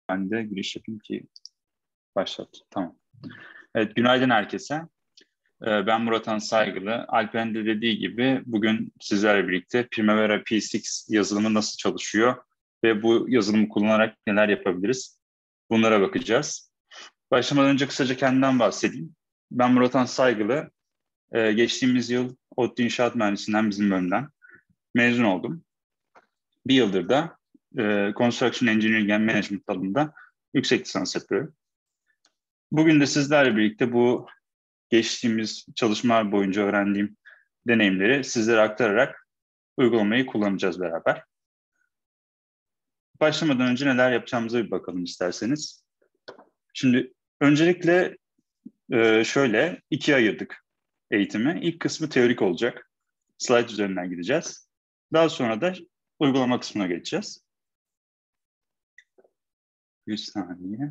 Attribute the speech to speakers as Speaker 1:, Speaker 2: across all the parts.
Speaker 1: Ben de giriş yapayım ki başlat. Tamam. Evet, günaydın herkese. Ben Murat Saygılı. Alper'in de dediği gibi bugün sizlerle birlikte Primavera P6 yazılımı nasıl çalışıyor ve bu yazılımı kullanarak neler yapabiliriz? Bunlara bakacağız. Başlamadan önce kısaca kendimden bahsedeyim. Ben Murat Saygılı. Geçtiğimiz yıl ODTÜ İnşaat Mühendisliğinden bizim bölümden mezun oldum. Bir yıldır da Construction Engineering and Management dalında yüksek lisans yapıyorum. Bugün de sizlerle birlikte bu geçtiğimiz çalışmalar boyunca öğrendiğim deneyimleri sizlere aktararak uygulamayı kullanacağız beraber. Başlamadan önce neler yapacağımıza bir bakalım isterseniz. Şimdi öncelikle şöyle ikiye ayırdık eğitimi. İlk kısmı teorik olacak. Slide üzerinden gideceğiz. Daha sonra da uygulama kısmına geçeceğiz. Bir saniye.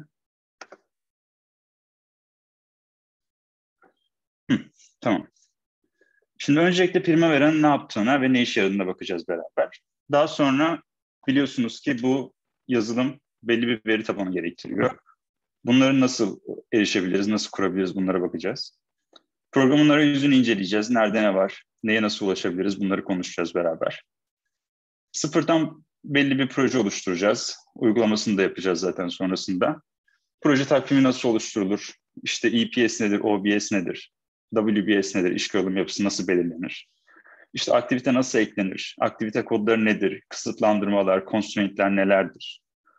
Speaker 1: Tamam. Şimdi öncelikle Primavera'nın ne yaptığına ve ne işe yaradığına bakacağız beraber. Daha sonra biliyorsunuz ki bu yazılım belli bir veri tabanı gerektiriyor. Bunları nasıl erişebiliriz, nasıl kurabiliriz bunlara bakacağız. Programın arayüzünü inceleyeceğiz. Nerede ne var, neye nasıl ulaşabiliriz bunları konuşacağız beraber. Sıfırdan belli bir proje oluşturacağız. Uygulamasını da yapacağız zaten sonrasında. Proje takvimi nasıl oluşturulur? İşte EPS nedir, OBS nedir? WBS nedir? İş kurulum yapısı nasıl belirlenir? İşte aktivite nasıl eklenir? Aktivite kodları nedir? Kısıtlandırmalar, constraint'ler nelerdir?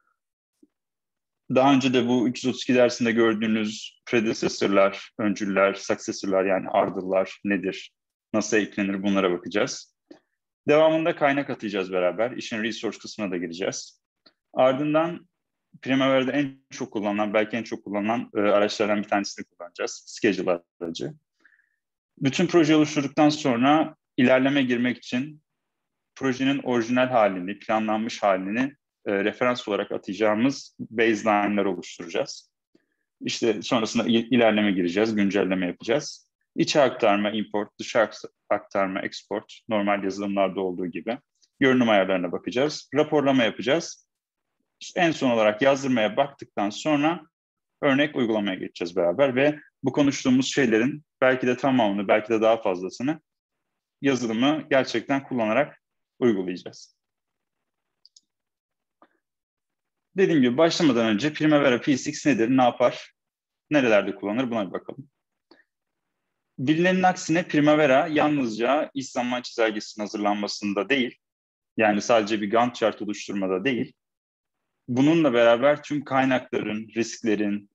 Speaker 1: Daha önce de bu 332 dersinde gördüğünüz predecessor'lar, öncüller, successor'lar yani ardıllar nedir? Nasıl eklenir? Bunlara bakacağız. Devamında kaynak atacağız beraber. İşin resource kısmına da gireceğiz. Ardından Primavera'da en çok kullanılan, belki en çok kullanılan araçlardan bir tanesini kullanacağız. Schedule aracı. Bütün proje oluşturduktan sonra ilerleme girmek için projenin orijinal halini, planlanmış halini referans olarak atacağımız baseline'ler oluşturacağız. İşte sonrasında ilerleme gireceğiz, güncelleme yapacağız. İçe aktarma, import, dışa aktarma, export, normal yazılımlarda olduğu gibi. Görünüm ayarlarına bakacağız. Raporlama yapacağız. En son olarak yazdırmaya baktıktan sonra örnek uygulamaya geçeceğiz beraber ve bu konuştuğumuz şeylerin belki de tamamını, belki de daha fazlasını yazılımı gerçekten kullanarak uygulayacağız. Dediğim gibi başlamadan önce Primavera P6 nedir, ne yapar, nerelerde kullanılır buna bir bakalım. Bilinenin aksine Primavera yalnızca iş zaman çizelgesinin hazırlanmasında değil, yani sadece bir Gantt chart oluşturmada değil, bununla beraber tüm kaynakların, risklerin,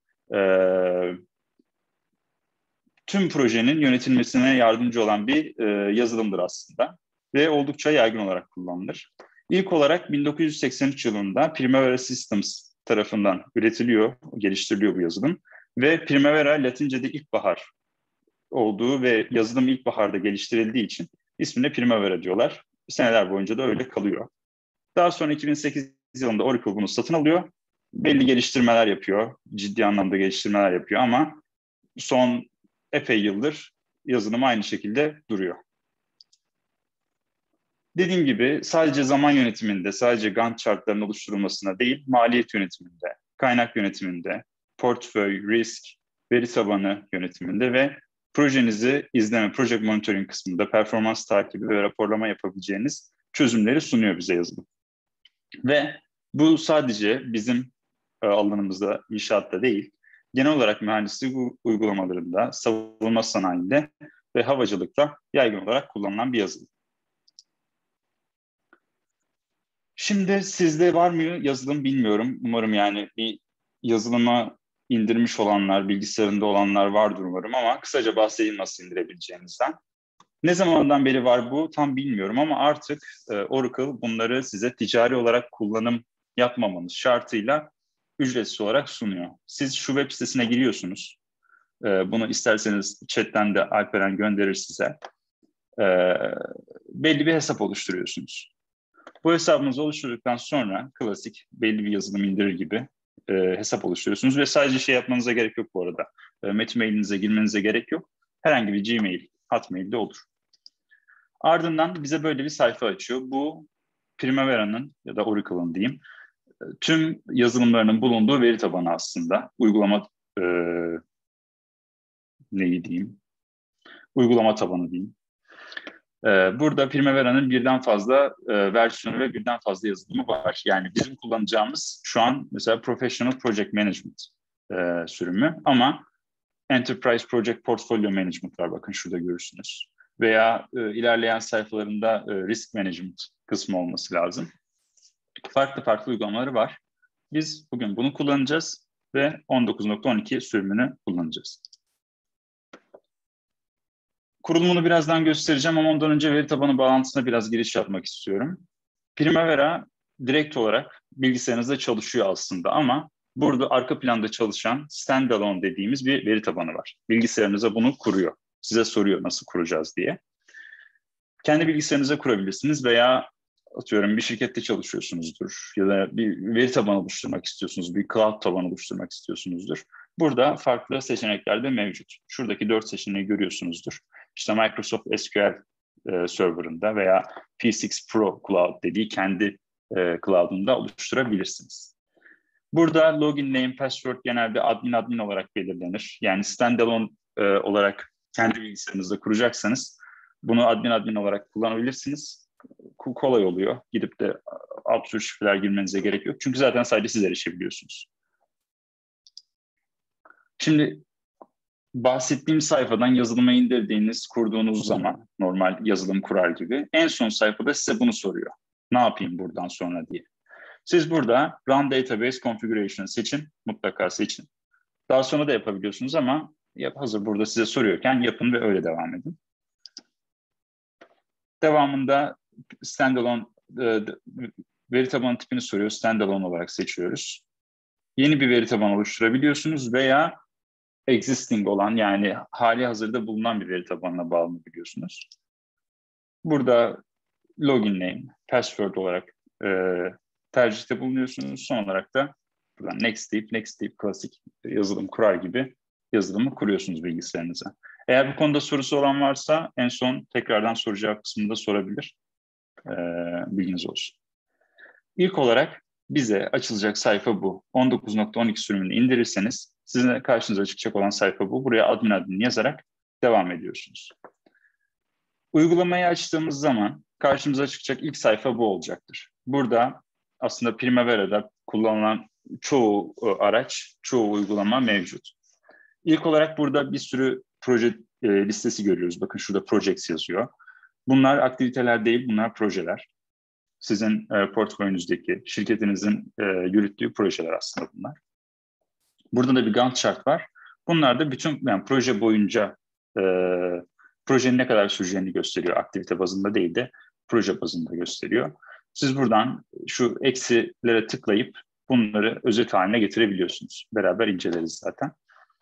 Speaker 1: tüm projenin yönetilmesine yardımcı olan bir yazılımdır aslında ve oldukça yaygın olarak kullanılır. İlk olarak 1983 yılında Primavera Systems tarafından üretiliyor, geliştiriliyor bu yazılım ve Primavera Latince'de ilkbahar olduğu ve yazılım ilkbaharda geliştirildiği için ismine Primavera diyorlar. Seneler boyunca da öyle kalıyor. Daha sonra 2008 yılında Oracle bunu satın alıyor. Belli geliştirmeler yapıyor, ciddi anlamda geliştirmeler yapıyor ama son epey yıldır yazılım aynı şekilde duruyor. Dediğim gibi sadece zaman yönetiminde, sadece Gantt chartlarının oluşturulmasına değil, maliyet yönetiminde, kaynak yönetiminde, portföy, risk, veri tabanı yönetiminde ve projenizi izleme, project monitoring kısmında performans takibi ve raporlama yapabileceğiniz çözümleri sunuyor bize yazılım. Ve bu sadece bizim alanımızda, inşaatta değil, genel olarak mühendislik uygulamalarında, savunma sanayinde ve havacılıkta yaygın olarak kullanılan bir yazılım. Şimdi sizde var mı yazılım bilmiyorum. Umarım yani bir yazılıma indirmiş olanlar, bilgisayarında olanlar vardır umarım ama kısaca bahsedeyim nasıl indirebileceğinizden. Ne zamandan beri var bu tam bilmiyorum ama artık Oracle bunları size ticari olarak kullanım yapmamanız şartıyla ücretsiz olarak sunuyor. Siz şu web sitesine giriyorsunuz. Bunu isterseniz chatten de Alperen gönderir size. Belli bir hesap oluşturuyorsunuz. Bu hesabınızı oluşturduktan sonra klasik belli bir yazılım indirir gibi hesap oluşturuyorsunuz ve sadece şey yapmanıza gerek yok bu arada. Metin mailinize girmenize gerek yok. Herhangi bir Gmail, Hotmail'de olur. Ardından bize böyle bir sayfa açıyor. Bu Primavera'nın ya da Oracle'ın diyeyim tüm yazılımlarının bulunduğu veri tabanı aslında. Uygulama neyi diyeyim? Uygulama tabanı diyeyim. Burada Primavera'nın birden fazla versiyonu ve birden fazla yazılımı var. Yani bizim kullanacağımız şu an mesela Professional Project Management sürümü, ama Enterprise Project Portfolio Management var. Bakın şurada görürsünüz. Veya ilerleyen sayfalarında Risk Management kısmı olması lazım. Farklı farklı uygulamaları var. Biz bugün bunu kullanacağız ve 19.12 sürümünü kullanacağız. Kurulumunu birazdan göstereceğim ama ondan önce veri tabanı bağlantısına biraz giriş yapmak istiyorum. Primavera direkt olarak bilgisayarınızda çalışıyor aslında, ama burada arka planda çalışan standalone dediğimiz bir veri tabanı var. Bilgisayarınıza bunu kuruyor. Size soruyor nasıl kuracağız diye. Kendi bilgisayarınıza kurabilirsiniz veya atıyorum bir şirkette çalışıyorsunuzdur ya da bir veri tabanı oluşturmak istiyorsunuz, bir cloud tabanı oluşturmak istiyorsunuzdur. Burada farklı seçenekler de mevcut. Şuradaki 4 seçeneği görüyorsunuzdur. İşte Microsoft SQL serverında veya P6 Pro Cloud dediği kendi cloud'unda oluşturabilirsiniz. Burada login name, password genelde admin olarak belirlenir. Yani standalone olarak kendi bilgisayarınızda kuracaksanız bunu admin olarak kullanabilirsiniz. Kolay oluyor. Gidip de absürt şifreler girmenize gerek yok. Çünkü zaten sadece siz erişebiliyorsunuz. Şimdi bahsettiğim sayfadan yazılımı indirdiğiniz, kurduğunuz zaman normal yazılım kurar gibi en son sayfada size bunu soruyor. Ne yapayım buradan sonra diye. Siz burada Run Database Configuration seçin, mutlaka seçin. Daha sonra da yapabiliyorsunuz ama hazır burada size soruyorken yapın ve öyle devam edin. Devamında standalone veri tabanı tipini soruyor. Standalone olarak seçiyoruz. Yeni bir veri tabanı oluşturabiliyorsunuz veya existing olan, yani hali hazırda bulunan bir veri tabanına bağlanabiliyorsunuz. Burada login name, password olarak tercihte bulunuyorsunuz. Son olarak da buradan next deyip klasik yazılım kurar gibi yazılımı kuruyorsunuz bilgisayarınıza. Eğer bu konuda sorusu olan varsa en son tekrardan soru cevap kısmında sorabilir. Bilginiz olsun. İlk olarak bize açılacak sayfa bu. 19.12 sürümünü indirirseniz sizin karşınıza çıkacak olan sayfa bu. Buraya admin yazarak devam ediyorsunuz. Uygulamayı açtığımız zaman karşımıza çıkacak ilk sayfa bu olacaktır. Burada aslında Primavera'da kullanılan çoğu araç, çoğu uygulama mevcut. İlk olarak burada bir sürü proje listesi görüyoruz. Bakın şurada projects yazıyor. Bunlar aktiviteler değil, bunlar projeler. Sizin portföyünüzdeki, şirketinizin yürüttüğü projeler aslında bunlar. Burada da bir Gantt chart var. Bunlar da bütün proje boyunca projenin ne kadar süreceğini gösteriyor. Aktivite bazında değil de proje bazında gösteriyor. Siz buradan şu eksilere tıklayıp bunları özet haline getirebiliyorsunuz. Beraber inceleriz zaten.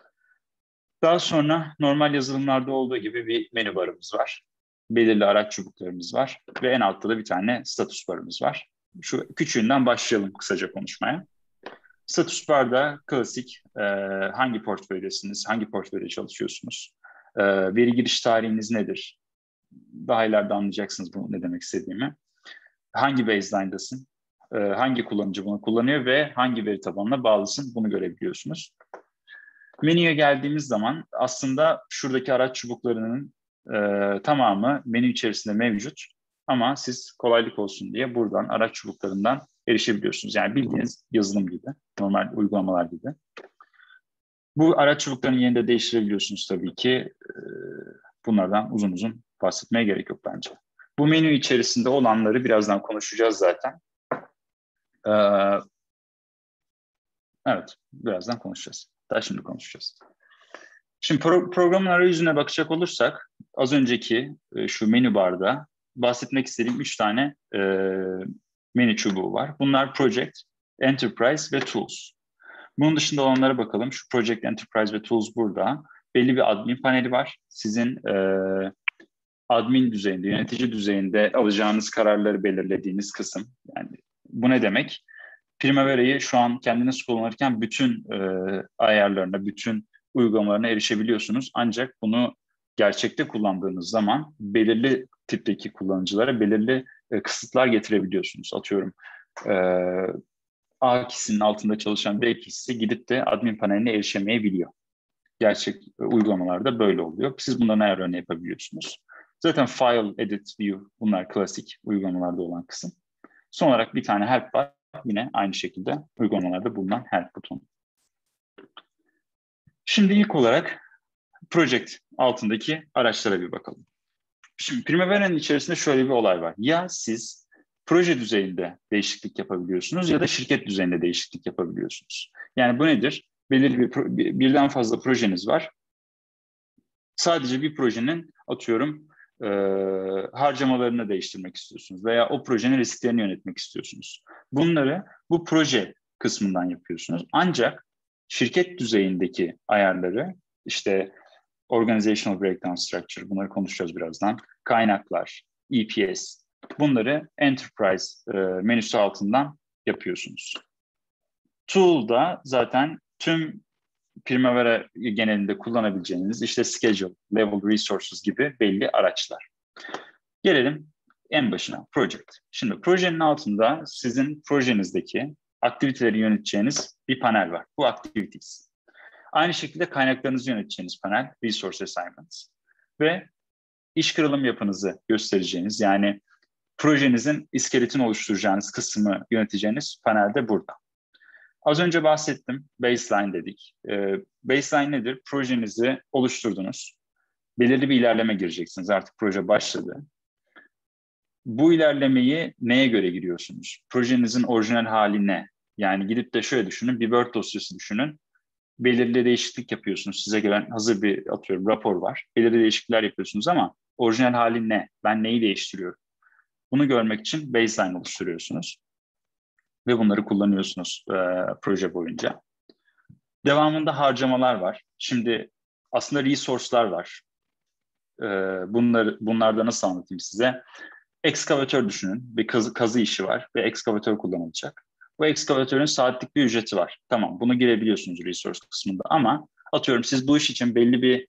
Speaker 1: Daha sonra normal yazılımlarda olduğu gibi bir menü barımız var. Belirli araç çubuklarımız var ve en altta da bir tane status barımız var. Şu küçüğünden başlayalım kısaca konuşmaya. Status barda klasik hangi portföydesiniz, hangi portföyde çalışıyorsunuz, veri giriş tarihiniz nedir? Daha ileride anlayacaksınız bu ne demek istediğimi. Hangi baseline'dasın, hangi kullanıcı bunu kullanıyor ve hangi veri tabanına bağlısın bunu görebiliyorsunuz. Menüye geldiğimiz zaman aslında şuradaki araç çubuklarının tamamı menü içerisinde mevcut. Ama siz kolaylık olsun diye buradan araç çubuklarından erişebiliyorsunuz. Yani bildiğiniz yazılım gibi, normal uygulamalar gibi. Bu araç çubuklarının yerini de değiştirebiliyorsunuz tabii ki. Bunlardan uzun uzun bahsetmeye gerek yok bence. Bu menü içerisinde olanları birazdan konuşacağız zaten. Evet, birazdan konuşacağız. Daha şimdi konuşacağız. Şimdi programın arayüzüne bakacak olursak, az önceki şu menü barda bahsetmek istediğim 3 tane menü çubuğu var. Bunlar Project, Enterprise ve Tools. Bunun dışında olanlara bakalım. Şu Project, Enterprise ve Tools burada. Belli bir admin paneli var. Sizin admin düzeyinde, yönetici düzeyinde alacağınız kararları belirlediğiniz kısım. Yani bu ne demek? Primavera'yı şu an kendiniz kullanırken bütün ayarlarına, bütün uygulamalarına erişebiliyorsunuz. Ancak bunu gerçekte kullandığınız zaman belirli tipteki kullanıcılara belirli kısıtlar getirebiliyorsunuz. Atıyorum A kişisinin altında çalışan B kişisi gidip de admin paneline erişemeyebiliyor. Gerçek uygulamalarda böyle oluyor. Siz bunların ayarlarını yapabiliyorsunuz. Zaten File, Edit, View bunlar klasik uygulamalarda olan kısım. Son olarak bir tane Help var. Yine aynı şekilde uygulamalarda bulunan Help butonu. Şimdi ilk olarak Project altındaki araçlara bir bakalım. Şimdi Primavera'nın içerisinde şöyle bir olay var. Ya siz proje düzeyinde değişiklik yapabiliyorsunuz ya da şirket düzeyinde değişiklik yapabiliyorsunuz. Yani bu nedir? Belirli birden fazla projeniz var. Sadece bir projenin atıyorum harcamalarını değiştirmek istiyorsunuz veya o projenin risklerini yönetmek istiyorsunuz. Bunları bu proje kısmından yapıyorsunuz. Ancak şirket düzeyindeki ayarları işte Organizational Breakdown Structure, bunları konuşacağız birazdan. Kaynaklar, EPS, bunları Enterprise menüsü altından yapıyorsunuz. Tool'da zaten tüm Primavera genelinde kullanabileceğiniz işte Schedule, Level Resources gibi belli araçlar. Gelelim en başına, Project. Şimdi projenin altında sizin projenizdeki aktiviteleri yöneteceğiniz bir panel var. Bu Activities. Aynı şekilde kaynaklarınızı yöneteceğiniz panel, Resource Assignments. Ve iş kırılım yapınızı göstereceğiniz, yani projenizin iskeletini oluşturacağınız kısmı yöneteceğiniz panel de burada. Az önce bahsettim, baseline dedik. Baseline nedir? Projenizi oluşturdunuz. Belirli bir ilerleme gireceksiniz. Artık proje başladı. Bu ilerlemeyi neye göre giriyorsunuz? Projenizin orijinal hali ne? Yani gidip de şöyle düşünün, bir Word dosyası düşünün. Belirli değişiklik yapıyorsunuz. Size gelen hazır bir atıyorum rapor var. Belirli değişiklikler yapıyorsunuz ama orijinal hali ne? Ben neyi değiştiriyorum? Bunu görmek için baseline oluşturuyorsunuz. Ve bunları kullanıyorsunuz proje boyunca. Devamında harcamalar var. Şimdi aslında resource'lar var. Bunlarda nasıl anlatayım size? Ekskavatör düşünün. Bir kazı işi var ve ekskavatör kullanılacak. Bu ekskavatörün saatlik bir ücreti var. Tamam, bunu girebiliyorsunuz resource kısmında ama atıyorum siz bu iş için belli bir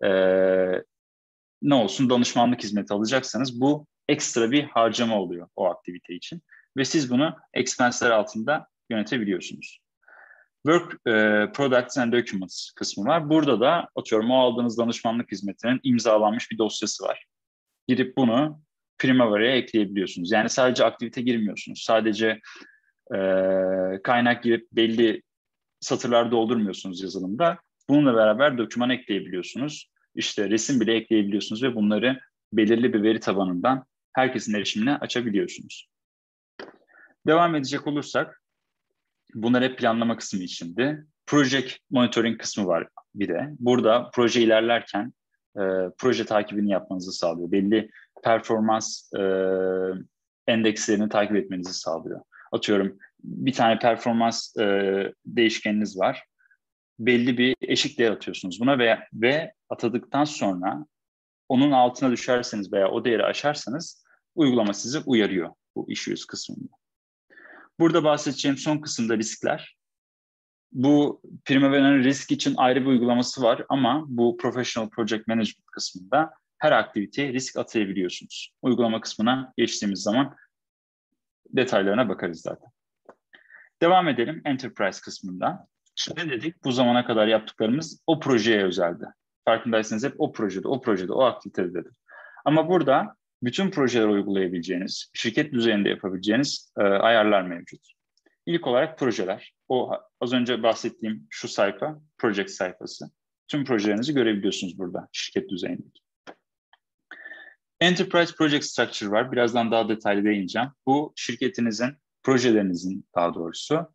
Speaker 1: ne olsun danışmanlık hizmeti alacaksanız bu ekstra bir harcama oluyor o aktivite için. Ve siz bunu expense'ler altında yönetebiliyorsunuz. Work Products and Documents kısmı var. Burada da atıyorum o aldığınız danışmanlık hizmetinin imzalanmış bir dosyası var. Girip bunu Primavera'ya ekleyebiliyorsunuz. Yani sadece aktivite girmiyorsunuz. Sadece kaynak girip belli satırlar doldurmuyorsunuz yazılımda. Bununla beraber doküman ekleyebiliyorsunuz. İşte resim bile ekleyebiliyorsunuz ve bunları belirli bir veri tabanından herkesin erişimine açabiliyorsunuz. Devam edecek olursak, bunlar hep planlama kısmı içindi. Project Monitoring kısmı var bir de. Burada proje ilerlerken proje takibini yapmanızı sağlıyor. Belli performans endekslerini takip etmenizi sağlıyor. Atıyorum bir tane performans değişkeniniz var. Belli bir eşik değer atıyorsunuz buna ve atadıktan sonra onun altına düşerseniz veya o değeri aşarsanız uygulama sizi uyarıyor bu issues kısmında. Burada bahsedeceğim son kısımda riskler. Bu Primavera'nın risk için ayrı bir uygulaması var ama bu Professional Project Management kısmında her aktiviteye risk atayabiliyorsunuz. Uygulama kısmına geçtiğimiz zaman detaylarına bakarız zaten. Devam edelim Enterprise kısmında. Şimdi dedik bu zamana kadar yaptıklarımız o projeye özeldi. Farkındaysanız hep o projede, o aktivitede dedim. Ama burada bütün projeleri uygulayabileceğiniz, şirket düzeyinde yapabileceğiniz ayarlar mevcut. İlk olarak projeler. O az önce bahsettiğim şu sayfa, project sayfası. Tüm projelerinizi görebiliyorsunuz burada şirket düzeyindeki. Enterprise Project Structure var. Birazdan daha detaylı değineceğim. Bu şirketinizin, projelerinizin daha doğrusu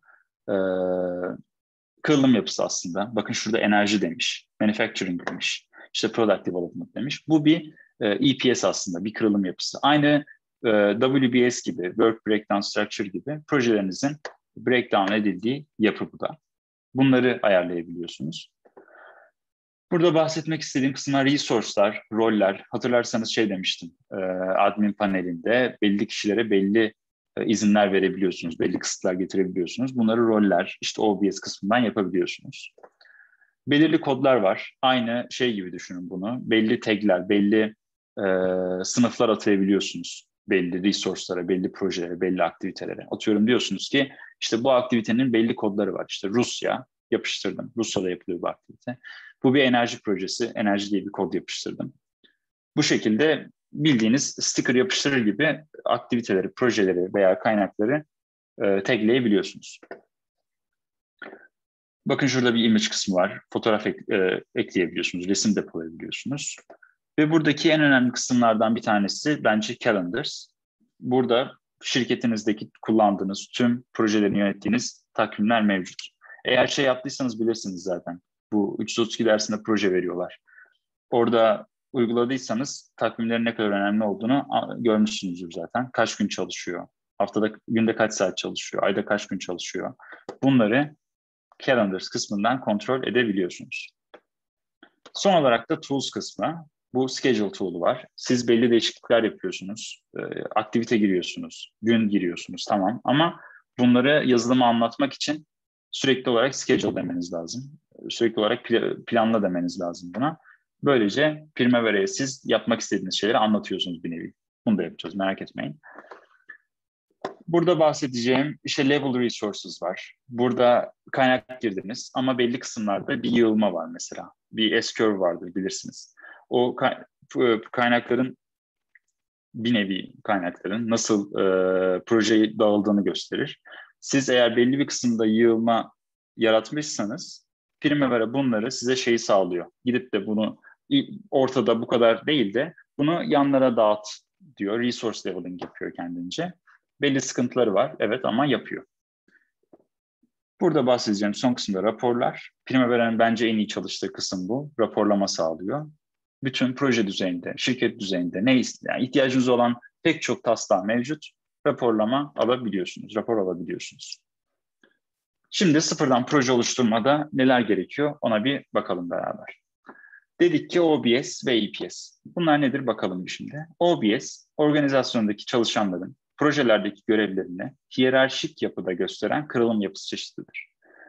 Speaker 1: kırılım yapısı aslında. Bakın şurada enerji demiş, manufacturing demiş, işte product development demiş. Bu bir EPS aslında, bir kırılım yapısı. Aynı WBS gibi, Work Breakdown Structure gibi projelerinizin breakdown edildiği yapı bu da. Bunları ayarlayabiliyorsunuz. Burada bahsetmek istediğim kısımlar resource'lar, roller. Hatırlarsanız şey demiştim, admin panelinde belli kişilere belli izinler verebiliyorsunuz, belli kısıtlar getirebiliyorsunuz. Bunları roller, işte OBS kısmından yapabiliyorsunuz. Belirli kodlar var. Aynı şey gibi düşünün bunu. Belli tagler, belli sınıflar atayabiliyorsunuz belli resource'lara, belli projelere, belli aktivitelere. Atıyorum diyorsunuz ki işte bu aktivitenin belli kodları var. İşte Rusya yapıştırdım. Rusya'da yapılıyor bu aktivite. Bu bir enerji projesi. Enerji diye bir kod yapıştırdım. Bu şekilde bildiğiniz sticker yapıştırır gibi aktiviteleri, projeleri veya kaynakları tagleyebiliyorsunuz. Bakın şurada bir image kısmı var. Fotoğraf ekleyebiliyorsunuz, resim depolayabiliyorsunuz. Ve buradaki en önemli kısımlardan bir tanesi bence Calendars. Burada şirketinizdeki kullandığınız tüm projelerini yönettiğiniz takvimler mevcut. Eğer şey yaptıysanız bilirsiniz zaten. Bu 332 dersinde proje veriyorlar. Orada uyguladıysanız takvimlerin ne kadar önemli olduğunu görmüşsünüzdür zaten. Kaç gün çalışıyor, haftada, günde kaç saat çalışıyor, ayda kaç gün çalışıyor. Bunları Calendars kısmından kontrol edebiliyorsunuz. Son olarak da Tools kısmı. Bu Schedule Tool'u var. Siz belli değişiklikler yapıyorsunuz. Aktivite giriyorsunuz, gün giriyorsunuz, tamam. Ama bunları yazılıma anlatmak için sürekli olarak schedule demeniz lazım. Sürekli olarak planla demeniz lazım buna. Böylece Primavera'ya siz yapmak istediğiniz şeyleri anlatıyorsunuz bir nevi. Bunu da yapacağız, merak etmeyin. Burada bahsedeceğim işte level resources var. Burada kaynak girdiniz ama belli kısımlarda bir yığılma var mesela. Bir S-curve vardır bilirsiniz. O kaynakların bir nevi kaynakların nasıl projeye dağıldığını gösterir. Siz eğer belli bir kısımda yığılma yaratmışsanız Primavera bunları size şeyi sağlıyor. Gidip de bunu ortada bu kadar değil de bunu yanlara dağıt diyor. Resource leveling yapıyor kendince. Belli sıkıntıları var, evet, ama yapıyor. Burada bahsedeceğim son kısımda raporlar. Primavera'nın bence en iyi çalıştığı kısım bu. Raporlama sağlıyor. Bütün proje düzeyinde, şirket düzeyinde ne yani ihtiyacınız olan pek çok taslağı mevcut. Raporlama alabiliyorsunuz, rapor alabiliyorsunuz. Şimdi sıfırdan proje oluşturmada neler gerekiyor ona bir bakalım beraber. Dedik ki OBS ve EPS. Bunlar nedir bakalım şimdi. OBS, organizasyondaki çalışanların projelerdeki görevlerini hiyerarşik yapıda gösteren kırılım yapısı çeşididir.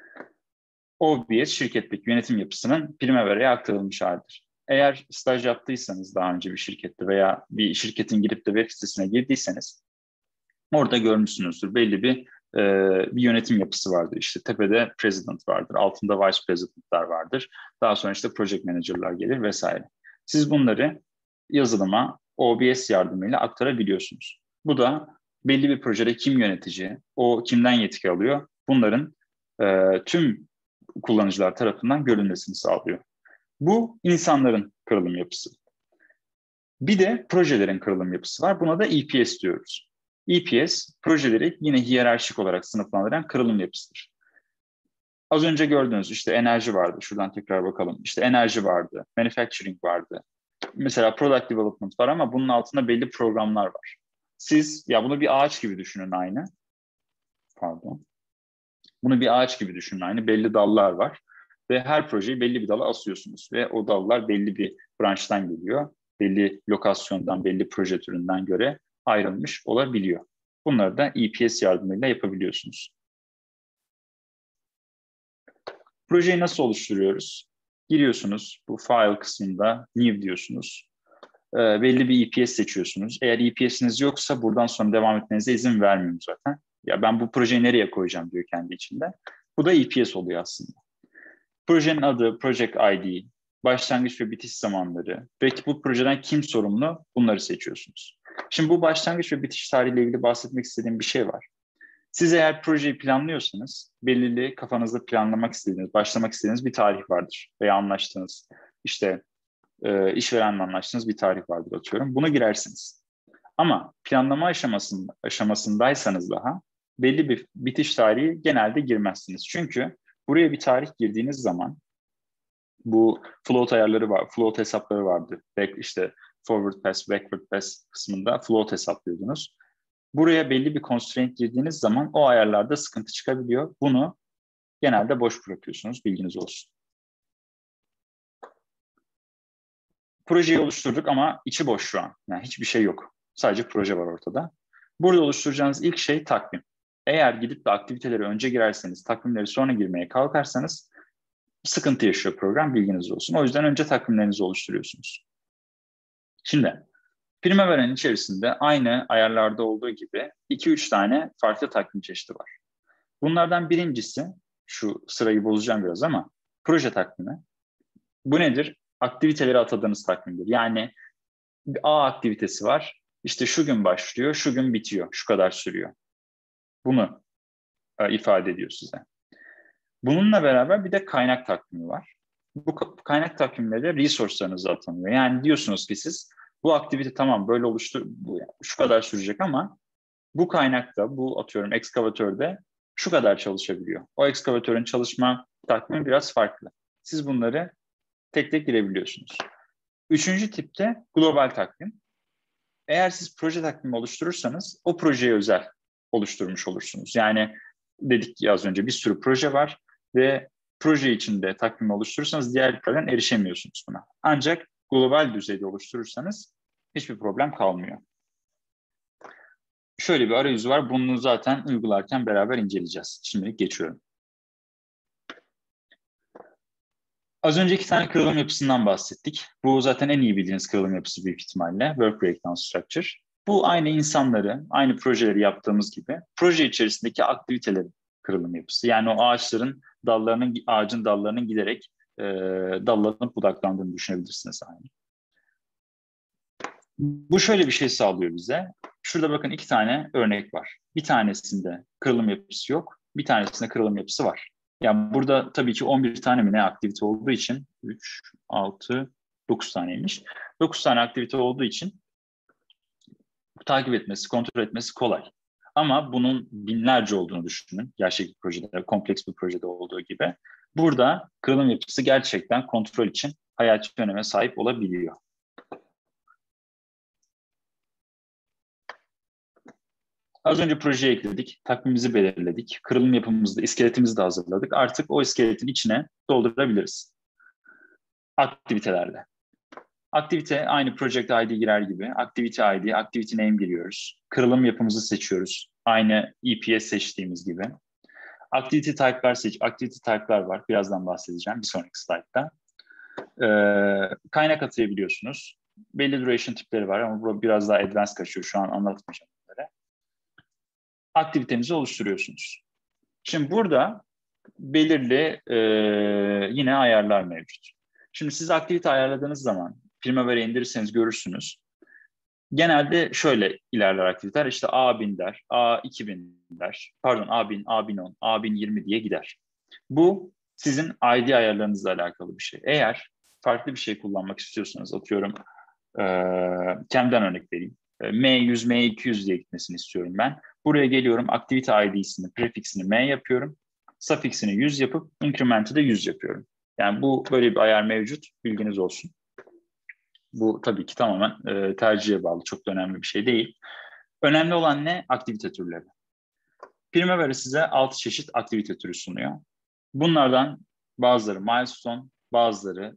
Speaker 1: OBS, şirketteki yönetim yapısının Primavera'ya aktarılmış halidir. Eğer staj yaptıysanız daha önce bir şirkette veya bir şirketin girip de web sitesine girdiyseniz orada görmüşsünüzdür. Belli bir yönetim yapısı vardır. İşte tepede president vardır, altında vice president'lar vardır. Daha sonra işte project manager'lar gelir vesaire. Siz bunları yazılıma OBS yardımıyla aktarabiliyorsunuz. Bu da belli bir projede kim yönetici, o kimden yetki alıyor, bunların tüm kullanıcılar tarafından görülmesini sağlıyor. Bu insanların kırılım yapısı. Bir de projelerin kırılım yapısı var. Buna da EPS diyoruz. EPS, projeleri yine hiyerarşik olarak sınıflandıran kırılım yapısıdır. Az önce gördüğünüz işte enerji vardı. Şuradan tekrar bakalım. İşte enerji vardı, manufacturing vardı. Mesela product development var ama bunun altında belli programlar var. Siz, ya bunu bir ağaç gibi düşünün aynı. Pardon. Bunu bir ağaç gibi düşünün aynı. Belli dallar var. Ve her projeyi belli bir dala asıyorsunuz. Ve o dallar belli bir branştan geliyor. Belli lokasyondan, belli proje türünden göre ayrılmış olabiliyor. Bunları da EPS yardımıyla yapabiliyorsunuz. Projeyi nasıl oluşturuyoruz? Giriyorsunuz, bu file kısmında new diyorsunuz. Belli bir EPS seçiyorsunuz. Eğer EPS'iniz yoksa buradan sonra devam etmenize izin vermiyorum zaten. Ya ben bu projeyi nereye koyacağım diyor kendi içinde. Bu da EPS oluyor aslında. Projenin adı, project ID, başlangıç ve bitiş zamanları, belki bu projeden kim sorumlu, bunları seçiyorsunuz. Şimdi bu başlangıç ve bitiş tarihiyle ilgili bahsetmek istediğim bir şey var. Siz eğer projeyi planlıyorsanız, belirli kafanızda planlamak istediğiniz, başlamak istediğiniz bir tarih vardır. Veya anlaştığınız, işte işverenle anlaştığınız bir tarih vardır atıyorum. Buna girersiniz. Ama planlama aşamasındaysanız daha belli bir bitiş tarihi genelde girmezsiniz. Çünkü buraya bir tarih girdiğiniz zaman bu float ayarları var, float hesapları vardı. İşte forward pass, backward pass kısmında float hesaplıyordunuz. Buraya belli bir constraint girdiğiniz zaman o ayarlarda sıkıntı çıkabiliyor. Bunu genelde boş bırakıyorsunuz, bilginiz olsun. Projeyi oluşturduk ama içi boş şu an. Yani hiçbir şey yok. Sadece proje var ortada. Burada oluşturacağınız ilk şey takvim. Eğer gidip de aktiviteleri önce girerseniz, takvimleri sonra girmeye kalkarsanız sıkıntı yaşıyor program, bilginiz olsun. O yüzden önce takvimlerinizi oluşturuyorsunuz. Şimdi Primavera'nın içerisinde aynı ayarlarda olduğu gibi 2-3 tane farklı takvim çeşidi var. Bunlardan birincisi, şu sırayı bozacağım biraz ama, proje takvimi. Bu nedir? Aktiviteleri atadığınız takvimdir. Yani bir A aktivitesi var. İşte şu gün başlıyor, şu gün bitiyor, şu kadar sürüyor. Bunu ifade ediyor size. Bununla beraber bir de kaynak takvimi var. Bu kaynak takvimleri resource'larınıza atanıyor. Yani diyorsunuz ki siz bu aktivite tamam böyle şu kadar sürecek ama bu kaynakta, bu atıyorum ekskavatörde şu kadar çalışabiliyor. O ekskavatörün çalışma takvimi biraz farklı. Siz bunları tek tek girebiliyorsunuz. Üçüncü tipte global takvim. Eğer siz proje takvimi oluşturursanız o projeye özel oluşturmuş olursunuz. Yani dedik ya az önce bir sürü proje var ve proje içinde takvimi oluşturursanız diğerlerden erişemiyorsunuz buna. Ancak global düzeyde oluşturursanız hiçbir problem kalmıyor. Şöyle bir arayüzü var. Bunu zaten uygularken beraber inceleyeceğiz. Şimdilik geçiyorum. Az önce 2 tane kırılım yapısından bahsettik. Bu zaten en iyi bildiğiniz kırılım yapısı büyük ihtimalle. Work Breakdown Structure. Bu aynı insanları, aynı projeleri yaptığımız gibi proje içerisindeki aktivitelerin kırılım yapısı. Yani o ağacın dallarının giderek dallanıp budaklandığını düşünebilirsiniz aynı. Bu şöyle bir şey sağlıyor bize. Şurada bakın 2 tane örnek var. Bir tanesinde kırılım yapısı yok, bir tanesinde kırılım yapısı var. Yani burada tabii ki 11 tane mi ne aktivite olduğu için 3, 6, 9 taneymiş. 9 tane aktivite olduğu için takip etmesi, kontrol etmesi kolay. Ama bunun binlerce olduğunu düşünün. Gerçek bir projede, kompleks bir projede olduğu gibi. Burada kırılım yapısı gerçekten kontrol için hayati öneme sahip olabiliyor. Az önce projeyi ekledik, takvimimizi belirledik, kırılım yapımızda, iskeletimizi de hazırladık. Artık o iskeletin içine doldurabiliriz. Aktivitelerle. Aktivite aynı Project ID girer gibi. Activity ID, Activity Name giriyoruz. Kırılım yapımızı seçiyoruz. Aynı EPS seçtiğimiz gibi. Activity type'lar var. Birazdan bahsedeceğim bir sonraki slaytta. Kaynak atayabiliyorsunuz. Belli duration tipleri var ama bu biraz daha advanced kaçıyor. Şu an anlatmayacağım bunları. Aktivitenizi oluşturuyorsunuz. Şimdi burada belirli yine ayarlar mevcut. Şimdi siz aktivite ayarladığınız zaman Primavera'ya indirirseniz görürsünüz. Genelde şöyle ilerler aktiviteler. İşte A1000 der, A2000 der, pardon A1000, A1010, A1020 diye gider. Bu sizin ID ayarlarınızla alakalı bir şey. Eğer farklı bir şey kullanmak istiyorsanız atıyorum kendimden örnek vereyim. M100, M200 diye gitmesini istiyorum ben. Buraya geliyorum, aktivite ID'sini, prefixini M yapıyorum. Suffixini 100 yapıp increment'i de 100 yapıyorum. Yani bu böyle bir ayar mevcut, bilginiz olsun. Bu tabii ki tamamen tercihe bağlı, çok da önemli bir şey değil. Önemli olan ne? Aktivite türleri. Primavera size 6 çeşit aktivite türü sunuyor. Bunlardan bazıları milestone, bazıları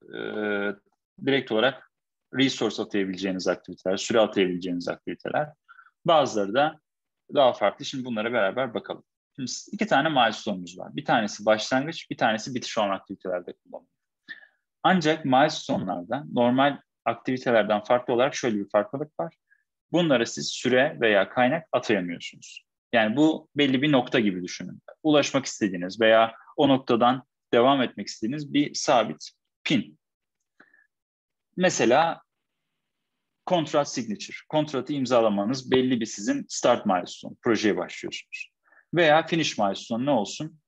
Speaker 1: direkt olarak resource atayabileceğiniz aktiviteler, süre atayabileceğiniz aktiviteler. Bazıları da daha farklı. Şimdi bunlara beraber bakalım. Şimdi 2 tane milestone'umuz var. Bir tanesi başlangıç, bir tanesi bitiş olan aktivitelerde kullanılıyor. Ancak milestone'larda normal aktivitelerden farklı olarak şöyle bir farklılık var. Bunlara siz süre veya kaynak atayamıyorsunuz. Yani bu belli bir nokta gibi düşünün. Ulaşmak istediğiniz veya o noktadan devam etmek istediğiniz bir sabit pin. Mesela kontrat signature. Kontratı imzalamanız belli bir sizin start milestone. Projeye başlıyorsunuz. Veya finish milestone ne olsun?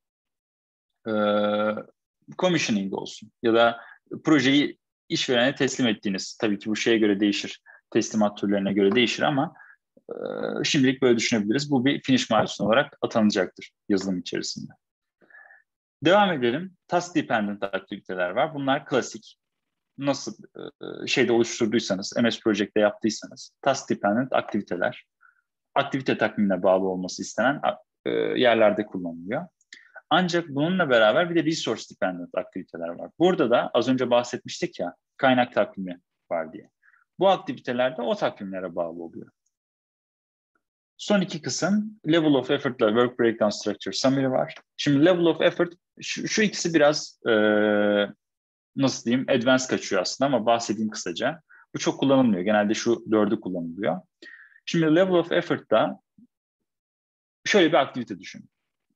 Speaker 1: Commissioning olsun. Ya da projeyi işverene teslim ettiğiniz. Tabii ki bu şeye göre değişir. Teslimat türlerine göre değişir ama şimdilik böyle düşünebiliriz. Bu bir finish milestone olarak atanacaktır yazılım içerisinde. Devam edelim. Task dependent aktiviteler var. Bunlar klasik. Nasıl şeyde oluşturduysanız, MS Project'te yaptıysanız task dependent aktiviteler. Aktivite takvimine bağlı olması istenen yerlerde kullanılıyor. Ancak bununla beraber bir de resource dependent aktiviteler var. Burada da az önce bahsetmiştik ya kaynak takvimi var diye. Bu aktivitelerde o takvimlere bağlı oluyor. Son 2 kısım level of effort ile work breakdown structure summary var. Şimdi level of effort şu ikisi biraz nasıl diyeyim advanced kaçıyor aslında ama bahsedeyim kısaca. Bu çok kullanılmıyor. Genelde şu 4'ü kullanılıyor. Şimdi level of effort'ta şöyle bir aktivite düşünün.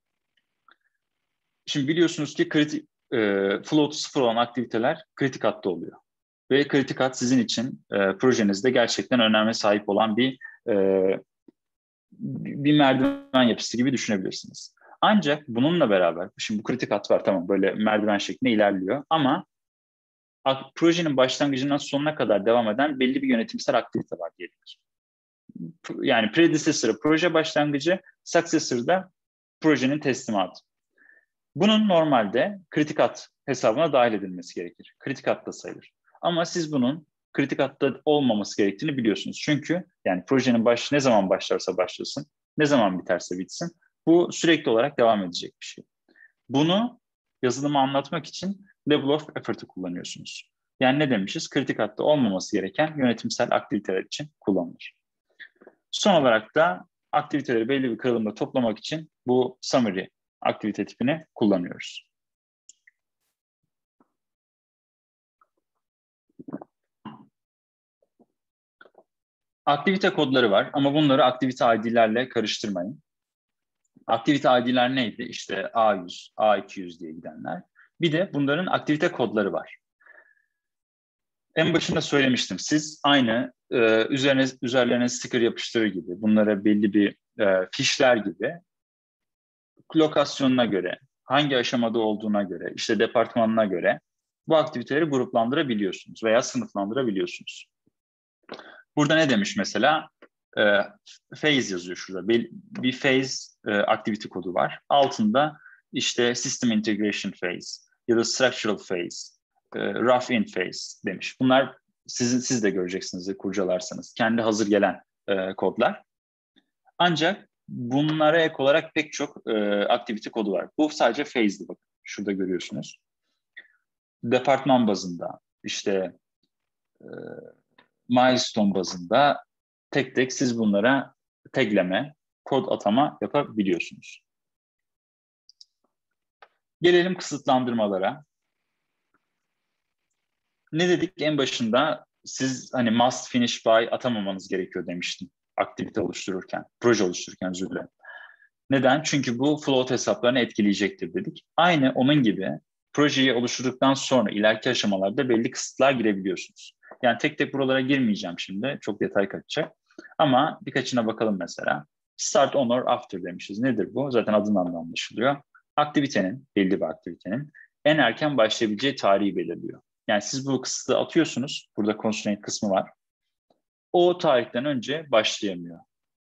Speaker 1: Şimdi biliyorsunuz ki float'u 0 olan aktiviteler kritik hatta oluyor. Ve kritik hat sizin için projenizde gerçekten öneme sahip olan bir merdiven yapısı gibi düşünebilirsiniz. Ancak bununla beraber, şimdi bu kritik hat var, tamam, böyle merdiven şeklinde ilerliyor ama projenin başlangıcından sonuna kadar devam eden belli bir yönetimsel aktivite var diyelim. Yani predecessor'ı proje başlangıcı, successor'da projenin teslimatı. Bunun normalde kritik hat hesabına dahil edilmesi gerekir. Kritik hatta sayılır. Ama siz bunun kritik hatta olmaması gerektiğini biliyorsunuz. Çünkü yani projenin ne zaman başlarsa başlasın, ne zaman biterse bitsin, bu sürekli olarak devam edecek bir şey. Bunu yazılıma anlatmak için level of effort'ı kullanıyorsunuz. Yani ne demişiz? Kritik hatta olmaması gereken yönetimsel aktiviteler için kullanılır. Son olarak da aktiviteleri belli bir kırılımda toplamak için bu summary aktivite tipini kullanıyoruz. Aktivite kodları var ama bunları aktivite ID'lerle karıştırmayın. Aktivite ID'ler neydi? İşte A100, A200 diye gidenler. Bir de bunların aktivite kodları var. En başında söylemiştim. Siz aynı üzerlerine sticker yapıştırır gibi, bunlara belli bir fişler gibi lokasyonuna göre, hangi aşamada olduğuna göre, işte departmanına göre bu aktiviteleri gruplandırabiliyorsunuz veya sınıflandırabiliyorsunuz. Burada ne demiş mesela? Phase yazıyor şurada. Bir phase activity kodu var. Altında işte system integration phase ya da structural phase, rough in phase demiş. Bunlar siz de göreceksiniz kurcalarsanız. Kendi hazır gelen kodlar. Ancak bunlara ek olarak pek çok activity kodu var. Bu sadece phase'di, bakın. Şurada görüyorsunuz. Departman bazında, işte milestone bazında tek tek siz bunlara tagleme, kod atama yapabiliyorsunuz. Gelelim kısıtlandırmalara. Ne dedik en başında? Siz hani must finish by atamamanız gerekiyor demiştim aktivite oluştururken, proje oluştururken, özür dilerim. Neden? Çünkü bu float hesaplarını etkileyecektir dedik. Aynı onun gibi projeyi oluşturduktan sonra ileriki aşamalarda belli kısıtlar girebiliyorsunuz. Yani tek tek buralara girmeyeceğim şimdi. Çok detay kaçacak. Ama birkaçına bakalım mesela. Start on or after demişiz. Nedir bu? Zaten adından da anlaşılıyor. Aktivitenin, belli bir aktivitenin en erken başlayabileceği tarihi belirliyor. Yani siz bu kısıtı atıyorsunuz. Burada constraint kısmı var. O tarihten önce başlayamıyor.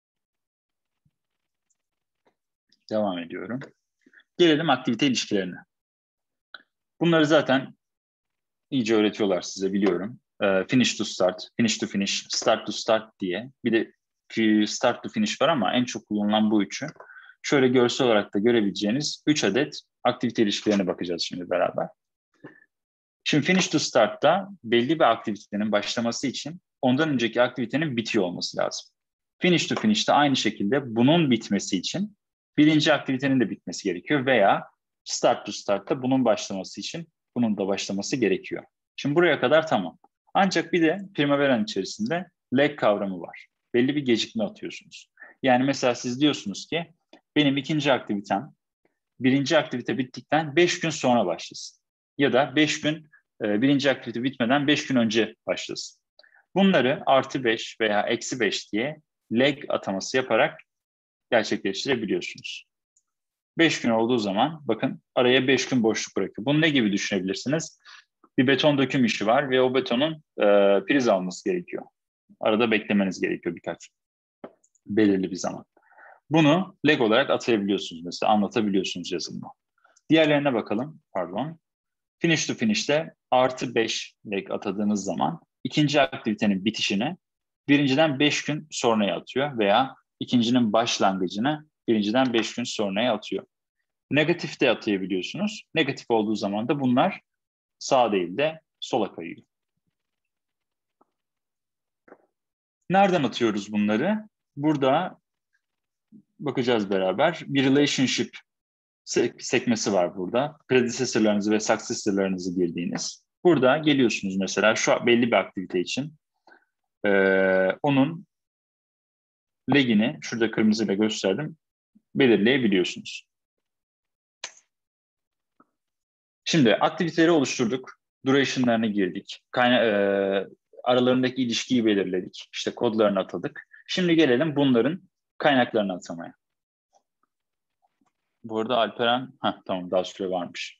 Speaker 1: Devam ediyorum. Gelelim aktivite ilişkilerine. Bunları zaten iyice öğretiyorlar size, biliyorum. Finish to start, finish to finish, start to start diye. Bir de start to finish var ama en çok kullanılan bu üçü. Şöyle görsel olarak da görebileceğiniz 3 adet aktivite ilişkilerine bakacağız şimdi beraber. Şimdi finish to start'ta belli bir aktivitenin başlaması için ondan önceki aktivitenin bitiyor olması lazım. Finish to finish'te aynı şekilde bunun bitmesi için birinci aktivitenin de bitmesi gerekiyor veya start to start'ta bunun başlaması için bunun da başlaması gerekiyor. Şimdi buraya kadar tamam. Ancak bir de Primavera'nın içerisinde lag kavramı var. Belli bir gecikme atıyorsunuz. Yani mesela siz diyorsunuz ki benim ikinci aktivitem birinci aktivite bittikten 5 gün sonra başlasın. Ya da 5 gün birinci aktivite bitmeden 5 gün önce başlasın. Bunları artı 5 veya eksi 5 diye lag ataması yaparak gerçekleştirebiliyorsunuz. 5 gün olduğu zaman bakın araya 5 gün boşluk bırakıyor. Bunu ne gibi düşünebilirsiniz? Bir beton döküm işi var ve o betonun priz alması gerekiyor. Arada beklemeniz gerekiyor belirli bir zaman. Bunu lag olarak atayabiliyorsunuz mesela, anlatabiliyorsunuz yazılımda. Diğerlerine bakalım, pardon. Finish to finish'te artı 5 lag atadığınız zaman ikinci aktivitenin bitişini birinciden 5 gün sonraya atıyor veya ikincinin başlangıcını birinciden 5 gün sonraya atıyor. Negatif de atayabiliyorsunuz. Negatif olduğu zaman da bunlar sağa değil de sola kayıyor. Nereden atıyoruz bunları? Burada bakacağız beraber. Bir relationship sekmesi var burada. Predecessor'larınızı ve successor'larınızı girdiğiniz. Burada geliyorsunuz mesela şu belli bir aktivite için. onun legini şurada kırmızıyla gösterdim, belirleyebiliyorsunuz. Şimdi aktiviteleri oluşturduk. Duration'larına girdik. Aralarındaki ilişkiyi belirledik. İşte kodlarını atadık. Şimdi gelelim bunların kaynaklarını atamaya. Bu arada Alperen, tamam daha süre varmış.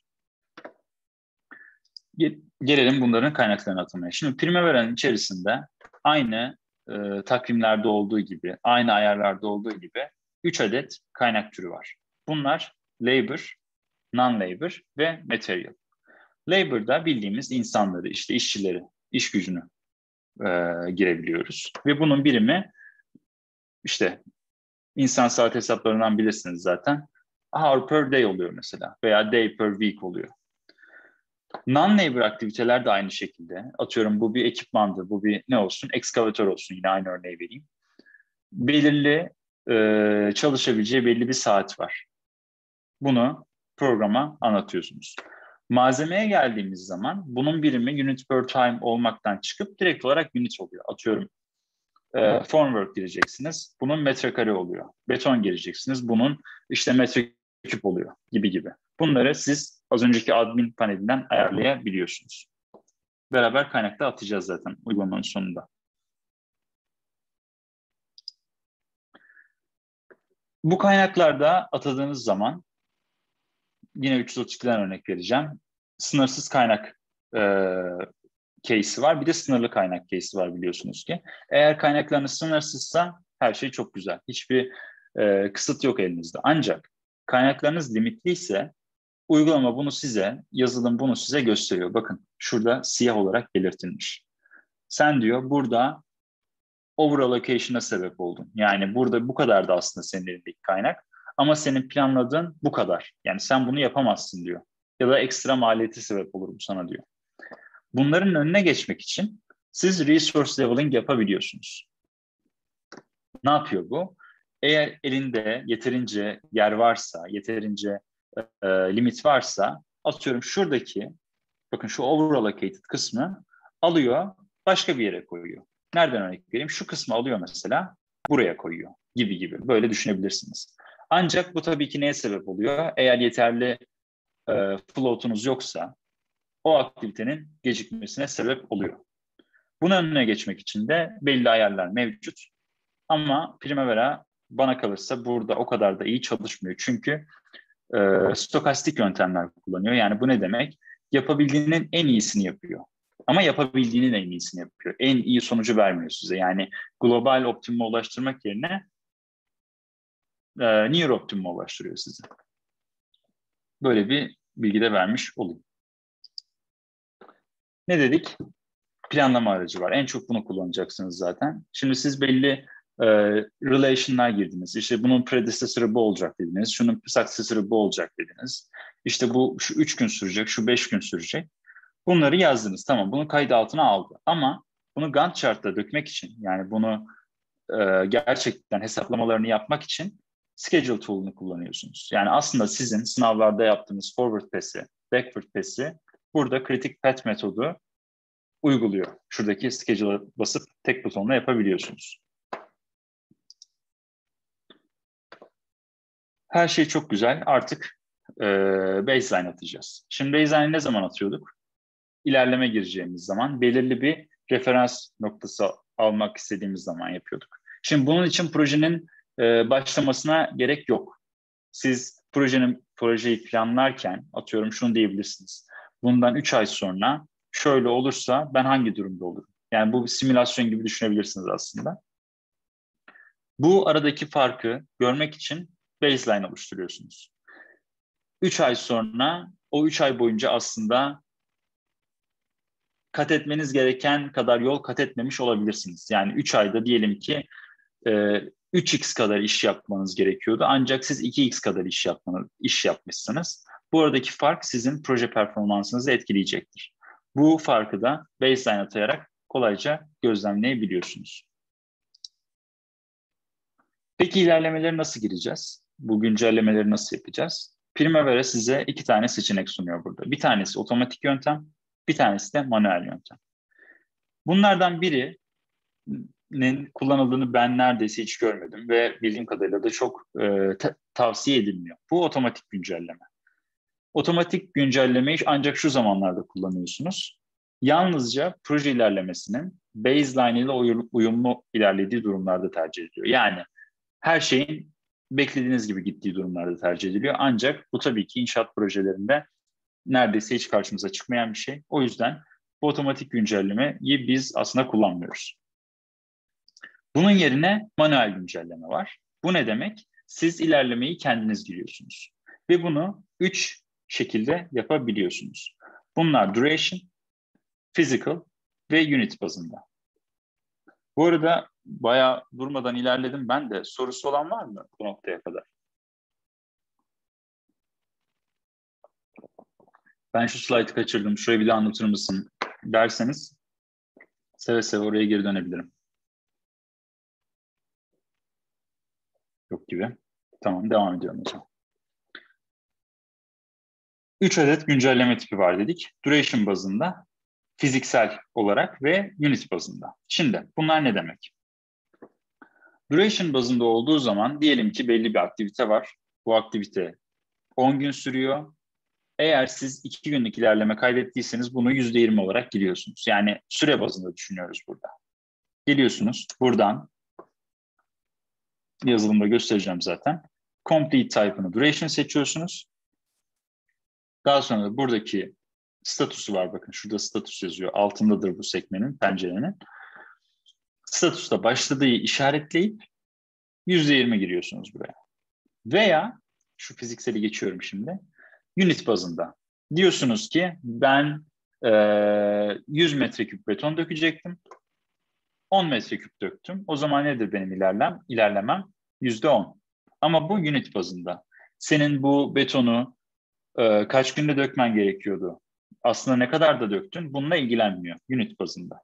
Speaker 1: Gelelim bunların kaynaklarını atamaya. Şimdi Primavera'nın içerisinde aynı takvimlerde olduğu gibi, aynı ayarlarda olduğu gibi 3 adet kaynak türü var. Bunlar labor, non-labor ve material. Labor'da bildiğimiz insanları, işte işçileri, iş gücünü girebiliyoruz. Ve bunun birimi işte insan saat hesaplarından bilirsiniz zaten. Hour per day oluyor mesela veya day per week oluyor. Non-labor aktiviteler de aynı şekilde. Atıyorum bu bir ekipmandır, bu bir ne olsun? Ekskavatör olsun, yine aynı örneği vereyim. Belirli çalışabileceği belli bir saat var. Bunu programa anlatıyorsunuz. Malzemeye geldiğimiz zaman bunun birimi unit per time olmaktan çıkıp direkt olarak unit oluyor. Atıyorum formwork gireceksiniz, bunun metrekare oluyor. Beton gireceksiniz, bunun işte metreküp oluyor gibi gibi. Bunları siz az önceki admin panelinden ayarlayabiliyorsunuz. Beraber kaynakta atacağız zaten uygulamanın sonunda. Bu kaynaklarda atadığınız zaman yine 332'den örnek vereceğim. Sınırsız kaynak case'i var. Bir de sınırlı kaynak case'i var biliyorsunuz ki. Eğer kaynaklarınız sınırsızsa her şey çok güzel. Hiçbir kısıt yok elinizde. Ancak kaynaklarınız limitliyse uygulama bunu size, yazılım bunu size gösteriyor. Bakın şurada siyah olarak belirtilmiş. Sen diyor burada over allocation'a sebep oldun. Yani burada bu kadar da aslında senin elindeki kaynak. Ama senin planladığın bu kadar. Yani sen bunu yapamazsın diyor. Ya da ekstra maliyeti sebep olur bu sana diyor. Bunların önüne geçmek için siz resource leveling yapabiliyorsunuz. Ne yapıyor bu? Eğer elinde yeterince yer varsa, yeterince limit varsa, atıyorum şuradaki, bakın şu overallocated kısmı alıyor, başka bir yere koyuyor. Nereden örnek vereyim? Şu kısmı alıyor mesela, buraya koyuyor gibi gibi. Böyle düşünebilirsiniz. Ancak bu tabii ki neye sebep oluyor? Eğer yeterli float'unuz yoksa o aktivitenin gecikmesine sebep oluyor. Bunun önüne geçmek için de belli ayarlar mevcut. Ama Primavera bana kalırsa burada o kadar da iyi çalışmıyor. Çünkü stokastik yöntemler kullanıyor. Yani bu ne demek? Yapabildiğinin en iyisini yapıyor. Ama yapabildiğinin en iyisini yapıyor. En iyi sonucu vermiyor size. Yani global optimuma ulaştırmak yerine near optimuma ulaştırıyor size. Böyle bir bilgi de vermiş olayım. Ne dedik? Planlama aracı var. En çok bunu kullanacaksınız zaten. Şimdi siz belli relation'lar girdiniz. İşte bunun predecessor'ı bu olacak dediniz. Şunun successor'ı bu olacak dediniz. İşte bu şu 3 gün sürecek, şu 5 gün sürecek. Bunları yazdınız. Tamam, bunu kayıt altına aldı. Ama bunu Gantt chart'ta dökmek için, yani bunu gerçekten hesaplamalarını yapmak için schedule tool'unu kullanıyorsunuz. Yani aslında sizin sınavlarda yaptığınız forward pass'i, backward pass'i burada kritik path metodu uyguluyor. Şuradaki schedule'a basıp tek butonla yapabiliyorsunuz. Her şey çok güzel. Artık baseline atacağız. Şimdi baseline'i ne zaman atıyorduk? İlerleme gireceğimiz zaman, belirli bir referans noktası almak istediğimiz zaman yapıyorduk. Şimdi bunun için projenin başlamasına gerek yok. Siz projeyi planlarken atıyorum şunu diyebilirsiniz. Bundan 3 ay sonra şöyle olursa ben hangi durumda olurum? Yani bu bir simülasyon gibi düşünebilirsiniz aslında. Bu aradaki farkı görmek için baseline oluşturuyorsunuz. 3 ay sonra o 3 ay boyunca aslında kat etmeniz gereken kadar yol kat etmemiş olabilirsiniz. Yani 3 ayda diyelim ki 3x kadar iş yapmanız gerekiyordu. Ancak siz 2x kadar iş yapmışsınız. Bu aradaki fark sizin proje performansınızı etkileyecektir. Bu farkı da baseline atayarak kolayca gözlemleyebiliyorsunuz. Peki ilerlemeleri nasıl gireceğiz? Bu güncellemeleri nasıl yapacağız? Primavera size 2 tane seçenek sunuyor burada. Bir tanesi otomatik yöntem, bir tanesi de manuel yöntem. Bunlardan biri kullanıldığını ben neredeyse hiç görmedim ve bildiğim kadarıyla da çok tavsiye edilmiyor. Bu otomatik güncelleme. Otomatik güncellemeyi ancak şu zamanlarda kullanıyorsunuz. Yalnızca proje ilerlemesinin baseline ile uyumlu ilerlediği durumlarda tercih ediliyor. Yani her şeyin beklediğiniz gibi gittiği durumlarda tercih ediliyor. Ancak bu tabii ki inşaat projelerinde neredeyse hiç karşımıza çıkmayan bir şey. O yüzden bu otomatik güncellemeyi biz aslında kullanmıyoruz. Bunun yerine manuel güncelleme var. Bu ne demek? Siz ilerlemeyi kendiniz giriyorsunuz. Ve bunu 3 şekilde yapabiliyorsunuz. Bunlar duration, physical ve unit bazında. Bu arada bayağı durmadan ilerledim ben de. Sorusu olan var mı bu noktaya kadar? Ben şu slaytı kaçırdım, şurayı bir de anlatır mısın derseniz seve seve oraya geri dönebilirim. Yok gibi. Tamam, devam ediyorum o zaman. 3 adet güncelleme tipi var dedik. Duration bazında, fiziksel olarak ve unit bazında. Şimdi bunlar ne demek? Duration bazında olduğu zaman diyelim ki belli bir aktivite var. Bu aktivite 10 gün sürüyor. Eğer siz 2 günlük ilerleme kaydettiyseniz bunu %20 olarak giriyorsunuz. Yani süre bazında düşünüyoruz burada. Geliyorsunuz buradan, yazılımda göstereceğim zaten. Complete type'ını duration seçiyorsunuz. Daha sonra da buradaki statüsü var, bakın şurada status yazıyor. Altındadır bu sekmenin, pencerenin. Statüste başladığı işaretleyip %20 giriyorsunuz buraya. Veya şu fizikseli geçiyorum şimdi. Unit bazında. Diyorsunuz ki ben 100 metreküp beton dökecektim. 10 metreküp döktüm. O zaman nedir benim ilerlemem? %10. Ama bu unit bazında. Senin bu betonu kaç günde dökmen gerekiyordu? Aslında ne kadar da döktün? Bununla ilgilenmiyor unit bazında.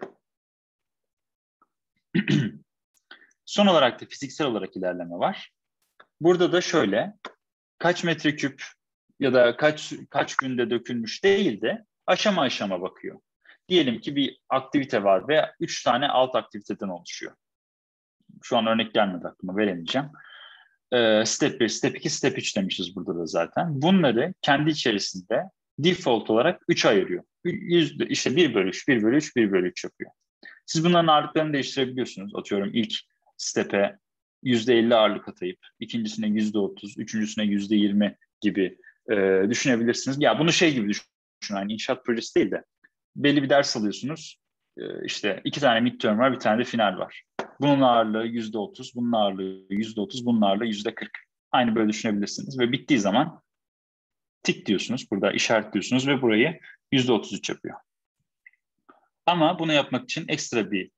Speaker 1: Son olarak da fiziksel olarak ilerleme var. Burada da şöyle, kaç metreküp ya da kaç günde dökülmüş değil de aşama aşama bakıyor. Diyelim ki bir aktivite var ve 3 tane alt aktiviteden oluşuyor. Şu an örnek gelmedi aklıma, veremeyeceğim. Step 1, Step 2, Step 3 demişiz burada da zaten. Bunları kendi içerisinde default olarak 3'e ayırıyor. İşte 1 bölü 3, 1 bölü 3, 1 bölü 3 yapıyor. Siz bunların ağırlıklarını değiştirebiliyorsunuz. Atıyorum ilk step'e %50 ağırlık atayıp, ikincisine %30, üçüncüsüne %20 gibi düşünebilirsiniz. Ya bunu şey gibi düşünün, yani inşaat projesi değil de belli bir ders alıyorsunuz. İşte 2 tane midterm var, bir tane de final var. Bunun ağırlığı %30, bunun ağırlığı %30, bunun ağırlığı %40. Aynı böyle düşünebilirsiniz ve bittiği zaman tik diyorsunuz, burada işaretliyorsunuz ve burayı %33 yapıyor. Ama bunu yapmak için ekstra bir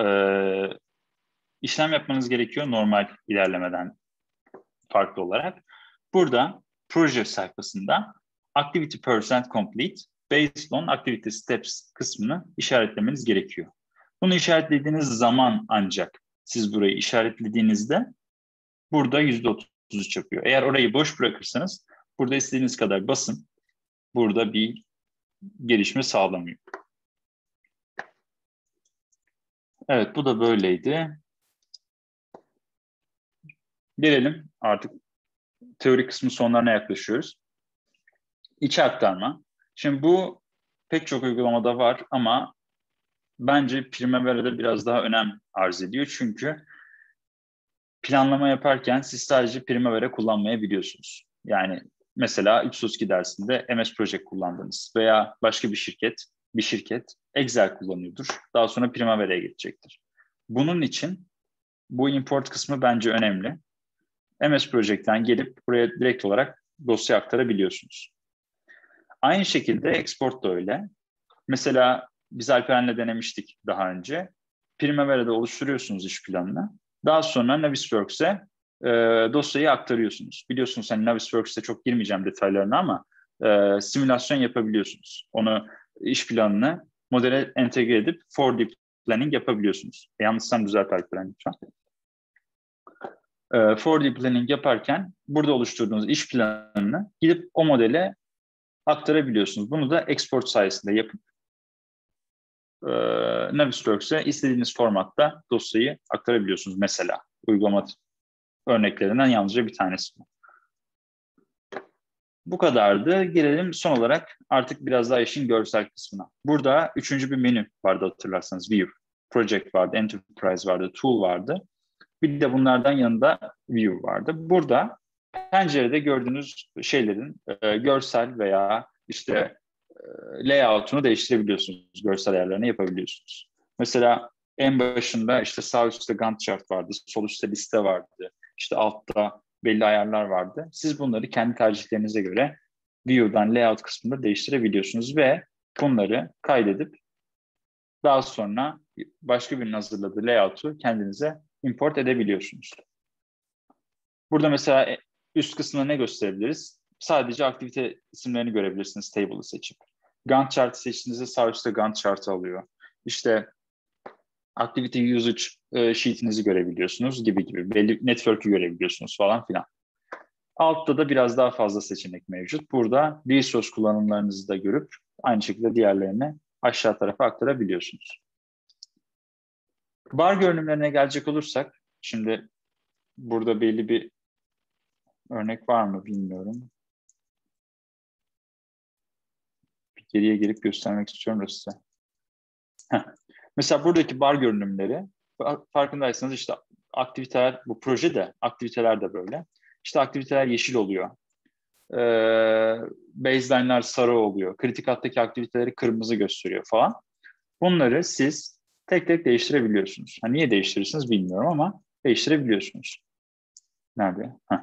Speaker 1: işlem yapmanız gerekiyor normal ilerlemeden farklı olarak. Burada proje sayfasında Activity Percent Complete Based on Activity Steps kısmını işaretlemeniz gerekiyor. Bunu işaretlediğiniz zaman ancak siz burayı işaretlediğinizde burada %33 yapıyor. Eğer orayı boş bırakırsanız burada istediğiniz kadar basın. Burada bir gelişme sağlamıyor. Evet, bu da böyleydi. Gelelim artık teori kısmı sonlarına yaklaşıyoruz. İçe aktarma. Şimdi bu pek çok uygulamada var ama bence Primavera'da biraz daha önem arz ediyor. Çünkü planlama yaparken siz sadece Primavera kullanmayabiliyorsunuz. Yani mesela 302 dersinde MS Project kullandınız veya başka bir şirket Excel kullanıyordur. Daha sonra Primavera'ya geçecektir. Bunun için bu import kısmı bence önemli. MS Project'ten gelip buraya direkt olarak dosya aktarabiliyorsunuz. Aynı şekilde export da öyle. Mesela biz Alperen'le denemiştik daha önce. Primavera'da oluşturuyorsunuz iş planını. Daha sonra Navisworks'e dosyayı aktarıyorsunuz. Biliyorsunuz hani Navisworks'e çok girmeyeceğim detaylarına ama simülasyon yapabiliyorsunuz. Onu iş planını modele entegre edip 4D planning yapabiliyorsunuz. Yanlışsam düzelt Alperen lütfen. 4D planning yaparken burada oluşturduğunuz iş planını gidip o modele aktarabiliyorsunuz. Bunu da export sayesinde yapıp Navisworks'e istediğiniz formatta dosyayı aktarabiliyorsunuz mesela. Uygulama örneklerinden yalnızca bir tanesi bu. Bu kadardı. Gelelim son olarak artık biraz daha işin görsel kısmına. Burada üçüncü bir menü vardı hatırlarsanız. View, Project vardı, Enterprise vardı, Tool vardı. Bir de bunlardan yanında View vardı. Burada pencerede gördüğünüz şeylerin görsel veya işte layout'unu değiştirebiliyorsunuz. Görsel ayarlarını yapabiliyorsunuz. Mesela en başında işte sağ üstte Gantt chart vardı, sol üstte liste vardı, işte altta belli ayarlar vardı. Siz bunları kendi tercihlerinize göre View'dan layout kısmında değiştirebiliyorsunuz ve bunları kaydedip daha sonra başka birinin hazırladığı layout'u kendinize import edebiliyorsunuz. Burada mesela üst kısmına ne gösterebiliriz? Sadece aktivite isimlerini görebilirsiniz table'ı seçip. Gantt chart'ı seçtiğinizde sağ üstte Gantt chart'ı alıyor. İşte activity usage sheet'inizi görebiliyorsunuz gibi gibi. Belli network'ü görebiliyorsunuz falan filan. Altta da biraz daha fazla seçenek mevcut. Burada resource kullanımlarınızı da görüp aynı şekilde diğerlerini aşağı tarafa aktarabiliyorsunuz. Bar görünümlerine gelecek olursak, şimdi burada belli bir örnek var mı bilmiyorum. Bir geriye gelip göstermek istiyorum da size. Mesela buradaki bar görünümleri farkındaysanız işte aktiviteler, bu projede aktiviteler de böyle. İşte aktiviteler yeşil oluyor. Baseline'lar sarı oluyor. Kritik hattaki aktiviteleri kırmızı gösteriyor falan. Bunları siz tek tek değiştirebiliyorsunuz. Ha, niye değiştirirsiniz bilmiyorum ama değiştirebiliyorsunuz. Nerede? Heh.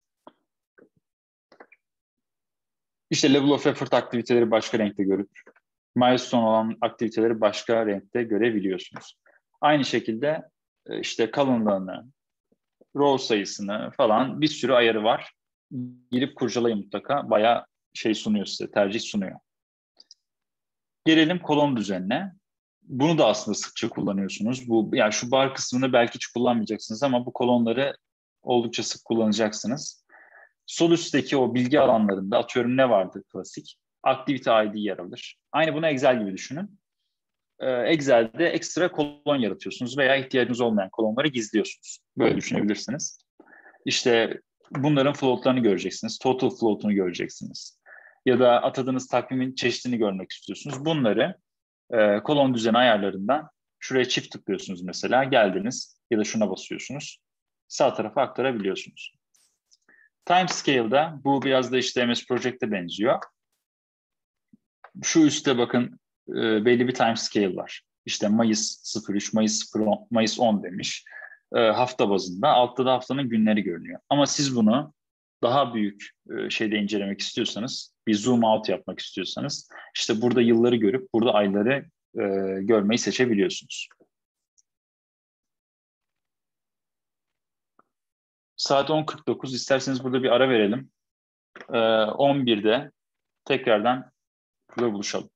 Speaker 1: İşte level of effort aktiviteleri başka renkte görüp milestone olan aktiviteleri başka renkte görebiliyorsunuz. Aynı şekilde işte kalınlığını, row sayısını falan bir sürü ayarı var. Girip kurcalayın mutlaka. Bayağı şey sunuyor size, tercih sunuyor. Gelelim kolon düzenine. Bunu da aslında sıkça kullanıyorsunuz. Bu yani şu bar kısmını belki hiç kullanmayacaksınız ama bu kolonları oldukça sık kullanacaksınız. Sol üstteki o bilgi alanlarında atıyorum ne vardır klasik? Activity ID yer alır. Aynı bunu Excel gibi düşünün. Excel'de ekstra kolon yaratıyorsunuz veya ihtiyacınız olmayan kolonları gizliyorsunuz. Böyle düşünebilirsiniz. İşte bunların floatlarını göreceksiniz. Total float'unu göreceksiniz. Ya da atadığınız takvimin çeşidini görmek istiyorsunuz. Bunları kolon düzeni ayarlarından şuraya çift tıklıyorsunuz mesela. Geldiniz ya da şuna basıyorsunuz. Sağ tarafa aktarabiliyorsunuz. Timescale'da bu biraz da işte MS Project'e benziyor. Şu üstte bakın belli bir timescale var. İşte Mayıs 03, Mayıs 10, Mayıs 10 demiş. Hafta bazında. Altta da haftanın günleri görünüyor. Ama siz bunu daha büyük şeyde incelemek istiyorsanız, bir zoom out yapmak istiyorsanız, işte burada yılları görüp burada ayları görmeyi seçebiliyorsunuz. Saat 10.49. İsterseniz burada bir ara verelim. 11'de tekrardan burada buluşalım.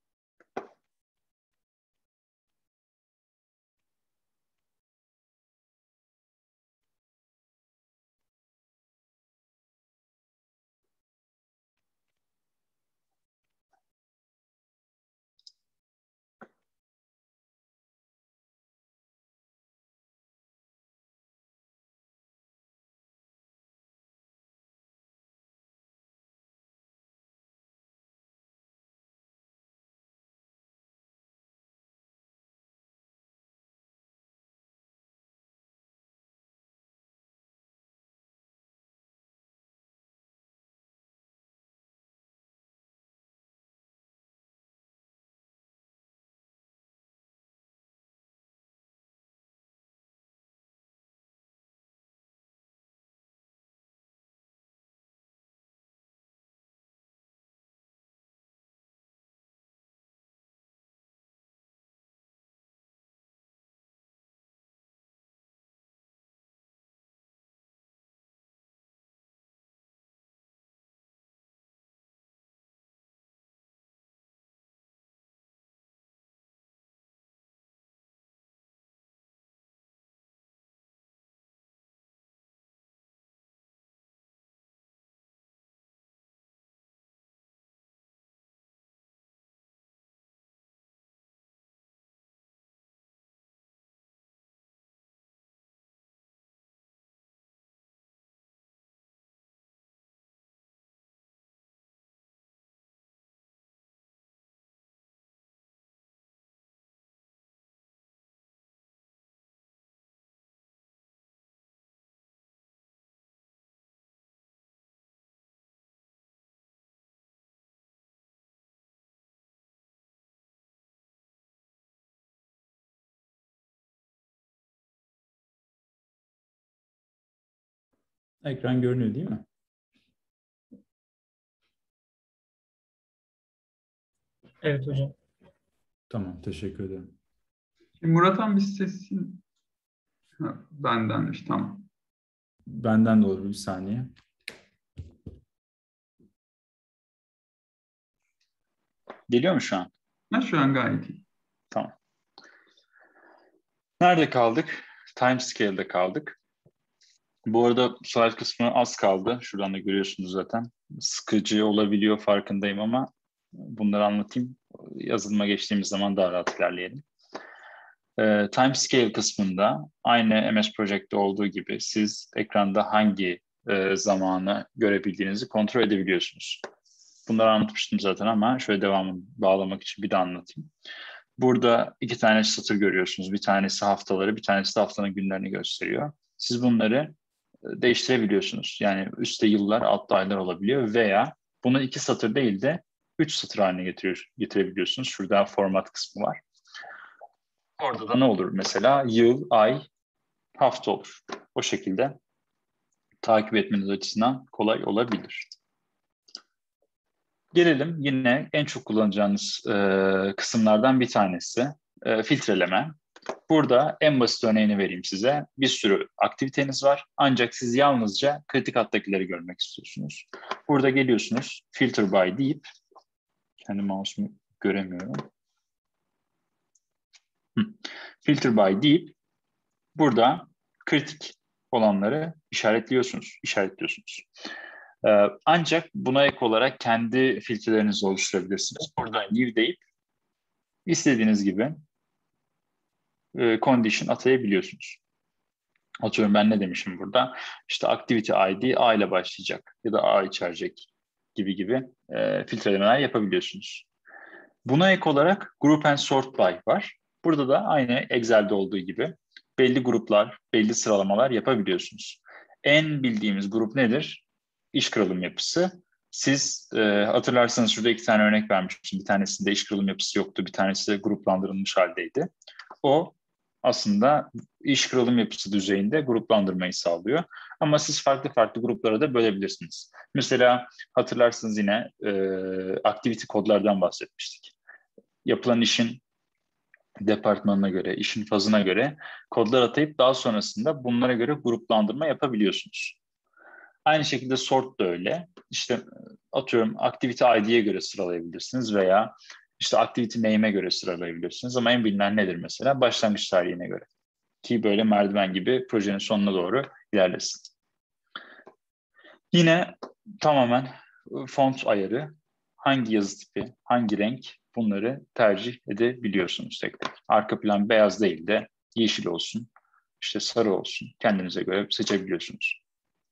Speaker 2: Ekran görünüyor değil mi?
Speaker 3: Evet hocam.
Speaker 2: Tamam, teşekkür ederim.
Speaker 4: Şimdi Murat Han bir sesin... Ha, bendenmiş, tamam.
Speaker 2: Benden de olur, bir saniye.
Speaker 1: Geliyor mu şu an?
Speaker 4: Ha, şu an gayet iyi.
Speaker 1: Tamam. Nerede kaldık? Timescale'de kaldık. Bu arada slide kısmı az kaldı. Şuradan da görüyorsunuz zaten. Sıkıcı olabiliyor farkındayım ama bunları anlatayım. Yazılıma geçtiğimiz zaman daha rahat ilerleyelim. Timescale kısmında aynı MS Project'te olduğu gibi siz ekranda hangi zamanı görebildiğinizi kontrol edebiliyorsunuz. Bunları anlatmıştım zaten ama şöyle devamını bağlamak için bir de anlatayım. Burada iki tane satır görüyorsunuz. Bir tanesi haftaları, bir tanesi de haftanın günlerini gösteriyor. Siz bunları değiştirebiliyorsunuz. Yani üstte yıllar, altta aylar olabiliyor veya bunu iki satır değil de üç satır haline getirebiliyorsunuz. Şurada format kısmı var. Orada da ne olur mesela? Yıl, ay, hafta olur. O şekilde takip etmeniz açısından kolay olabilir. Gelelim yine en çok kullanacağınız kısımlardan bir tanesi filtreleme. Burada en basit örneğini vereyim size. Bir sürü aktiviteniz var ancak siz yalnızca kritik hattakileri görmek istiyorsunuz. Burada geliyorsunuz filter by deyip, kendi mouse'umu göremiyorum. Filter by deyip burada kritik olanları işaretliyorsunuz. Ancak buna ek olarak kendi filtrelerinizi oluşturabilirsiniz. Buradan new deyip istediğiniz gibi condition atayabiliyorsunuz. Atıyorum ben ne demişim burada? İşte activity ID A ile başlayacak ya da A içerecek gibi filtrelemeler yapabiliyorsunuz. Buna ek olarak group and sort by var. Burada da aynı Excel'de olduğu gibi belli gruplar, belli sıralamalar yapabiliyorsunuz. En bildiğimiz grup nedir? İş kırılım yapısı. Siz hatırlarsanız şurada iki tane örnek vermiştim. Bir tanesinde iş kırılım yapısı yoktu, bir tanesi de gruplandırılmış haldeydi. O aslında iş kırılım yapısı düzeyinde gruplandırmayı sağlıyor. Ama siz farklı farklı gruplara da bölebilirsiniz. Mesela hatırlarsınız yine activity kodlardan bahsetmiştik. Yapılan işin departmanına göre, işin fazına göre kodlar atayıp daha sonrasında bunlara göre gruplandırma yapabiliyorsunuz. Aynı şekilde sort da öyle. İşte atıyorum activity ID'ye göre sıralayabilirsiniz veya işte activity name'e göre sıralayabilirsiniz ama en bilinen nedir mesela? Başlangıç tarihine göre. Ki böyle merdiven gibi projenin sonuna doğru ilerlesin. Yine tamamen font ayarı, hangi yazı tipi, hangi renk bunları tercih edebiliyorsunuz tek tek. Arka plan beyaz değil de yeşil olsun, işte sarı olsun. Kendinize göre seçebiliyorsunuz.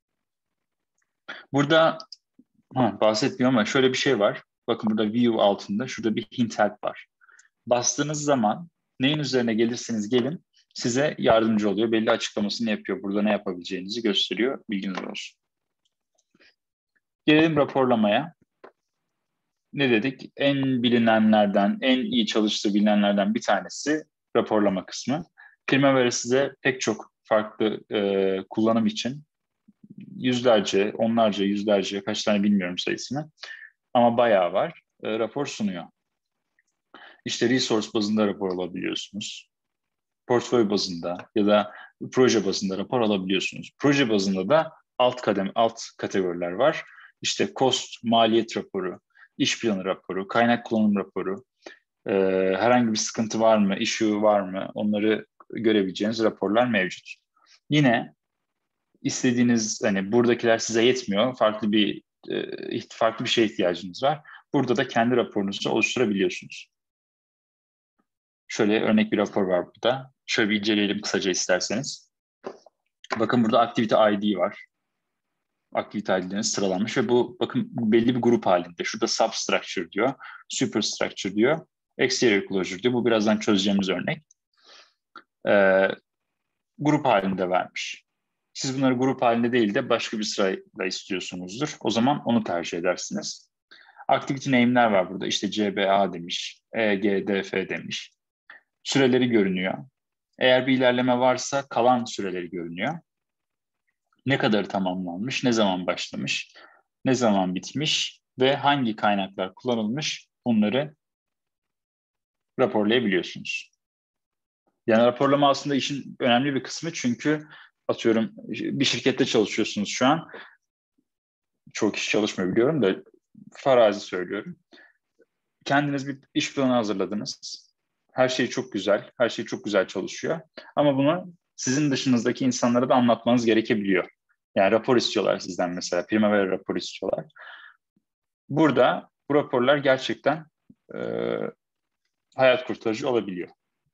Speaker 1: Burada bahsetmiyorum ama şöyle bir şey var. Bakın burada view altında şurada bir hint help var. Bastığınız zaman neyin üzerine gelirseniz gelin size yardımcı oluyor. Belli açıklamasını yapıyor. Burada ne yapabileceğinizi gösteriyor. Bilginiz olsun. Gelelim raporlamaya. Ne dedik? En bilinenlerden, en iyi çalıştığı bilinenlerden bir tanesi raporlama kısmı. Primavera size pek çok farklı kullanım için yüzlerce, onlarca, yüzlerce, kaç tane bilmiyorum sayısını ama bayağı var. Rapor sunuyor. İşte resource bazında rapor alabiliyorsunuz. Portföy bazında ya da proje bazında rapor alabiliyorsunuz. Proje bazında da alt kategoriler var. İşte cost, maliyet raporu, iş planı raporu, kaynak kullanım raporu, herhangi bir sıkıntı var mı, issue var mı, onları görebileceğiniz raporlar mevcut. Yine istediğiniz, hani buradakiler size yetmiyor, farklı bir şeye ihtiyacınız var. Burada da kendi raporunuzu oluşturabiliyorsunuz. Şöyle örnek bir rapor var burada. Şöyle bir inceleyelim kısaca isterseniz. Bakın burada Activity ID var. Activity ID'leriniz sıralanmış ve bu bakın belli bir grup halinde. Şurada Substructure diyor, Superstructure diyor, Exterior Closure diyor. Bu birazdan çözeceğimiz örnek. Grup halinde vermiş. Siz bunları grup halinde değil de başka bir sırayla istiyorsunuzdur. O zaman onu tercih edersiniz. Activity name'ler var burada. İşte CBA demiş, EGDF demiş. Süreleri görünüyor. Eğer bir ilerleme varsa kalan süreleri görünüyor. ne kadarı tamamlanmış, ne zaman başlamış, ne zaman bitmiş ve hangi kaynaklar kullanılmış, bunları raporlayabiliyorsunuz. Yani raporlama aslında işin önemli bir kısmı, çünkü atıyorum bir şirkette çalışıyorsunuz şu an. Çok kişi çalışmıyor biliyorum da farazi söylüyorum. Kendiniz bir iş planı hazırladınız. Her şey çok güzel, her şey çok güzel çalışıyor. Ama bunu sizin dışınızdaki insanlara da anlatmanız gerekebiliyor. Yani rapor istiyorlar sizden mesela, Primavera rapor istiyorlar. Burada bu raporlar gerçekten e, hayat kurtarıcı olabiliyor.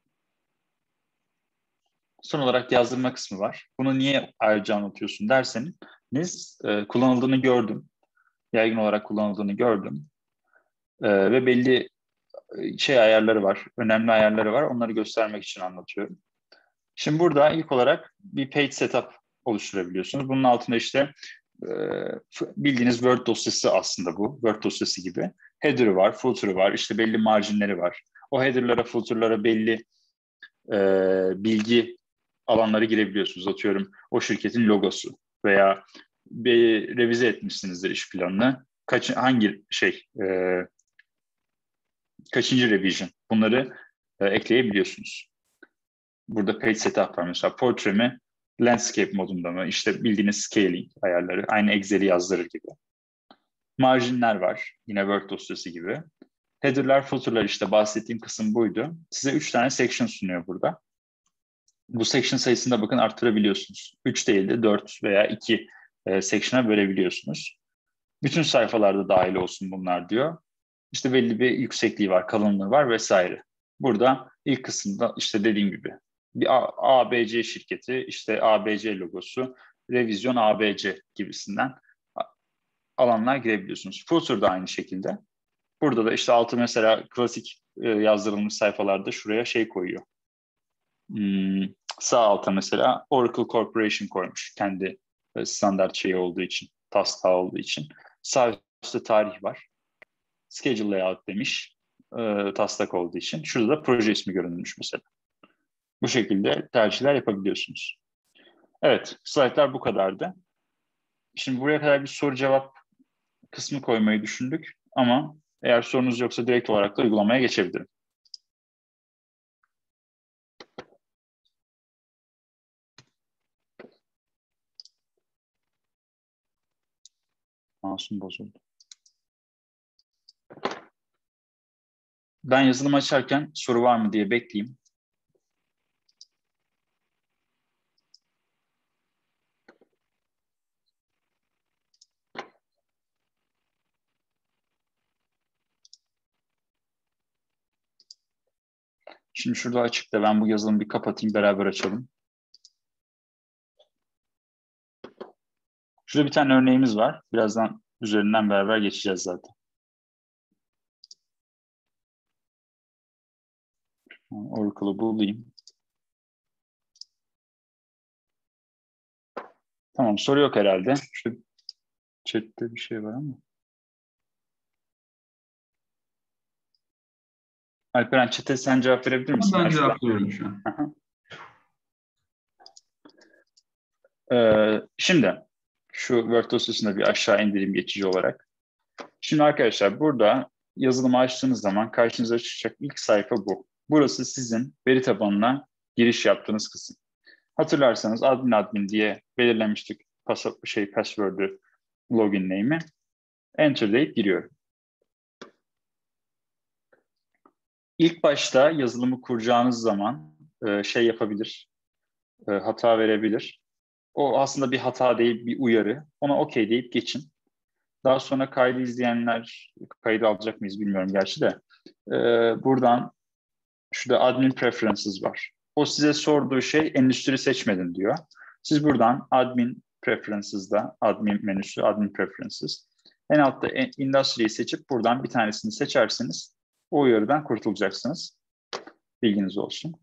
Speaker 1: Son olarak yazdırma kısmı var. Bunu niye ayrıca anlatıyorsun derseniz, kullanıldığını gördüm. Yaygın olarak kullanıldığını gördüm. Ve belli ayarları var, önemli ayarları var. Onları göstermek için anlatıyorum. Şimdi burada ilk olarak bir page setup oluşturabiliyorsunuz. Bunun altında işte bildiğiniz Word dosyası aslında bu. Word dosyası gibi. Header'ı var, footer'ı var, işte belli marjinleri var. O header'lara, footer'lara belli bilgi alanları girebiliyorsunuz. Atıyorum o şirketin logosu veya bir revize etmişsinizdir iş planını. Kaçıncı revision? Bunları ekleyebiliyorsunuz. Burada page setup var mesela. Portrait mi? Landscape modunda mı? İşte bildiğiniz scaling ayarları. Aynı Excel'i yazdırır gibi. Marjinler var. Yine Word dosyası gibi. Header'lar, footer'lar, işte bahsettiğim kısım buydu. Size 3 tane section sunuyor burada. Bu section sayısını da bakın arttırabiliyorsunuz. 3 değil de 4 veya 2 section'a bölebiliyorsunuz. Bütün sayfalarda dahil olsun bunlar diyor. İşte belli bir yüksekliği var, kalınlığı var vesaire. Burada ilk kısımda işte dediğim gibi bir ABC şirketi, işte ABC logosu, revizyon ABC gibisinden alanlar girebiliyorsunuz. Footer da aynı şekilde. Burada da işte altı mesela klasik yazdırılmış sayfalarda şuraya şey koyuyor. Sağ alta mesela Oracle Corporation koymuş. Kendi standart şeyi olduğu için, taslağı olduğu için. Sağ üstte tarih var. Schedule layout demiş. Taslak olduğu için. Şurada da proje ismi görünmüş mesela. Bu şekilde tercihler yapabiliyorsunuz. Evet, slaytlar bu kadardı. Şimdi buraya kadar bir soru cevap kısmı koymayı düşündük ama eğer sorunuz yoksa direkt olarak da uygulamaya geçebilirim. Mouse'um bozuldu. Ben yazılım açarken soru var mı diye bekleyeyim. Şimdi şurada açıkta, ben bu yazılımı bir kapatayım, beraber açalım. Şurada bir tane örneğimiz var. Birazdan üzerinden beraber geçeceğiz zaten. Oracle'ı bulayım. Tamam, soru yok herhalde. Şu chat'te bir şey var ama. Alperen, chat'e sen cevap verebilir misin?
Speaker 4: Ben cevaplıyorum şu an.
Speaker 1: Şimdi şu Word dosyasını bir aşağı indireyim geçici olarak. Şimdi arkadaşlar burada yazılımı açtığınız zaman karşınıza çıkacak ilk sayfa bu. Burası sizin veri tabanına giriş yaptığınız kısım. Hatırlarsanız admin diye belirlemiştik password'ü, login name'i. Enter deyip giriyorum. İlk başta yazılımı kuracağınız zaman yapabilir, hata verebilir. O aslında bir hata değil, bir uyarı. Ona okey deyip geçin. Daha sonra kaydı izleyenler, kaydı alacak mıyız bilmiyorum gerçi de. Buradan şurada admin preferences var. O size sorduğu şey endüstri seçmedin diyor. Siz buradan admin preferences'da, admin menüsü, admin preferences. En altta industry'yi seçip buradan bir tanesini seçerseniz o uyarıdan kurtulacaksınız. Bilginiz olsun.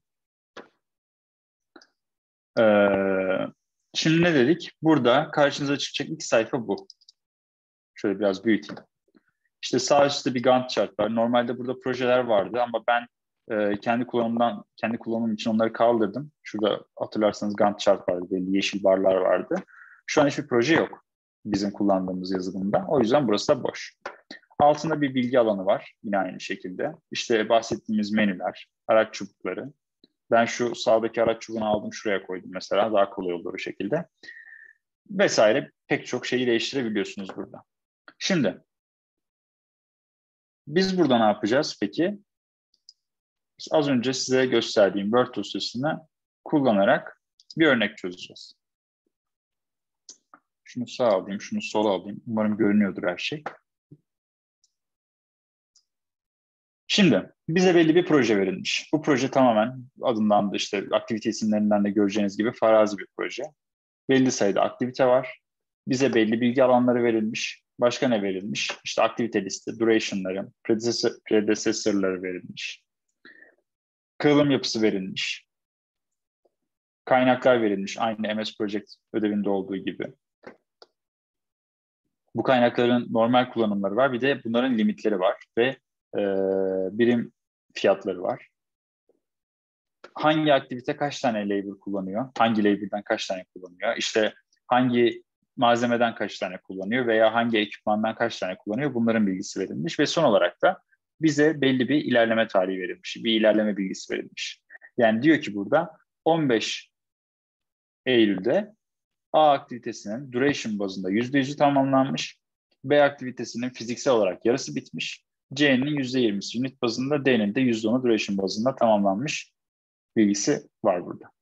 Speaker 1: Şimdi ne dedik? Burada karşınıza çıkacak ilk sayfa bu. Şöyle biraz büyüteyim. İşte sağ üstte bir Gantt chart var. Normalde burada projeler vardı ama ben kendi kullanımım için onları kaldırdım. Şurada hatırlarsanız Gantt chart vardı, belli yeşil barlar vardı. Şu an hiçbir proje yok bizim kullandığımız yazılımda. O yüzden burası da boş. Altında bir bilgi alanı var yine aynı şekilde. İşte bahsettiğimiz menüler, araç çubukları. Ben şu sağdaki araç çubuğunu aldım şuraya koydum mesela, daha kolay olur o şekilde. Vesaire, pek çok şeyi değiştirebiliyorsunuz burada. Şimdi biz burada ne yapacağız peki? Az önce size gösterdiğim Word dosyasını kullanarak bir örnek çözeceğiz. Şunu sağa alayım, şunu sola alayım. Umarım görünüyordur her şey. Şimdi bize belli bir proje verilmiş. Bu proje tamamen adından da işte aktivite isimlerinden de göreceğiniz gibi farazi bir proje. Belli sayıda aktivite var. Bize belli bilgi alanları verilmiş. Başka ne verilmiş? İşte aktivite listi, duration'ları, predecessor'ları verilmiş. Kırılım yapısı verilmiş. Kaynaklar verilmiş. Aynı MS Project ödevinde olduğu gibi. Bu kaynakların normal kullanımları var. Bir de bunların limitleri var ve birim fiyatları var. Hangi aktivite kaç tane label kullanıyor? Hangi label'den kaç tane kullanıyor? İşte hangi malzemeden kaç tane kullanıyor veya hangi ekipmandan kaç tane kullanıyor? Bunların bilgisi verilmiş ve son olarak da bize belli bir ilerleme tarihi verilmiş. Bir ilerleme bilgisi verilmiş. Yani diyor ki burada 15 Eylül'de A aktivitesinin duration bazında %100'ü tamamlanmış. B aktivitesinin fiziksel olarak yarısı bitmiş. C'nin %20'si unit bazında, D'nin de %10'u duration bazında tamamlanmış bilgisi var burada.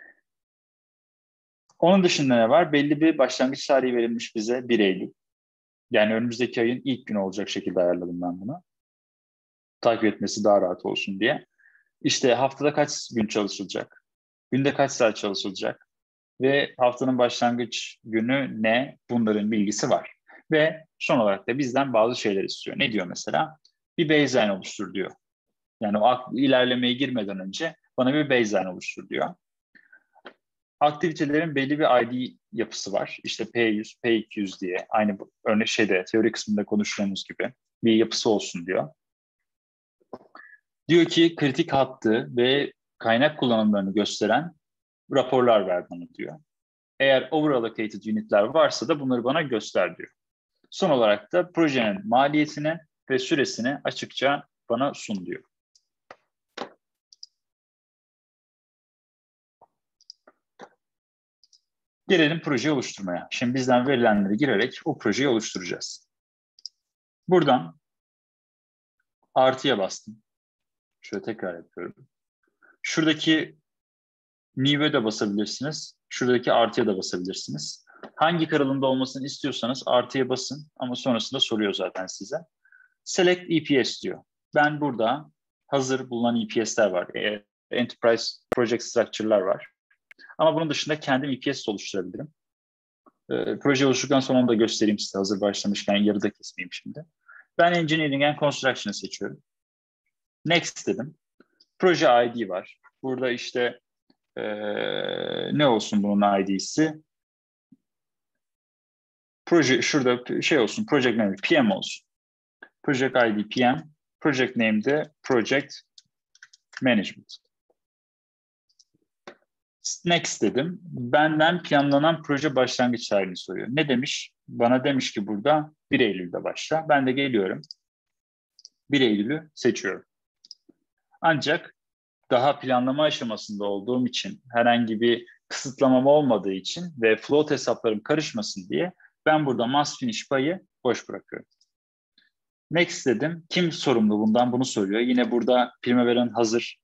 Speaker 1: Onun dışında ne var? Belli bir başlangıç tarihi verilmiş bize 1 Eylül. Yani önümüzdeki ayın ilk günü olacak şekilde ayarladım ben bunu. Takip etmesi daha rahat olsun diye. İşte haftada kaç gün çalışılacak? Günde kaç saat çalışılacak? Ve haftanın başlangıç günü ne? Bunların bilgisi var. Ve son olarak da bizden bazı şeyler istiyor. Ne diyor mesela? Bir baseline oluştur diyor. Yani o ilerlemeye girmeden önce bana bir baseline oluştur diyor. Aktivitelerin belli bir ID yapısı var. İşte P100, P200 diye. Aynı örnek teori kısmında konuştuğumuz gibi bir yapısı olsun diyor. Diyor ki kritik hattı ve kaynak kullanımlarını gösteren raporlar ver bana diyor. Eğer overallocated unitler varsa da bunları bana göster diyor. Son olarak da projenin maliyetini ve süresini açıkça bana sun diyor. Gelelim projeyi oluşturmaya. Şimdi bizden verilenleri girerek o projeyi oluşturacağız. Buradan artıya bastım. Şöyle tekrar yapıyorum. Şuradaki new'e de basabilirsiniz. Şuradaki artıya da basabilirsiniz. Hangi kırılımda olmasını istiyorsanız artıya basın ama sonrasında soruyor zaten size. Select EPS diyor. Ben burada hazır bulunan EPS'ler var. Enterprise Project Structure'lar var. Ama bunun dışında kendim EPS oluşturabilirim. Proje oluşturduktan sonra onu da göstereyim size. Hazır başlamışken yarıda kesmeyeyim şimdi. Ben Engineering and Construction'ı seçiyorum. Next dedim. Proje ID var. Burada işte ne olsun bunun ID'si? Proje şurada şey olsun. Project name PM olsun. Project ID PM. Project name de Project Management. Next dedim. Benden planlanan proje başlangıç tarihini soruyor. Ne demiş? Bana demiş ki burada 1 Eylül'de başla. Ben de geliyorum. 1 Eylül'ü seçiyorum. Ancak daha planlama aşamasında olduğum için, herhangi bir kısıtlamam olmadığı için ve float hesaplarım karışmasın diye ben burada must finish payı boş bırakıyorum. Next dedim. Kim sorumlu bundan? Bunu soruyor. Yine burada Primavera'nın hazır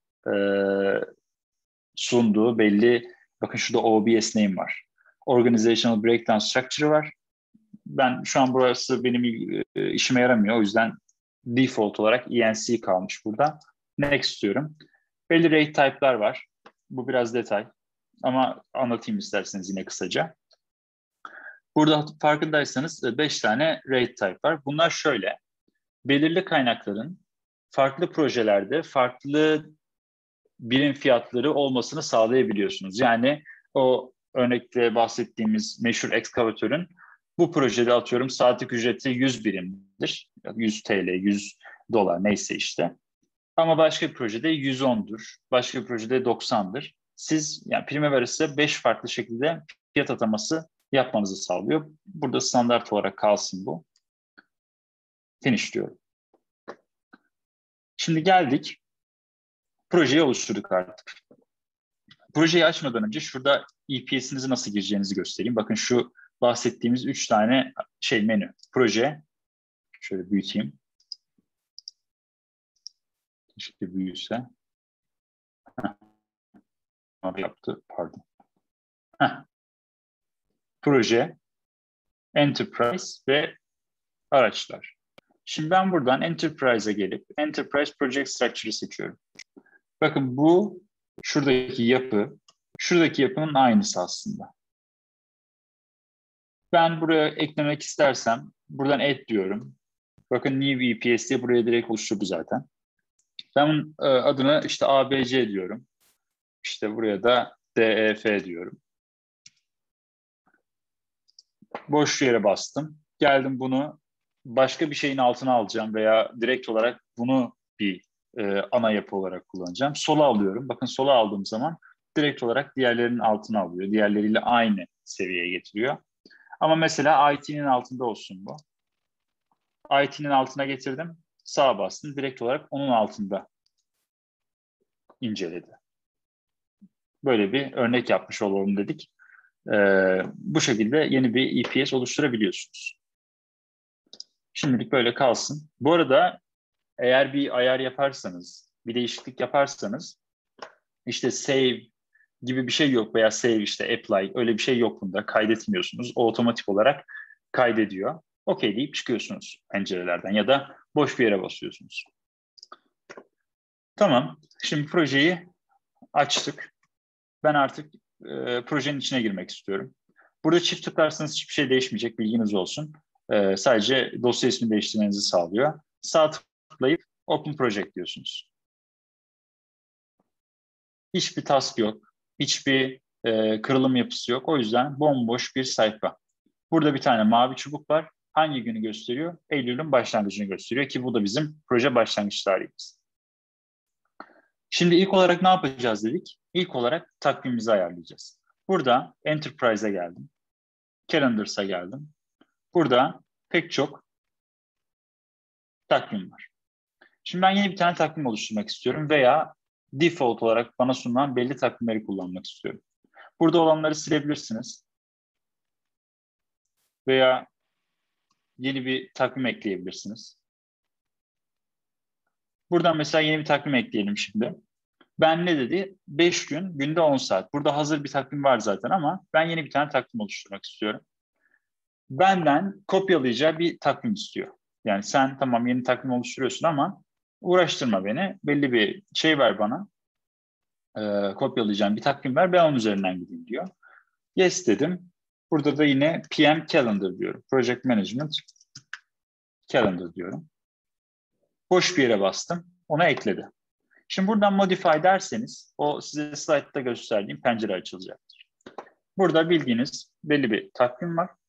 Speaker 1: sunduğu belli, bakın şurada OBS name var. Organizational Breakdown Structure var. Ben şu an burası benim işime yaramıyor. O yüzden default olarak ENC kalmış burada. Next diyorum. Belli rate type'lar var. Bu biraz detay. Ama anlatayım isterseniz yine kısaca. Burada farkındaysanız 5 tane rate type var. Bunlar şöyle. Belirli kaynakların farklı projelerde farklı birim fiyatları olmasını sağlayabiliyorsunuz. Yani o örnekte bahsettiğimiz meşhur ekskavatörün bu projede atıyorum saatlik ücreti 100 birimdir. 100 TL, 100 dolar neyse işte. Ama başka bir projede 110'dur. Başka bir projede 90'dır. Siz yani Primavera size 5 farklı şekilde fiyat ataması yapmanızı sağlıyor. Burada standart olarak kalsın bu. Finish diyorum. Şimdi geldik. Projeyi oluşturduk artık. Projeyi açmadan önce şurada EPS'inizi nasıl gireceğinizi göstereyim. Bakın şu bahsettiğimiz 3 tane menü. Proje. Şöyle büyüteyim. Keşke büyüse. Abi yaptı. Pardon. Proje, Enterprise ve araçlar. Şimdi ben buradan Enterprise'a gelip Enterprise Project Structure'ı seçiyorum. Bakın bu şuradaki yapının aynısı aslında. Ben buraya eklemek istersem buradan add diyorum. Bakın new EPS diye buraya direkt oluşturdu zaten. Ben adına işte ABC diyorum. İşte buraya da DEF diyorum. Boş yere bastım. Geldim bunu başka bir şeyin altına alacağım veya direkt olarak bunu bir ana yapı olarak kullanacağım. Sola alıyorum. Bakın sola aldığım zaman direkt olarak diğerlerinin altına alıyor. Diğerleriyle aynı seviyeye getiriyor. Ama mesela IT'nin altında olsun bu. IT'nin altına getirdim. Sağa bastım. Direkt olarak onun altında inceledi. Böyle bir örnek yapmış olalım dedik. Bu şekilde yeni bir EPS oluşturabiliyorsunuz. Şimdilik böyle kalsın. Bu arada eğer bir ayar yaparsanız, bir değişiklik yaparsanız işte save gibi bir şey yok veya save işte apply öyle bir şey yok bunda. Kaydetmiyorsunuz. O otomatik olarak kaydediyor. OK deyip çıkıyorsunuz pencerelerden ya da boş bir yere basıyorsunuz. Tamam. Şimdi projeyi açtık. Ben artık projenin içine girmek istiyorum. Burada çift tıklarsanız hiçbir şey değişmeyecek, bilginiz olsun. Sadece dosya ismini değiştirmenizi sağlıyor. Sağ tıklayıp Open Project diyorsunuz. Hiçbir task yok, hiçbir kırılım yapısı yok. O yüzden bomboş bir sayfa. Burada bir tane mavi çubuk var. Hangi günü gösteriyor? Eylül'ün başlangıcını gösteriyor ki bu da bizim proje başlangıç tarihimiz. Şimdi ilk olarak ne yapacağız dedik? İlk olarak takvimimizi ayarlayacağız. Burada Enterprise'a geldim. Calendars'a geldim. Burada pek çok takvim var. Şimdi ben yeni bir tane takvim oluşturmak istiyorum veya default olarak bana sunulan belli takvimleri kullanmak istiyorum. Burada olanları silebilirsiniz. Veya yeni bir takvim ekleyebilirsiniz. Buradan mesela yeni bir takvim ekleyelim şimdi. Ben ne dedi? 5 gün, günde 10 saat. Burada hazır bir takvim var zaten ama ben yeni bir tane takvim oluşturmak istiyorum. Benden kopyalayacağı bir takvim istiyor. Yani sen tamam yeni takvim oluşturuyorsun ama uğraştırma beni. Belli bir şey ver bana. Kopyalayacağım bir takvim ver. Ben onun üzerinden gideyim diyor. Yes dedim. Burada da yine PM Calendar diyorum. Project Management Calendar diyorum. Boş bir yere bastım. Ona ekledi. Şimdi buradan modify derseniz o size slide'da gösterdiğim pencere açılacaktır. Burada bildiğiniz belli bir takvim var.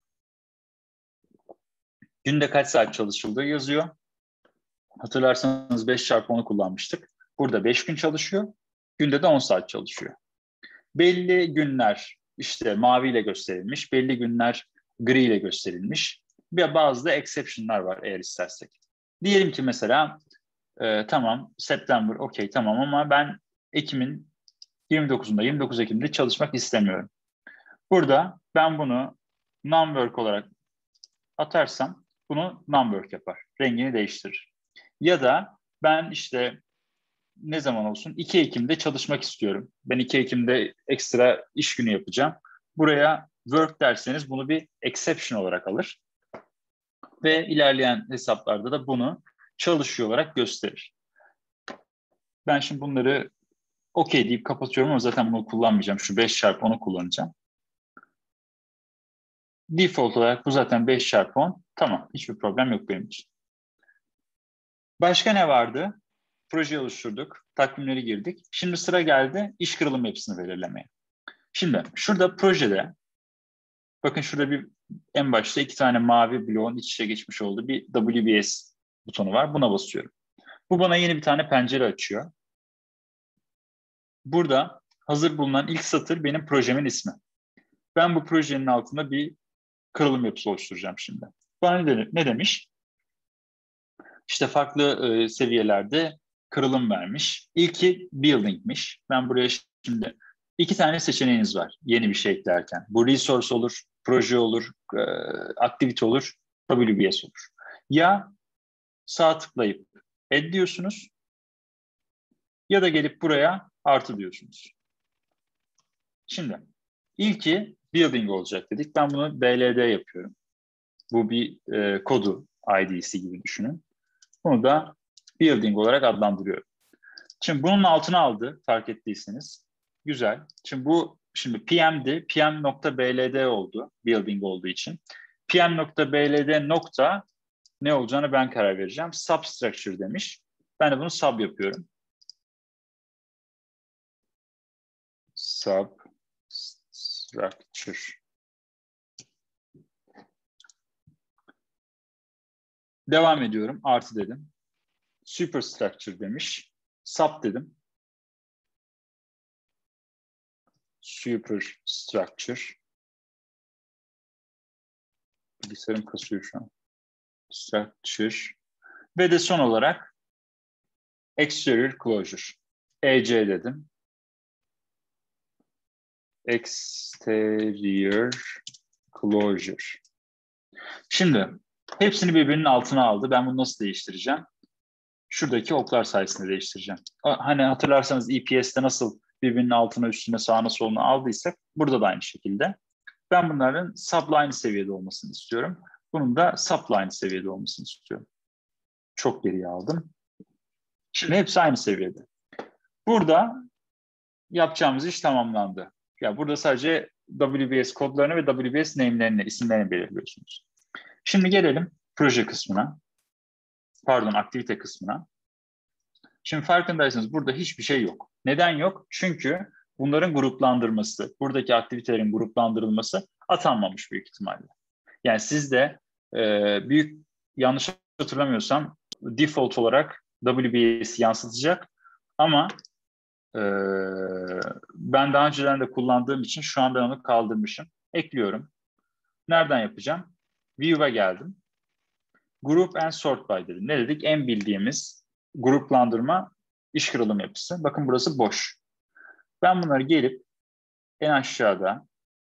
Speaker 1: Günde kaç saat çalışıldığı yazıyor. Hatırlarsanız 5x10'u kullanmıştık. Burada 5 gün çalışıyor. Günde de 10 saat çalışıyor. Belli günler işte maviyle gösterilmiş. Belli günler gri ile gösterilmiş. Ve bazı da exception'lar var eğer istersek. Diyelim ki mesela tamam September okey tamam ama ben Ekim'in 29 Ekim'de çalışmak istemiyorum. Burada ben bunu non-work olarak atarsam bunu non-work yapar. Rengini değiştirir. Ya da ben işte ne zaman olsun 2 Ekim'de çalışmak istiyorum. Ben 2 Ekim'de ekstra iş günü yapacağım. Buraya work derseniz bunu bir exception olarak alır. Ve ilerleyen hesaplarda da bunu çalışıyor olarak gösterir. Ben şimdi bunları okey deyip kapatıyorum ama zaten bunu kullanmayacağım. Şu 5x10'u kullanacağım. Default olarak bu zaten 5x10. Tamam, hiçbir problem yok benim için. Başka ne vardı? Proje oluşturduk, takvimleri girdik. Şimdi sıra geldi iş kırılım yapısını belirlemeye. Şimdi şurada projede, bakın şurada en başta 2 tane mavi bloğun iç içe geçmiş olduğu bir WBS butonu var. Buna basıyorum. Bu bana yeni bir tane pencere açıyor. Burada hazır bulunan ilk satır benim projemin ismi. Ben bu projenin altında bir kırılım yapısı oluşturacağım şimdi. Bana ne demiş? İşte farklı seviyelerde kırılım vermiş. İlki building'miş. Ben buraya şimdi 2 tane seçeneğiniz var yeni bir şey eklerken. Bu resource olur, proje olur, activity olur, WBS olur. Ya sağ tıklayıp add diyorsunuz ya da gelip buraya artı diyorsunuz. Şimdi ilki building olacak dedik. Ben bunu BLD yapıyorum. Bu bir kodu ID'si gibi düşünün. Bunu da building olarak adlandırıyorum. Şimdi bunun altına aldı fark ettiyseniz. Güzel. Şimdi PM'di. PM.bld oldu. Building olduğu için. PM.bld nokta ne olacağını ben karar vereceğim. Substructure demiş. Ben de bunu sub yapıyorum. Substructure. Devam ediyorum. Artı dedim. Superstructure demiş. Sub dedim. Superstructure. Bilgisayarım kasıyor şu an. Structure. Ve de son olarak exterior closure. EC dedim. Exterior closure. Şimdi hepsini birbirinin altına aldı. Ben bunu nasıl değiştireceğim? Şuradaki oklar sayesinde değiştireceğim. Hani hatırlarsanız EPS'te nasıl birbirinin altına, üstüne, sağına, soluna aldıysak burada da aynı şekilde. Ben bunların subline seviyede olmasını istiyorum. Bunun da subline seviyede olmasını istiyorum. Çok geriye aldım. Şimdi hepsi aynı seviyede. Burada yapacağımız iş tamamlandı. Ya burada sadece WBS kodlarını ve WBS name'lerini, isimlerini belirliyorsunuz. Şimdi gelelim proje kısmına. Pardon, aktivite kısmına. Şimdi farkındaysanız burada hiçbir şey yok. Neden yok? Çünkü bunların gruplandırması, buradaki aktivitelerin gruplandırılması atanmamış büyük ihtimalle. Yani sizde yanlış hatırlamıyorsam default olarak WBS yansıtacak ama ben daha önceden de kullandığım için şu an ben onu kaldırmışım. Ekliyorum. Nereden yapacağım? View'a geldim. Group and sort by dedim. Ne dedik? En bildiğimiz gruplandırma iş kırılım yapısı. Bakın burası boş. Ben bunları gelip en aşağıda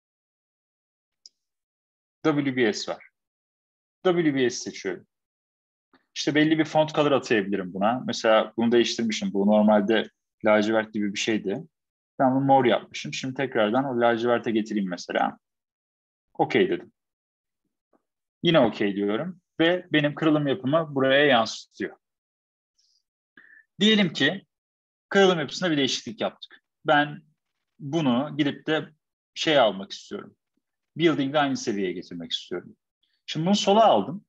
Speaker 1: WBS var. WBS seçiyorum. İşte belli bir font color atayabilirim buna. Mesela bunu değiştirmişim. Bu normalde lacivert gibi bir şeydi. Ben bunu mor yapmışım. Şimdi tekrardan o laciverte getireyim mesela. OK dedim. Yine OK diyorum. Ve benim kırılım yapımı buraya yansıtıyor. Diyelim ki kırılım yapısında bir değişiklik yaptık. Ben bunu gidip de almak istiyorum. Building'de aynı seviyeye getirmek istiyorum. Şimdi bunu sola aldım.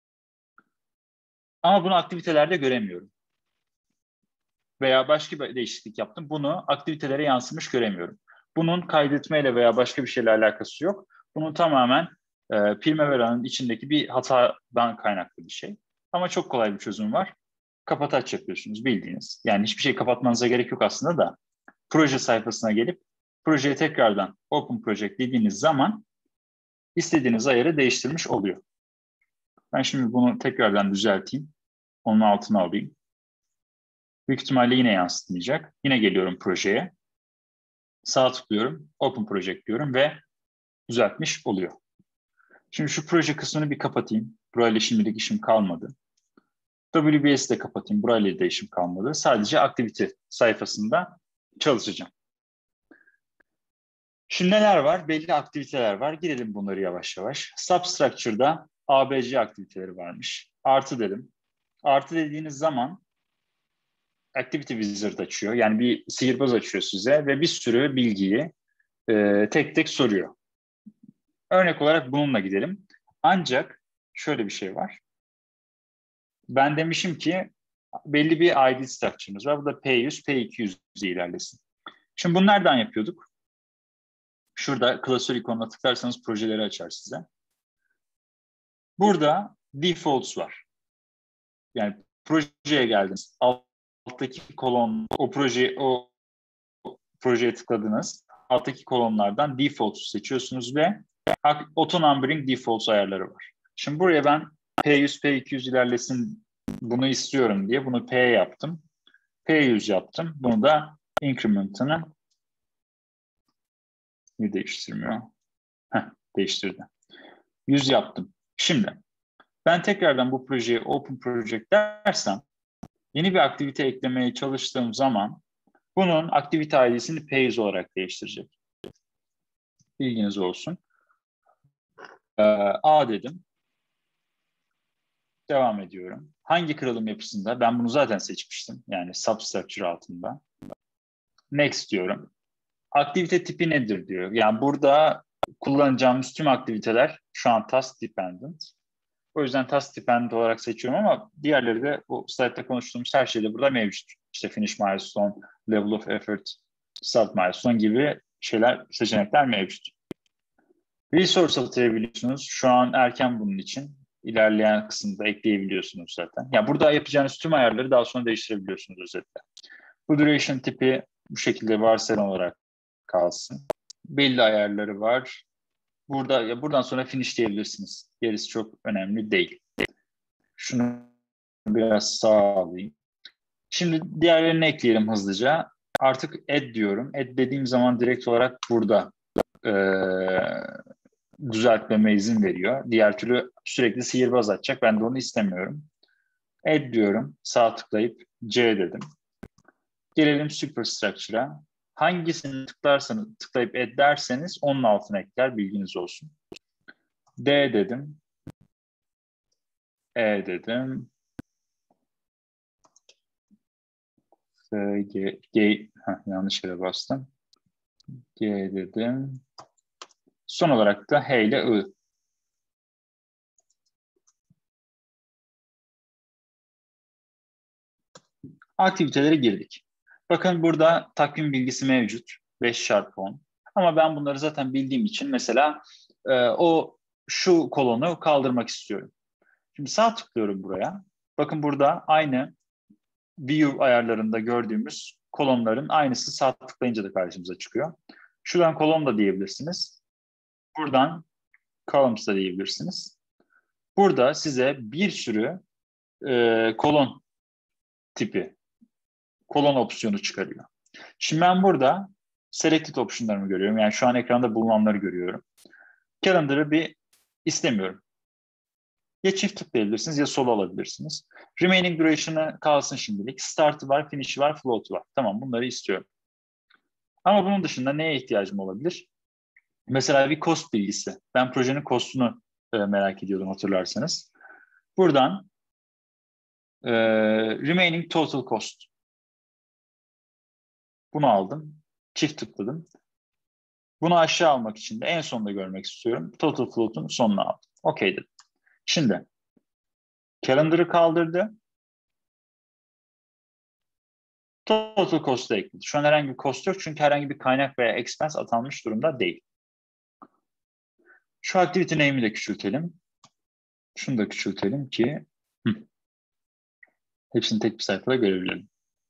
Speaker 1: Ama bunu aktivitelerde göremiyorum. Veya başka bir değişiklik yaptım. Bunu aktivitelere yansımış göremiyorum. Bunun kaydetmeyle veya başka bir şeyle alakası yok. Bunun tamamen Primavera'nın içindeki bir hatadan kaynaklı bir şey. Ama çok kolay bir çözüm var. Kapataç yapıyorsunuz bildiğiniz. Yani hiçbir şey kapatmanıza gerek yok aslında da. Proje sayfasına gelip projeyi tekrardan Open Project dediğiniz zaman istediğiniz ayarı değiştirmiş oluyor. Ben şimdi bunu tekrardan düzelteyim. Onun altına alayım. Büyük ihtimalle yine yansıtmayacak. Yine geliyorum projeye. Sağ tıklıyorum. Open Project diyorum ve düzeltmiş oluyor. Şimdi şu proje kısmını bir kapatayım. Burayla şimdilik işim kalmadı. WBS'i de kapatayım. Burayla da işim kalmadı. Sadece Activity sayfasında çalışacağım. Şimdi neler var? Belli aktiviteler var. Girelim bunları yavaş yavaş. Substructure'da ABC aktiviteleri varmış. Artı dedim. Artı dediğiniz zaman Activity Wizard açıyor. Yani bir sihirbaz açıyor size ve bir sürü bilgiyi tek tek soruyor. Örnek olarak bununla gidelim. Ancak şöyle bir şey var. Ben demişim ki belli bir ID structure'ımız var. Bu da P100, P200 ilerlesin. Şimdi bunu nereden yapıyorduk? Şurada klasör ikonuna tıklarsanız projeleri açar size. Burada defaults var. Yani projeye geldiniz. Alttaki kolon o projeye tıkladınız. alttaki kolonlardan default'u seçiyorsunuz ve auto numbering defaults ayarları var. Şimdi buraya ben P100, P200 ilerlesin bunu istiyorum diye bunu P yaptım. P100 yaptım. Bunu da increment'ını değiştirmiyor. Değiştirdi. 100 yaptım. Şimdi ben tekrardan bu projeye Open Project dersem yeni bir aktivite eklemeye çalıştığım zaman bunun aktivite ID'sini P100 olarak değiştirecek. Bilginiz olsun. A dedim. Devam ediyorum. Hangi kırılım yapısında? Ben bunu zaten seçmiştim. Yani substructure altında. Next diyorum. Aktivite tipi nedir diyor. Yani burada kullanacağımız tüm aktiviteler şu an task dependent. O yüzden task dependent olarak seçiyorum ama diğerleri de bu slide'da konuştuğumuz her şey de burada mevcut. İşte finish milestone, level of effort, start milestone gibi seçenekler mevcut. Resource atayabiliyorsunuz. Şu an erken bunun için. İlerleyen kısımda ekleyebiliyorsunuz zaten. Yani burada yapacağınız tüm ayarları daha sonra değiştirebiliyorsunuz özetle. Bu duration tipi bu şekilde varsayılan olarak kalsın. Belli ayarları var. Buradan sonra finish diyebilirsiniz. Gerisi çok önemli değil. Şunu biraz sağa alayım. Şimdi diğerlerini ekleyelim hızlıca. Artık add diyorum. Add dediğim zaman direkt olarak burada düzeltmeme izin veriyor. Diğer türlü sürekli sihirbaz açacak. Ben de onu istemiyorum. Add diyorum. Sağ tıklayıp C dedim. Gelelim superstructure'a. Hangisini tıklayıp add derseniz onun altına ekler. Bilginiz olsun. D dedim. E dedim. Yanlış yere bastım. G dedim. Son olarak da H ile I. Aktivitelere girdik. Bakın burada takvim bilgisi mevcut. 5x10. Ama ben bunları zaten bildiğim için mesela şu kolonu kaldırmak istiyorum. Şimdi sağ tıklıyorum buraya. Bakın burada aynı view ayarlarında gördüğümüz kolonların aynısı sağ tıklayınca da karşımıza çıkıyor. Şuradan kolon da diyebilirsiniz. Buradan columns da diyebilirsiniz. Burada size bir sürü kolon tipi, kolon opsiyonu çıkarıyor. Şimdi ben burada selected optionlarımı görüyorum. Yani şu an ekranda bulunanları görüyorum. Calendar'ı bir istemiyorum. Ya çift tıklayabilirsiniz ya solo alabilirsiniz. Remaining duration'ı kalsın şimdilik. Start'ı var, finish'i var, float'u var. Tamam, bunları istiyorum. Ama bunun dışında neye ihtiyacım olabilir? Mesela bir cost bilgisi. Ben projenin cost'unu merak ediyordum hatırlarsanız. Buradan remaining total cost. Bunu aldım. Çift tıkladım. Bunu aşağı almak için de en sonunda görmek istiyorum. Total float'un sonuna aldım. OK dedim. Şimdi calendar'ı kaldırdı. Total cost'u ekledi. Şu an herhangi bir cost yok çünkü herhangi bir kaynak veya expense atanmış durumda değil. Şu activity name'i de küçültelim. Şunu da küçültelim ki hepsini tek bir sayfada görebilelim.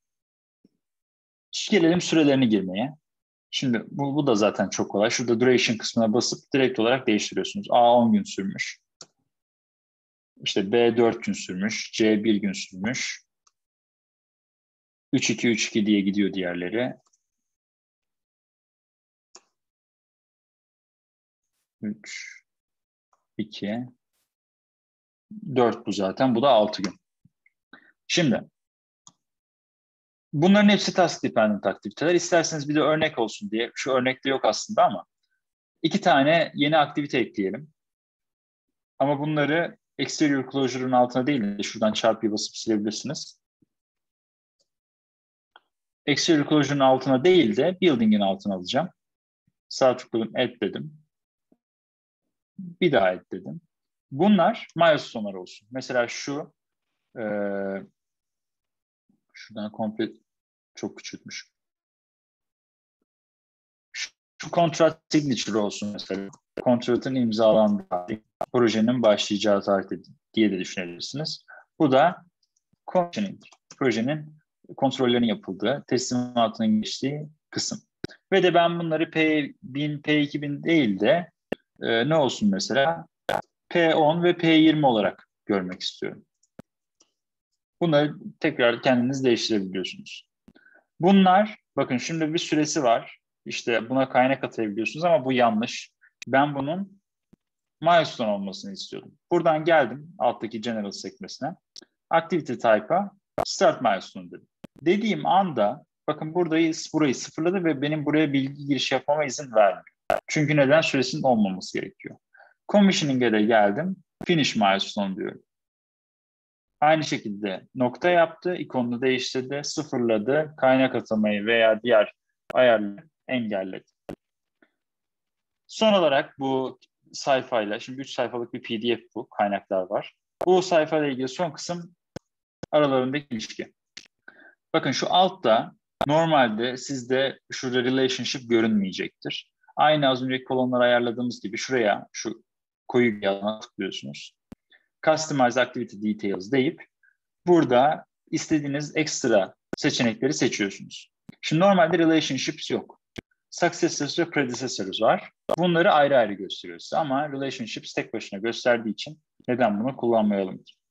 Speaker 1: Gelelim sürelerini girmeye. Şimdi bu da zaten çok kolay. Şurada duration kısmına basıp direkt olarak değiştiriyorsunuz. A 10 gün sürmüş. İşte B 4 gün sürmüş. C 1 gün sürmüş. 3-2-3-2 diye gidiyor diğerleri. 3, 2, 4 bu zaten. Bu da 6 gün. Şimdi bunların hepsi task dependent aktiviteler. İsterseniz bir de örnek olsun diye. Şu örnekte yok aslında ama 2 tane yeni aktivite ekleyelim. Ama bunları exterior closure'ın altına değil de şuradan çarpıyı basıp silebilirsiniz. Exterior closure'ın altına değil de building'in altına alacağım. Sağ tıkladım, add dedim. Bir daha add dedim. Bunlar milestone'lar olsun. Mesela şuradan komple çok küçültmüş. Şu contract signature olsun mesela. Kontratın imzalandığı tarih, projenin başlayacağı tarih diye de düşünebilirsiniz. Bu da commissioning, projenin kontrollerinin yapıldığı, teslimatının geçtiği kısım. Ve de ben bunları P1000, P2000 değil de ne olsun mesela? P10 ve P20 olarak görmek istiyorum. Bunları tekrar kendiniz değiştirebiliyorsunuz. Bunlar, bakın şimdi bir süresi var. İşte buna kaynak atayabiliyorsunuz ama bu yanlış. Ben bunun milestone olmasını istiyordum. Buradan geldim alttaki general sekmesine. Activity type'a start milestone dedim. Dediğim anda bakın burayı sıfırladı ve benim buraya bilgi giriş yapmama izin vermiyor. Çünkü neden? Süresinin olmaması gerekiyor. Commissioning'e de geldim. Finish milestone diyorum. Aynı şekilde nokta yaptı, ikonunu değiştirdi, sıfırladı, kaynak atamayı veya diğer ayarları engelledi. Son olarak bu sayfayla, şimdi 3 sayfalık bir PDF bu, kaynaklar var. Bu sayfayla ilgili son kısım aralarındaki ilişki. Bakın şu altta normalde sizde şurada relationship görünmeyecektir. Aynı az önceki kolonları ayarladığımız gibi şuraya şu koyu yazına tıklıyorsunuz. Customize Activity Details deyip burada istediğiniz ekstra seçenekleri seçiyorsunuz. Şimdi normalde relationships yok. Successors ve predecessors var. Bunları ayrı ayrı gösteriyor size ama relationships tek başına gösterdiği için neden bunu kullanmayalım ki?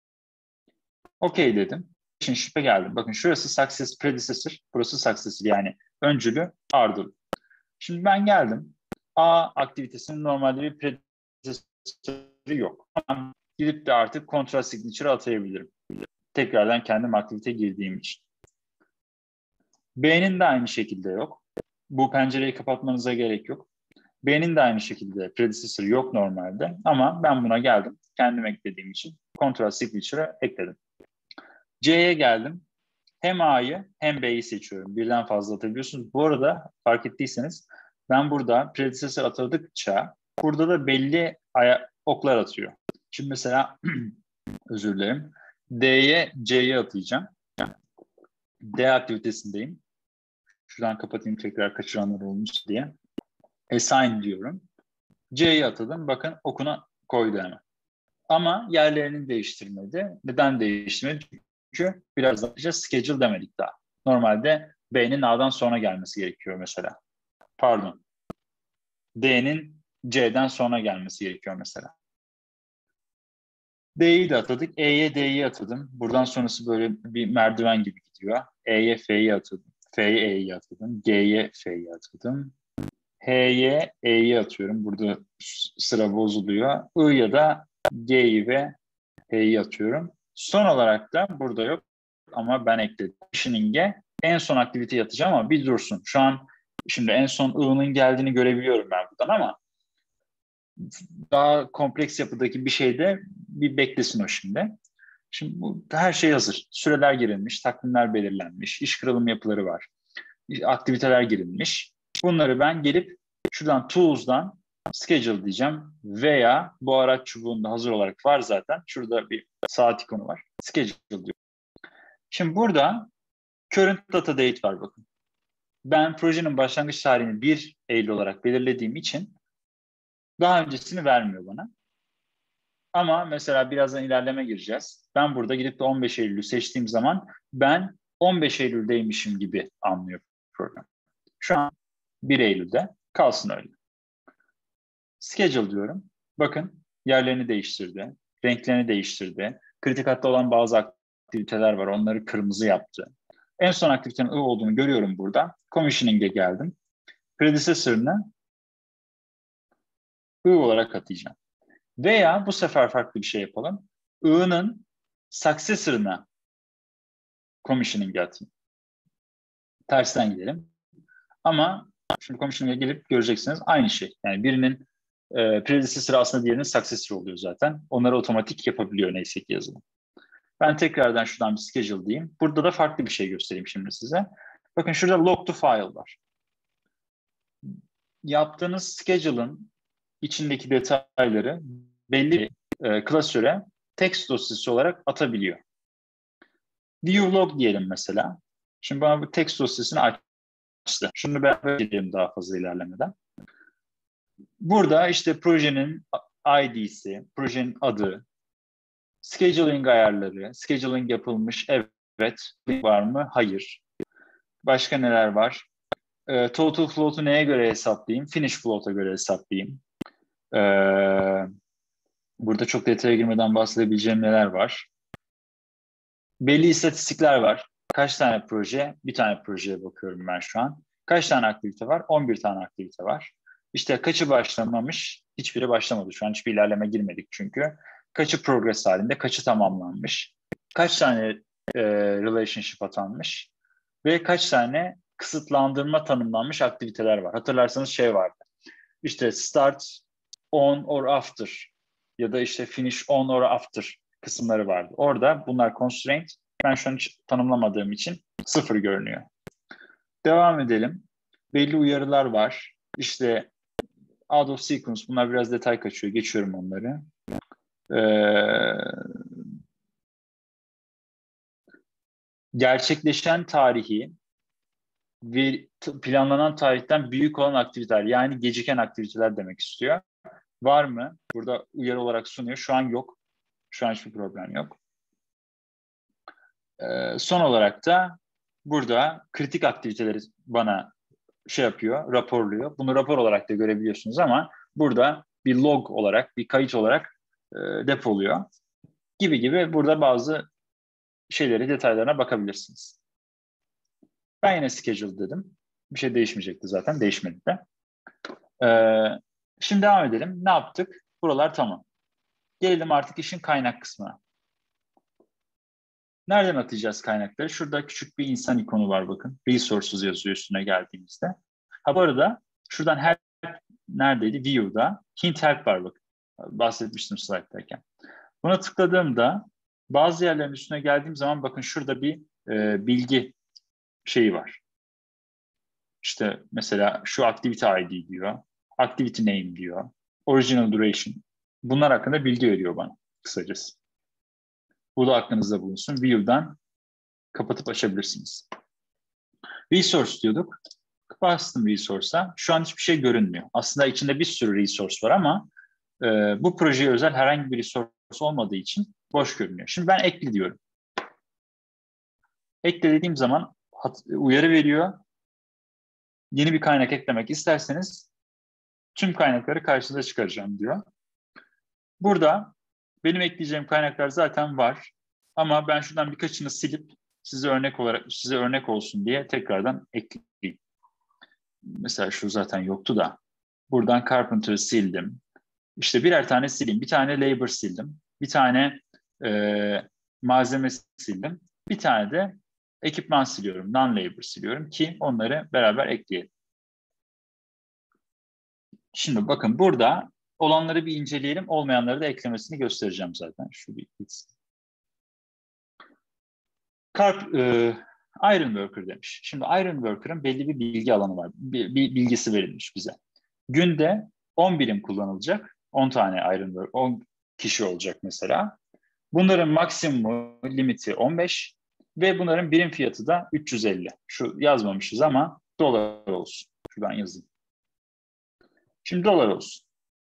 Speaker 1: OK dedim. Relationship'e geldim. Bakın şurası success predecessor, burası successor yani öncülü, ardıl. Şimdi ben geldim. A aktivitesinin normalde bir predecessor'ı yok. Ama gidip de artık control signature atayabilirim. Tekrardan kendim aktivite girdiğim için. B'nin de aynı şekilde yok. Bu pencereyi kapatmanıza gerek yok. B'nin de aynı şekilde predecessor yok normalde. Ama ben buna geldim. Kendim eklediğim için control signature'ı ekledim. C'ye geldim. Hem A'yı hem B'yi seçiyorum. Birden fazla atabiliyorsunuz. Bu arada fark ettiyseniz ben burada predecessor atadıkça burada da belli oklar atıyor. Şimdi mesela özür dilerim. D'ye C'ye atayacağım. D aktivitesindeyim. Şuradan kapatayım tekrar kaçıranlar olmuş diye. Assign diyorum. C'ye atadım. Bakın okuna koydu hemen. Ama yerlerini değiştirmedi. Neden değiştirmedi? Çünkü birazdan schedule demedik daha. Normalde B'nin A'dan sonra gelmesi gerekiyor mesela. Pardon. D'nin C'den sonra gelmesi gerekiyor mesela. D'yi de atadık. E'ye D'yi atadım. Buradan sonrası böyle bir merdiven gibi gidiyor. E'ye F'yi atadım. F'ye E'yi atadım. G'ye F'yi atadım. H'ye E'yi atıyorum. Burada sıra bozuluyor. I'ya da G'yi ve H'yi atıyorum. Son olarak da burada yok ama ben ekledim. Commissioning'e en son aktiviteyi atacağım ama bir dursun. Şu an şimdi en son I'nın geldiğini görebiliyorum ben buradan ama daha kompleks yapıdaki bir şeyde bir beklesin o şimdi. Şimdi bu, her şey hazır. Süreler girilmiş, takvimler belirlenmiş, iş kırılım yapıları var. Aktiviteler girilmiş. Bunları ben gelip şuradan Tools'dan Schedule diyeceğim veya bu araç çubuğunda hazır olarak var zaten. Şurada bir saat ikonu var. Schedule diyor. Şimdi burada Current Data Date var bakın. Ben projenin başlangıç tarihini 1 Eylül olarak belirlediğim için daha öncesini vermiyor bana. Ama mesela birazdan ilerleme gireceğiz. Ben burada gidip de 15 Eylül'ü seçtiğim zaman ben 15 Eylül'deymişim gibi anlıyor program. Şu an 1 Eylül'de kalsın öyle. Schedule diyorum. Bakın yerlerini değiştirdi. Renklerini değiştirdi. Kritik hatta olan bazı aktiviteler var. Onları kırmızı yaptı. En son aktivitenin I olduğunu görüyorum burada. Commissioning'e geldim. Predecessor'ını I olarak atayacağım. Veya bu sefer farklı bir şey yapalım. I'nın successor'ına commissioning'e atayım. Tersten gidelim. Ama şimdi commissioning'e gelip göreceksiniz aynı şey. Yani birinin predecessor aslında diğerinin successor oluyor zaten. Onları otomatik yapabiliyor neyse ki yazılım. Ben tekrardan şuradan bir schedule diyeyim. Burada da farklı bir şey göstereyim şimdi size. Bakın şurada log to file var. Yaptığınız schedule'ın içindeki detayları belli klasöre text dosyası olarak atabiliyor. View log diyelim mesela. Şimdi bana bu text dosyasını açtı. Şunu beraber edelim daha fazla ilerlemeden. Burada işte projenin ID'si, projenin adı, scheduling ayarları, scheduling yapılmış, evet, var mı? Hayır. Başka neler var? Total float'u neye göre hesaplayayım? Finish float'a göre hesaplayayım. Burada çok detaya girmeden bahsedebileceğim neler var? Belli istatistikler var. Kaç tane proje? Bir tane projeye bakıyorum ben şu an. Kaç tane aktivite var? 11 tane aktivite var. İşte kaçı başlamamış? Hiçbiri başlamadı. Şu an hiçbir ilerleme girmedik çünkü. Kaçı progress halinde? Kaçı tamamlanmış? Kaç tane relationship atanmış? Ve kaç tane kısıtlandırma tanımlanmış aktiviteler var? Hatırlarsanız şey vardı. İşte start on or after ya da işte finish on or after kısımları vardı. Orada bunlar constraint. Ben şu an hiç tanımlamadığım için 0 görünüyor. Devam edelim. Belli uyarılar var. İşte out of sequence. Bunlar biraz detay kaçıyor. Geçiyorum onları. Gerçekleşen tarihi ve planlanan tarihten büyük olan aktiviteler, yani geciken aktiviteler demek istiyor. Var mı? Burada uyarı olarak sunuyor. Şu an yok. Şu an hiçbir problem yok. Son olarak da burada kritik aktiviteleri bana şey yapıyor, raporluyor. Bunu rapor olarak da görebiliyorsunuz ama burada bir log olarak, bir kayıt olarak depoluyor. Gibi burada bazı şeyleri, detaylarına bakabilirsiniz. Ben yine schedule dedim. Bir şey değişmeyecekti zaten. Değişmedi de. Şimdi devam edelim. Ne yaptık? Buralar tamam. Gelelim artık işin kaynak kısmına. Nereden atacağız kaynakları? Şurada küçük bir insan ikonu var bakın. Resources yazıyor üstüne geldiğimizde. Ha bu arada şuradan help neredeydi? View'da hint help var bakın. Bahsetmiştim slide'dayken. Buna tıkladığımda bazı yerlerin üstüne geldiğim zaman bakın şurada bir bilgi şeyi var. İşte mesela şu activity ID diyor. Activity name diyor. Original duration. Bunlar hakkında bilgi veriyor bana kısacası. Bu da aklınızda bulunsun. View'dan kapatıp açabilirsiniz. Resource diyorduk. Bastım resource'a. Şu an hiçbir şey görünmüyor. Aslında içinde bir sürü resource var ama bu projeye özel herhangi bir resource olmadığı için boş görünüyor. Şimdi ben ekle diyorum. Ekle dediğim zaman uyarı veriyor. Yeni bir kaynak eklemek isterseniz tüm kaynakları karşınıza çıkaracağım diyor. Burada benim ekleyeceğim kaynaklar zaten var. Ama ben şuradan birkaçını silip size örnek olsun diye tekrardan ekleyeyim. Mesela şu zaten yoktu da. Buradan Carpenter'ı sildim. İşte birer tane sileyim. Bir tane labor sildim. Bir tane malzeme sildim. Bir tane de ekipman siliyorum. Non-labor siliyorum ki onları beraber ekleyelim. Şimdi bakın burada olanları bir inceleyelim. Olmayanları da eklemesini göstereceğim zaten. Şu bir gitsin. Iron Worker demiş. Şimdi Iron Worker'ın belli bir bilgi alanı var. Bir bilgisi verilmiş bize. Günde 10 birim kullanılacak. 10 tane Iron Worker, 10 kişi olacak mesela. Bunların maksimum limiti 15 ve bunların birim fiyatı da 350. Şu yazmamışız ama dolar olsun. Şuradan yazayım. Şimdi dolar olsun.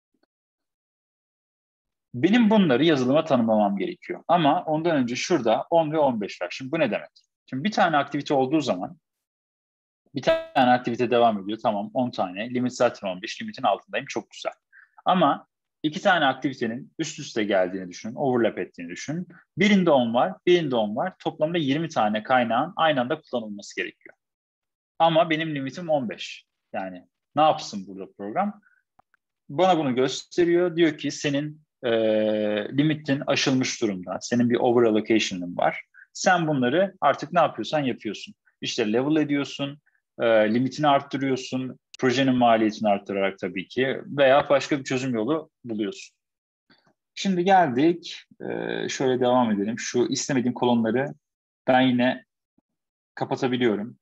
Speaker 1: Benim bunları yazılıma tanımlamam gerekiyor. Ama ondan önce şurada 10 ve 15 var. Şimdi bu ne demek? Şimdi bir tane aktivite olduğu zaman bir tane aktivite devam ediyor. Tamam 10 tane. Limit zaten 15. Limitin altındayım. Çok güzel. Ama iki tane aktivitenin üst üste geldiğini düşünün. Overlap ettiğini düşünün. Birinde 10 var. Birinde 10 var. Toplamda 20 tane kaynağın aynı anda kullanılması gerekiyor. Ama benim limitim 15. Yani ne yapsın burada program? Bana bunu gösteriyor. Diyor ki senin limitin aşılmış durumda. Senin bir over allocation'ın var. Sen bunları artık ne yapıyorsan yapıyorsun. İşte level ediyorsun, limitini arttırıyorsun, projenin maliyetini arttırarak tabii ki veya başka bir çözüm yolu buluyorsun. Şimdi geldik, şöyle devam edelim. Şu istemediğim kolonları ben yine kapatabiliyorum.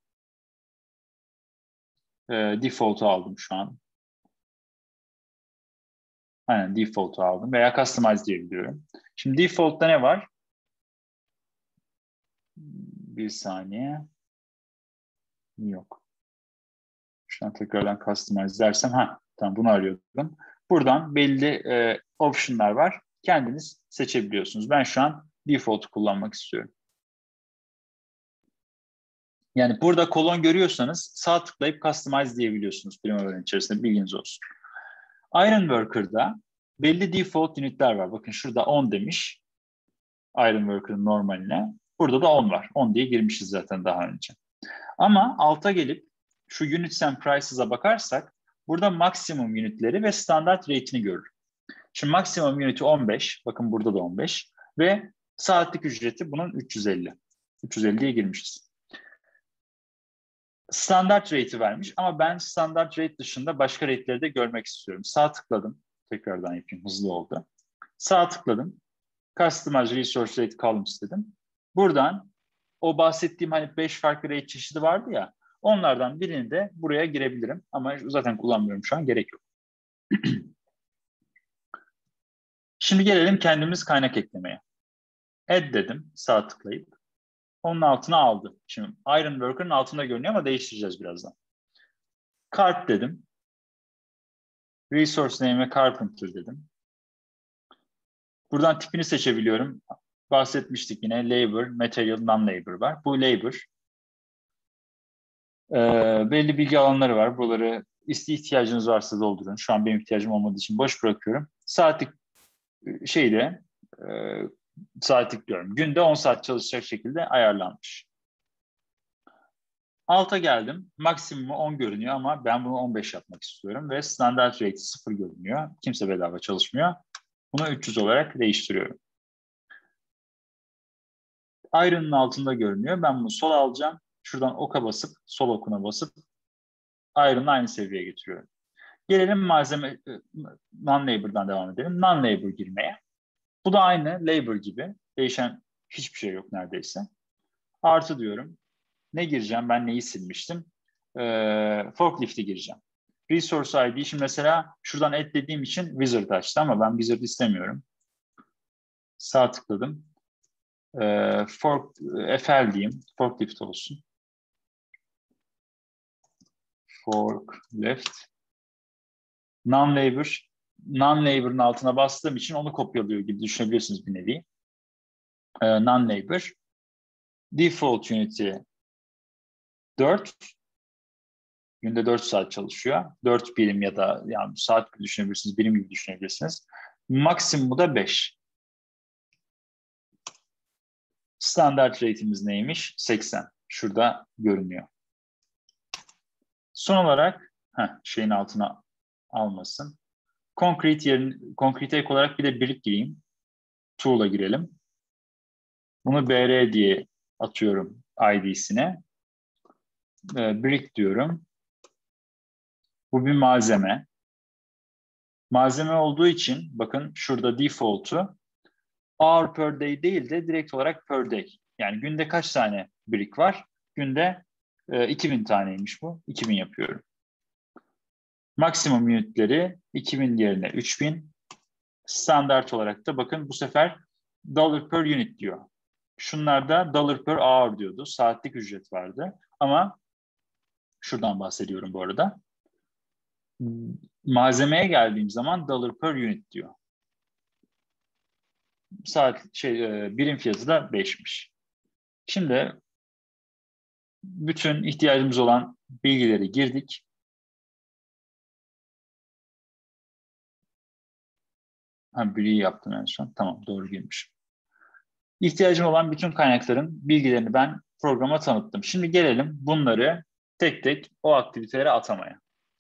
Speaker 1: Default'u aldım şu an. Aynen default'u aldım veya customize diyebiliyorum. Şimdi default'ta ne var? Bir saniye. Yok. Şuradan tekrardan customize dersem tamam bunu arıyordum. Buradan belli option'lar var. Kendiniz seçebiliyorsunuz. Ben şu an default'u kullanmak istiyorum. Yani burada kolon görüyorsanız sağ tıklayıp customize diyebiliyorsunuz Primavera'nın içerisinde, bilginiz olsun. Ironworker'da belli default unitler var. Bakın şurada 10 demiş Ironworker'ın normaline. Burada da 10 var. 10 diye girmişiz zaten daha önce. Ama alta gelip şu units and prices'a bakarsak burada maksimum unitleri ve standart rate'ini görür. Şimdi maksimum unit'i 15. Bakın burada da 15. Ve saatlik ücreti bunun 350. 350'ye girmişiz. Standart rate'i vermiş ama ben standart rate dışında başka rate'leri de görmek istiyorum. Sağ tıkladım. Tekrardan yapayım. Hızlı oldu. Sağ tıkladım. Customize Resource Rate Columns dedim. Buradan o bahsettiğim hani 5 farklı rate çeşidi vardı ya, onlardan birini de buraya girebilirim. Ama zaten kullanmıyorum şu an. Gerek yok. Şimdi gelelim kendimiz kaynak eklemeye. Add dedim. Sağ tıklayıp. Onun altına aldı. Şimdi Ironworker'ın altında görünüyor ama değiştireceğiz birazdan. Cart dedim. Resource name'e Carpenter dedim. Buradan tipini seçebiliyorum. Bahsetmiştik yine labor, material, non-labor var. Bu labor. Belli bilgi alanları var. Buraları ihtiyacınız varsa doldurun. Şu an benim ihtiyacım olmadığı için boş bırakıyorum. Saatlik saatlik diyorum. Günde 10 saat çalışacak şekilde ayarlanmış. Alta geldim. Maksimumu 10 görünüyor ama ben bunu 15 yapmak istiyorum ve standart rate 0 görünüyor. Kimse bedava çalışmıyor. Bunu 300 olarak değiştiriyorum. Iron'ın altında görünüyor. Ben bunu sola alacağım. Şuradan oka basıp, sol okuna basıp Iron'ı aynı seviyeye getiriyorum. Gelelim malzeme, non-labor'dan devam edelim. Non-labor girmeye. Bu da aynı labor gibi. Değişen hiçbir şey yok neredeyse. Artı diyorum. Ne gireceğim? Ben neyi silmiştim? Forklift'i gireceğim. Resource ID. Şimdi mesela şuradan add dediğim için wizard açtı ama ben wizard istemiyorum. Sağ tıkladım. FL diyeyim. Forklift olsun. Forklift. Non-labor. Non-labor'ın altına bastığım için onu kopyalıyor gibi düşünebilirsiniz bir nevi. Non-labor. Default unit'i 4. Günde 4 saat çalışıyor. 4 birim ya da yani saat gibi düşünebilirsiniz, birim gibi düşünebilirsiniz. Maksimumu da 5. Standart rate'imiz neymiş? 80. Şurada görünüyor. Son olarak şeyin altına almasın. Concrete ek olarak bir de brick gireyim. Tool'a girelim. Bunu BR diye atıyorum ID'sine. Brick diyorum. Bu bir malzeme. Malzeme olduğu için bakın şurada default'u hour per day değil de direkt olarak per day. Yani günde kaç tane brick var? Günde 2000 taneymiş bu. 2000 yapıyorum. Maksimum unitleri 2000 yerine 3000. Standart olarak da bakın bu sefer dollar per unit diyor. Şunlarda dollar per hour diyordu. Saatlik ücret vardı. Ama şuradan bahsediyorum bu arada. Malzemeye geldiğim zaman dollar per unit diyor. Birim fiyatı da 5'miş. Şimdi bütün ihtiyacımız olan bilgileri girdik. Biri yaptım en son. Tamam, doğru girmiş. İhtiyacım olan bütün kaynakların bilgilerini ben programa tanıttım. Şimdi gelelim bunları tek tek o aktivitelere atamaya.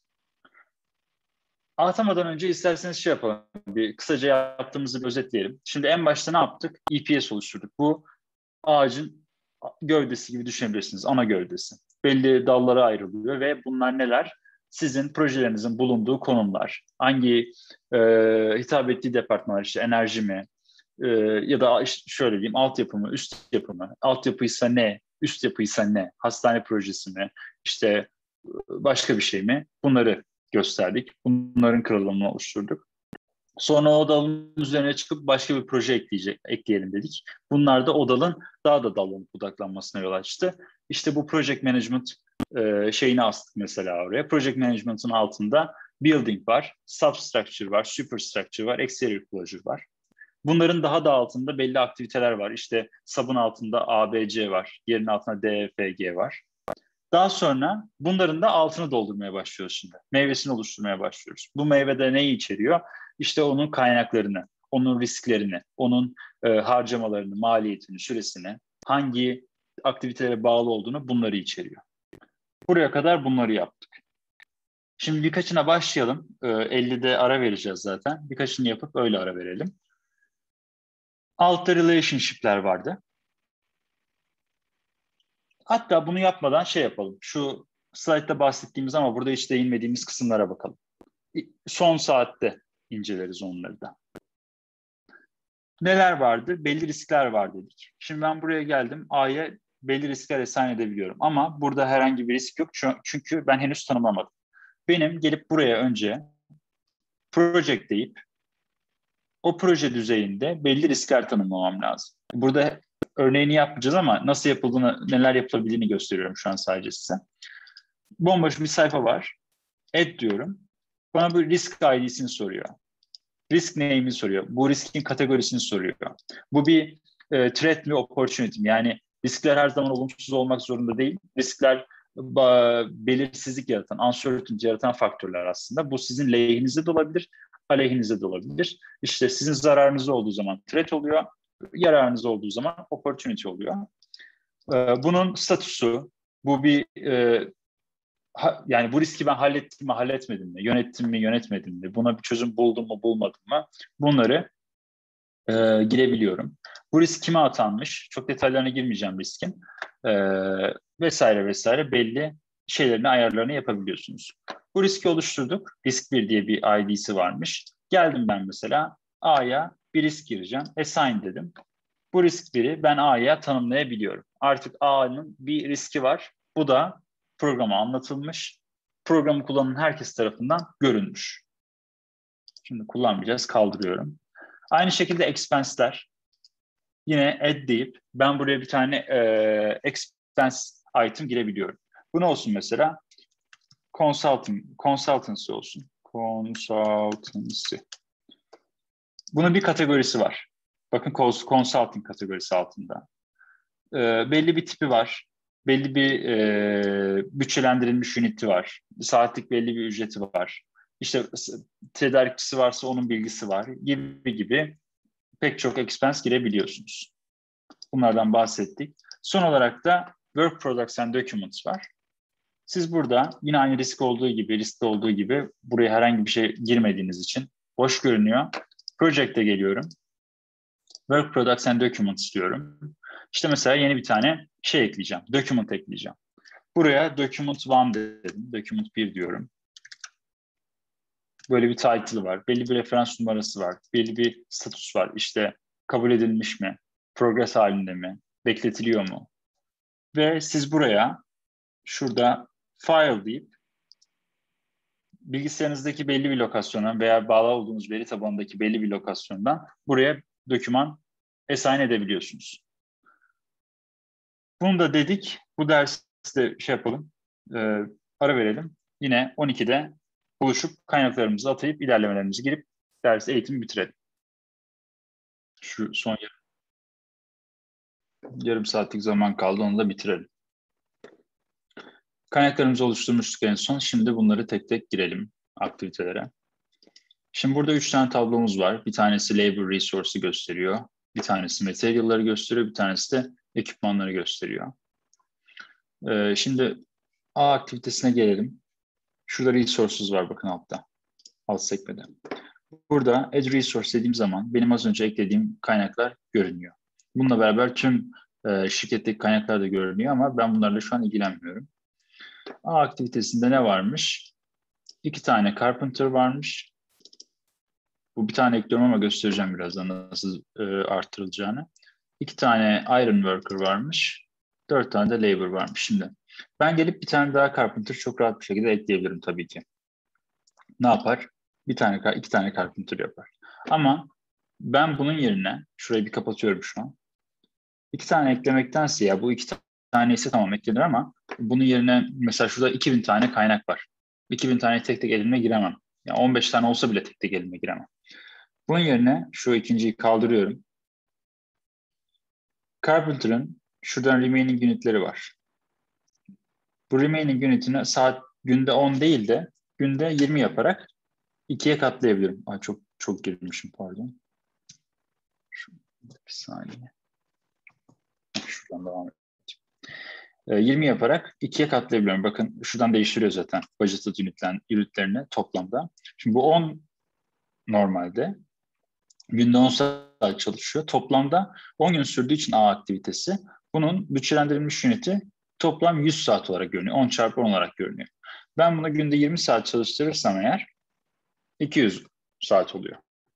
Speaker 1: Atamadan önce isterseniz şey yapalım. Bir kısaca yaptığımızı bir özetleyelim. Şimdi en başta ne yaptık? EPS oluşturduk. Bu ağacın gövdesi gibi düşünebilirsiniz. Ana gövdesi. Belli dallara ayrılıyor ve bunlar neler? Sizin projelerinizin bulunduğu konumlar. Hangi hitap ettiği departmanlar, işte enerji mi? Ya da işte şöyle diyeyim, altyapı mı, üst yapı mı? Altyapıysa ne? Üst yapıysa ne? Hastane projesi mi? İşte başka bir şey mi? Bunları gösterdik. Bunların kırılımını oluşturduk. Sonra o dalın üzerine çıkıp başka bir proje ekleyelim dedik. Bunlar da o dalın daha da dallanıp budaklanmasına yol açtı. İşte bu project management şeyini astık mesela oraya. Project management'ın altında building var, substructure var, superstructure var, exterior closure var. Bunların daha da altında belli aktiviteler var. İşte sub'ın altında ABC var, yerin altında DFG var. Daha sonra bunların da altını doldurmaya başlıyoruz şimdi. Meyvesini oluşturmaya başlıyoruz. Bu meyvede neyi içeriyor? İşte onun kaynaklarını, onun risklerini, onun harcamalarını, maliyetini, süresini, hangi aktivitelere bağlı olduğunu bunları içeriyor. Buraya kadar bunları yaptık. Şimdi birkaçına başlayalım. 50'de ara vereceğiz zaten. Birkaçını yapıp öyle ara verelim. Altta relationship'ler vardı. Hatta bunu yapmadan şey yapalım. Şu slaytta bahsettiğimiz ama burada hiç değinmediğimiz kısımlara bakalım. Son saatte inceleriz onları da. Neler vardı? Belli riskler var dedik. Şimdi ben buraya geldim. A'ya belli riskler assign edebiliyorum. Ama burada herhangi bir risk yok. Çünkü ben henüz tanımlamadım. Benim gelip buraya önce project deyip o proje düzeyinde belli riskler tanımlamam lazım. Burada örneğini yapmayacağız ama nasıl yapıldığını, neler yapılabildiğini gösteriyorum şu an sadece size. Bomboş bir sayfa var. Add diyorum. Bana bu risk ID'sini soruyor. Risk name'ini soruyor. Bu riskin kategorisini soruyor. Bu bir threat mi, opportunity mi? Yani riskler her zaman olumsuz olmak zorunda değil. Riskler belirsizlik yaratan, uncertainty yaratan faktörler aslında. Bu sizin lehinizde de olabilir, aleyhinizde de olabilir. İşte sizin zararınızda olduğu zaman threat oluyor, yararınızda olduğu zaman opportunity oluyor. Bunun statüsü, bu bir yani bu riski ben hallettim mi, halletmedim mi, yönettim mi, yönetmedim mi, buna bir çözüm buldum mu, bulmadım mı, bunları girebiliyorum. Bu risk kime atanmış? Çok detaylarına girmeyeceğim riskin. Vesaire vesaire belli şeylerini, ayarlarını yapabiliyorsunuz. Bu riski oluşturduk. Risk 1 diye bir ID'si varmış. Geldim ben mesela A'ya bir risk gireceğim. Assign dedim. Bu risk 1'i ben A'ya tanımlayabiliyorum. Artık A'nın bir riski var. Bu da programa anlatılmış. Programı kullanan herkes tarafından görülmüş. Şimdi kullanmayacağız. Kaldırıyorum. Aynı şekilde expense'ler. Yine add deyip ben buraya bir tane expense item girebiliyorum. Bu ne olsun mesela? Consultancy olsun. Consultancy. Bunun bir kategorisi var. Bakın consulting kategorisi altında. Belli bir tipi var. Belli bir bütçelendirilmiş üniti var. Saatlik belli bir ücreti var. İşte tedarikçisi varsa onun bilgisi var gibi pek çok expense girebiliyorsunuz. Bunlardan bahsettik. Son olarak da work products and documents var. Siz burada yine aynı riskte olduğu gibi buraya herhangi bir şey girmediğiniz için boş görünüyor. Project'e geliyorum. Work products and documents diyorum. İşte mesela yeni bir tane şey ekleyeceğim. Document ekleyeceğim. Buraya document 1 dedim. Document 1 diyorum. Böyle bir title var. Belli bir referans numarası var. Belli bir status var. İşte kabul edilmiş mi? Progress halinde mi? Bekletiliyor mu? Ve siz buraya şurada file deyip bilgisayarınızdaki belli bir lokasyona veya bağlı olduğunuz veri tabanındaki belli bir lokasyondan buraya doküman assign edebiliyorsunuz. Bunu da dedik. Bu derste şey yapalım. Ara verelim. Yine 12'de buluşup kaynaklarımızı atayıp ilerlemelerimizi girip eğitimi bitirelim. Şu son yarım saatlik zaman kaldı. Onu da bitirelim. Kaynaklarımızı oluşturmuştuk en son. Şimdi bunları tek tek girelim aktivitelere. Şimdi burada 3 tane tablomuz var. Bir tanesi labor resource'u gösteriyor. Bir tanesi material'ları gösteriyor. Bir tanesi de ekipmanları gösteriyor. Şimdi A aktivitesine gelelim. Şurada resources var bakın altta. Alt sekmede. Burada add resource dediğim zaman benim az önce eklediğim kaynaklar görünüyor. Bununla beraber tüm şirketteki kaynaklar da görünüyor ama ben bunlarla şu an ilgilenmiyorum. A aktivitesinde ne varmış? 2 tane carpenter varmış. Bu bir tane ekliyorum ama göstereceğim birazdan nasıl arttırılacağını. 2 tane iron worker varmış. 4 tane de labor varmış. Şimdi ben gelip bir tane daha carpenter çok rahat bir şekilde ekleyebilirim tabii ki. Ne yapar? İki tane carpenter yapar. Ama ben bunun yerine, şurayı bir kapatıyorum şu an. 2 tane eklemektense ya bu 2 tane ise tamam eklenir ama bunun yerine mesela şurada 2000 tane kaynak var. 2000 tane tek tek elime giremem. Yani 15 tane olsa bile tek tek elime giremem. Bunun yerine şu ikinciyi kaldırıyorum. Carpenter'ın şuradan remaining unitleri var. Bu remaining unit'ini günde 10 değil de günde 20 yaparak 2'ye katlayabilirim. Ay çok girmişim, pardon. Bir saniye. Şuradan devam edeyim. 20 yaparak 2'ye katlayabiliyorum. Bakın şuradan değiştiriyor zaten budgeted unitlerini toplamda. Şimdi bu 10 normalde. Günde 10 saat çalışıyor. Toplamda 10 gün sürdüğü için A aktivitesi. Bunun bütçelendirilmiş uniti toplam 100 saat olarak görünüyor. 10 çarpı 10 olarak görünüyor. Ben bunu günde 20 saat çalıştırırsam eğer 200 saat oluyor.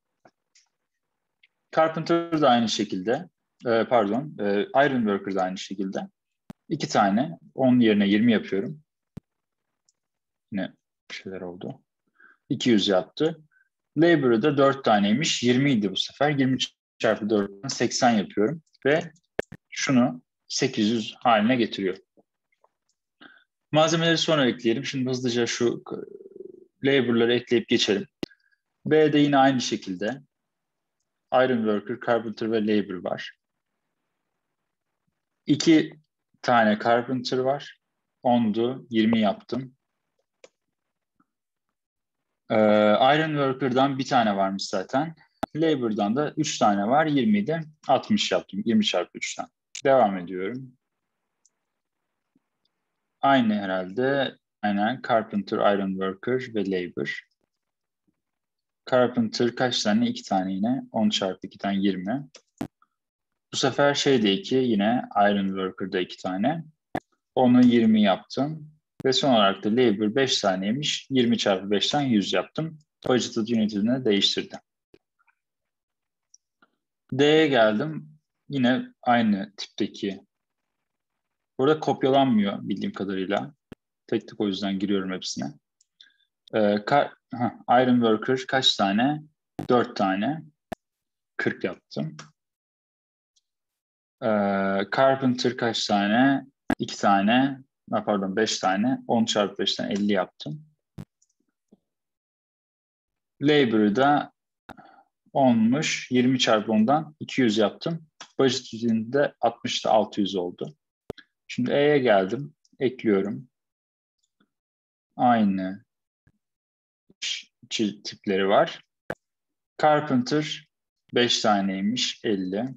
Speaker 1: Carpenter da aynı şekilde, Iron Worker da aynı şekilde. 2 tane, 10 yerine 20 yapıyorum. Yine bir şeyler oldu. 200 yaptı. Labor'ı da 4 taneymiş. 20 idi bu sefer. 20 çarpı 4'ten 80 yapıyorum. Ve şunu 800 haline getiriyor. Malzemeleri sonra ekleyelim. Şimdi hızlıca şu labor'ları ekleyip geçelim. B'de yine aynı şekilde Iron Worker, Carpenter ve Labor var. 2 tane Carpenter var. 10'du, 20 yaptım. Iron Worker'dan bir tane varmış zaten. Labor'dan da 3 tane var. 20'de 60 yaptım. 20 çarpı 3'ten. Devam ediyorum. Aynı herhalde. Aynen. Carpenter, Iron Worker ve Labor. Carpenter kaç tane? 2 tane yine. 10 çarpı 2'den 20. Bu sefer şeyde 2. Yine Iron Worker'da 2 tane. Onu 20 yaptım. Ve son olarak da Labor 5 taneymiş. 20 çarpı 5'ten 100 yaptım. Budgeted unit'ini değiştirdim. D'ye geldim. Yine aynı tipteki. Burada kopyalanmıyor bildiğim kadarıyla. Tek tek o yüzden giriyorum hepsine. Iron Worker kaç tane? 4 tane. 40 yaptım. Carpenter kaç tane? 2 tane. Pardon 5 tane. 10 çarpı 5'ten 50 yaptım. Labor'ı da 10'muş. 20 çarpı 10'dan 200 yaptım. Budget üzerinde 60'ta 600 oldu. Şimdi E'ye geldim. Ekliyorum. Aynı tipleri var. Carpenter 5 taneymiş. 50.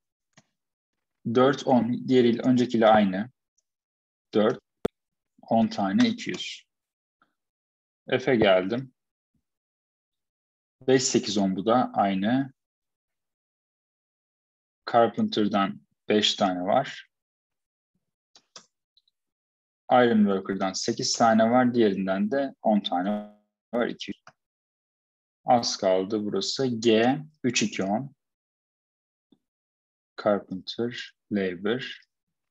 Speaker 1: 4, 10. Diğeriyle, öncekiyle aynı. 4, 10 tane 200. F'e geldim. 5, 8, 10 bu da aynı. Carpenter'dan 5 tane var. Iron Worker'dan 8 tane var. Diğerinden de 10 tane var. 200. Az kaldı burası. G, 3, 2, 10. Carpenter, Labor.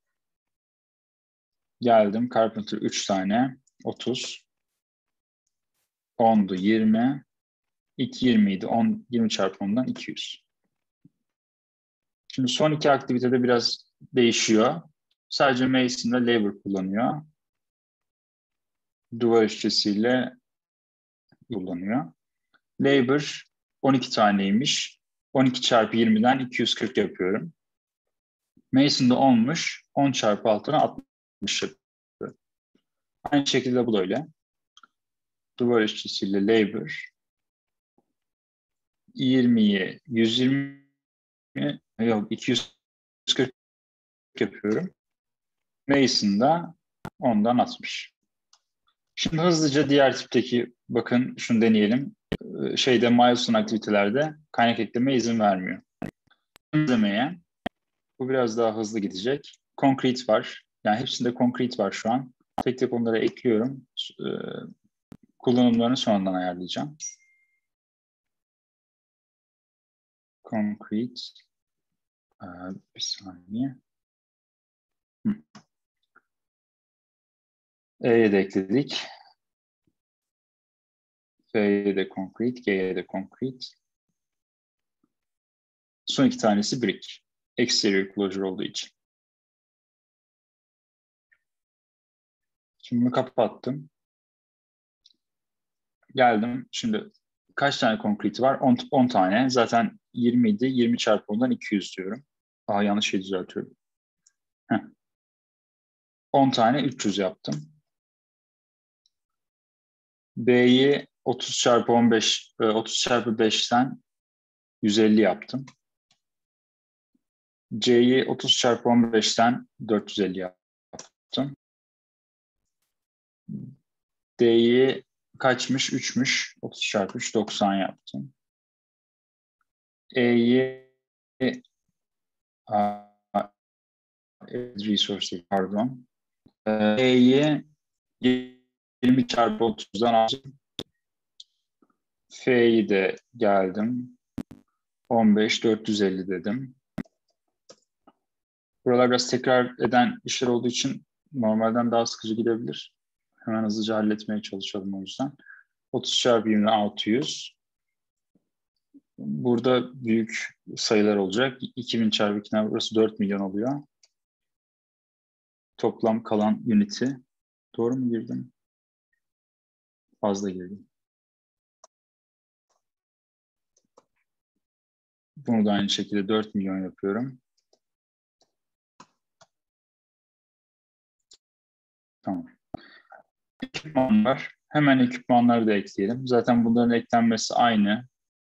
Speaker 1: Geldim. Carpenter 3 tane. 30. 10'du 20. 2, 20 idi. 10, 20 çarpı 10'dan 200. Şimdi son iki aktivitede biraz değişiyor. Sadece Mason'da Labor kullanıyor. Duvar işçisiyle kullanıyor. Labor 12 taneymiş. 12 çarpı 20'den 240 yapıyorum. Mason'da 10'muş. 10 çarpı 6'dan 60 yapıyorum. Aynı şekilde bu da öyle. Duvar işçisiyle Labor 20'ye 120 yok 240 yapıyorum. Mason'da 10'dan 60. Şimdi hızlıca diğer tipteki bakın şunu deneyelim. Milestone aktivitelerde kaynak eklemeye izin vermiyor. İzlemeye bu biraz daha hızlı gidecek. Concrete var. Yani hepsinde concrete var şu an. Tek tek onları ekliyorum. Kullanımlarını sonradan ayarlayacağım. Concrete. Bir saniye. E'ye de ekledik. F'ye de concrete, G'ye de concrete. Son iki tanesi brick. Exterior closure olduğu için. Şimdi bunu kapattım. Geldim. Şimdi kaç tane concrete var? 10 tane. Zaten 20 idi. 20 çarpı 10'dan 200 diyorum. Yanlış şey düzeltiyorum. 10 tane 300 yaptım. B'yi 30 çarpı 15, 30 çarpı 5'ten 150 yaptım. C'yi 30 çarpı 15'ten 450 yaptım. D'yi kaçmış? 3'müş. 30 çarpı 3, 90 yaptım. E'yi resource pardon. E'yi 20 çarpı 30'dan aldım. F'yi de geldim. 15, 450 dedim. Buralar biraz tekrar eden işler olduğu için normalden daha sıkıcı gidebilir. Hemen hızlıca halletmeye çalışalım o yüzden. 30 çarpı 20, 600. Burada büyük sayılar olacak. 2000 çarpı 2'den burası 4 milyon oluyor. Toplam kalan unity. Doğru mu girdim? Fazla girdim. Bunu da aynı şekilde 4 milyon yapıyorum. Tamam. Ekipman var. Hemen ekipmanları da ekleyelim. Zaten bunların eklenmesi aynı.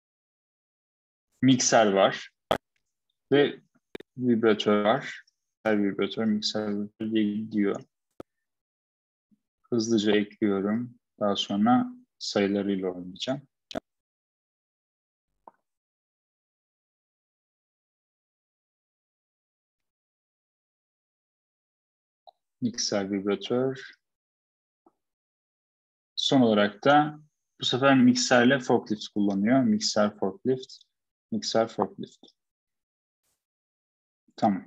Speaker 1: Mikser var. Ve vibratör var. Vibratör, mikser vibratör diye gidiyor. Hızlıca ekliyorum. Daha sonra sayılarıyla oynayacağım. Mikser vibratör. Son olarak da bu sefer mikserle forklift kullanıyor. Mikser forklift. Mikser forklift. Tamam.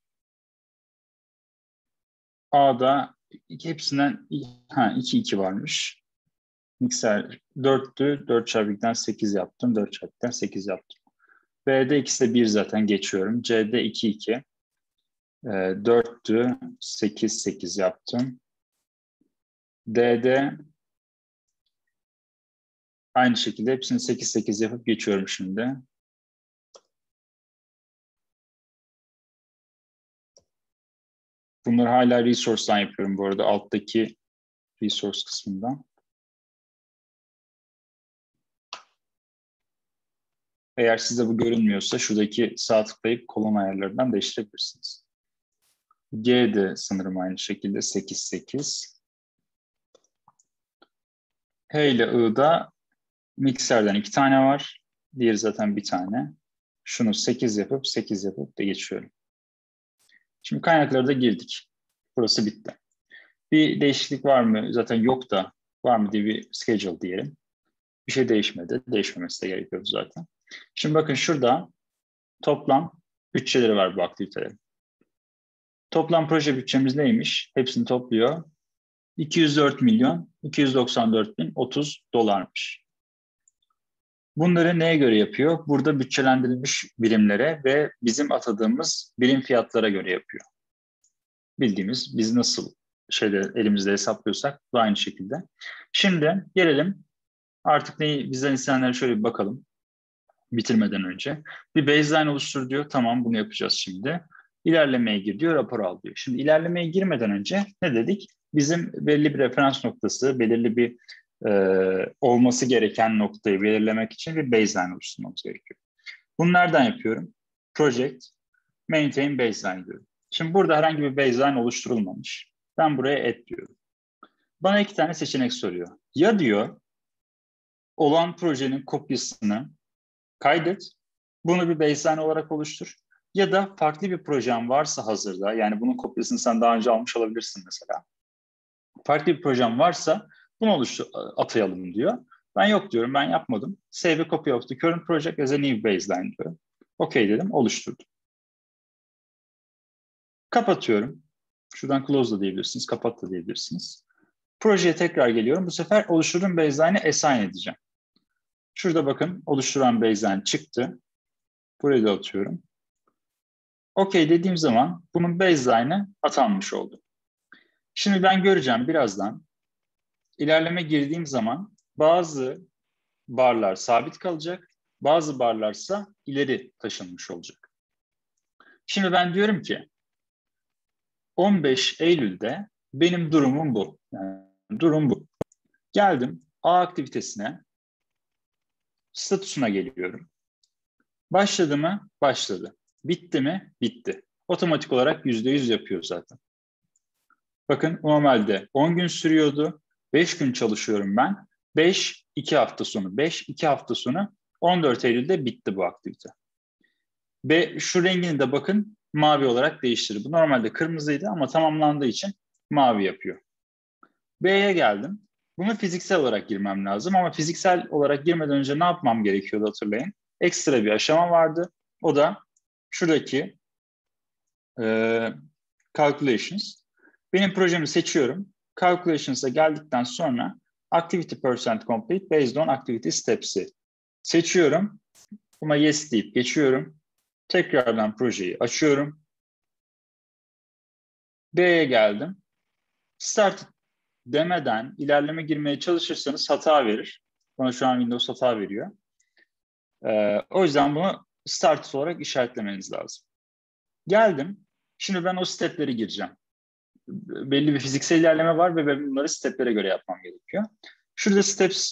Speaker 1: A'da hepsinden 2 varmış. Mikser 4'tü. 4 çarpı 2'den 8 yaptım. 4 çarpı 2'den 8 yaptım. B'de ikisi de 1 zaten geçiyorum. C'de 2. 4'tü. 8 yaptım. D'de aynı şekilde hepsini 8 yapıp geçiyorum şimdi. Bunları hala resource'dan yapıyorum bu arada. Alttaki resource kısmından. Eğer size bu görünmüyorsa şuradaki sağ tıklayıp kolon ayarlarından değiştirebilirsiniz. G de sanırım aynı şekilde 8. H ile I'da mikserden 2 tane var. Diğeri zaten bir tane. Şunu 8 yapıp da geçiyorum. Şimdi kaynaklara da girdik. Burası bitti. Bir değişiklik var mı? Zaten yok da var mı diye bir schedule diyelim. Bir şey değişmedi. Değişmemesi de gerekiyordu zaten. Şimdi bakın şurada toplam bütçeleri var bu aktivitelerin. Toplam proje bütçemiz neymiş? Hepsini topluyor. 204 milyon 294 bin 30 dolarmış. Bunları neye göre yapıyor? Burada bütçelendirilmiş birimlere ve bizim atadığımız birim fiyatlara göre yapıyor. Bildiğimiz biz nasıl elimizde hesaplıyorsak da aynı şekilde. Şimdi gelelim artık neyi bizden isteyenlere şöyle bir bakalım bitirmeden önce. Bir baseline oluştur diyor. Tamam bunu yapacağız şimdi. İlerlemeye gir diyor, rapor al diyor. Şimdi ilerlemeye girmeden önce ne dedik? Bizim belirli bir referans noktası, belirli bir olması gereken noktayı belirlemek için bir baseline oluşturmamız gerekiyor. Bunu nereden yapıyorum? Project, maintain baseline diyorum. Şimdi burada herhangi bir baseline oluşturulmamış. Ben buraya add diyorum. Bana 2 tane seçenek soruyor. Ya diyor, olan projenin kopyasını kaydet, bunu bir baseline olarak oluştur. Ya da farklı bir projen varsa hazırda, yani bunun kopyasını sen daha önce almış olabilirsin mesela. Farklı bir projem varsa bunu atayalım diyor. Ben yok diyorum, ben yapmadım. Save a copy of the current project as a new baseline diyor. Okay dedim, oluşturdum. Kapatıyorum. Şuradan close da diyebilirsiniz, kapat da diyebilirsiniz. Projeye tekrar geliyorum. Bu sefer oluşturduğum baseline'e assign edeceğim. Şurada bakın, oluşturan baseline çıktı. Buraya da atıyorum. OK dediğim zaman bunun baseline'ı atanmış oldu. Şimdi ben göreceğim birazdan. İlerleme girdiğim zaman bazı barlar sabit kalacak, bazı barlarsa ileri taşınmış olacak. Şimdi ben diyorum ki 15 Eylül'de benim durumum bu. Yani durum bu. Geldim A aktivitesine, statüsüne geliyorum. Başladı mı? Başladı. Bitti mi? Bitti. Otomatik olarak %100 yapıyor zaten. Bakın normalde 10 gün sürüyordu. 5 gün çalışıyorum ben. 5, 2 hafta sonu. 5, 2 hafta sonu. 14 Eylül'de bitti bu aktivite. Ve şu rengini de bakın mavi olarak değiştirdi. Bu normalde kırmızıydı ama tamamlandığı için mavi yapıyor. B'ye geldim. Bunu fiziksel olarak girmem lazım ama fiziksel olarak girmeden önce ne yapmam gerekiyordu hatırlayın. Ekstra bir aşama vardı. O da şuradaki calculations. Benim projemi seçiyorum. Calculations'a geldikten sonra activity percent complete based on activity steps'i seçiyorum. Buna yes deyip geçiyorum. Tekrardan projeyi açıyorum. B'ye geldim. Start demeden ilerleme girmeye çalışırsanız hata verir. Bana şu an Windows hata veriyor. O yüzden bunu start olarak işaretlemeniz lazım. Geldim. Şimdi ben o stepleri gireceğim. Belli bir fiziksel ilerleme var ve ben bunları steplere göre yapmam gerekiyor. Şurada steps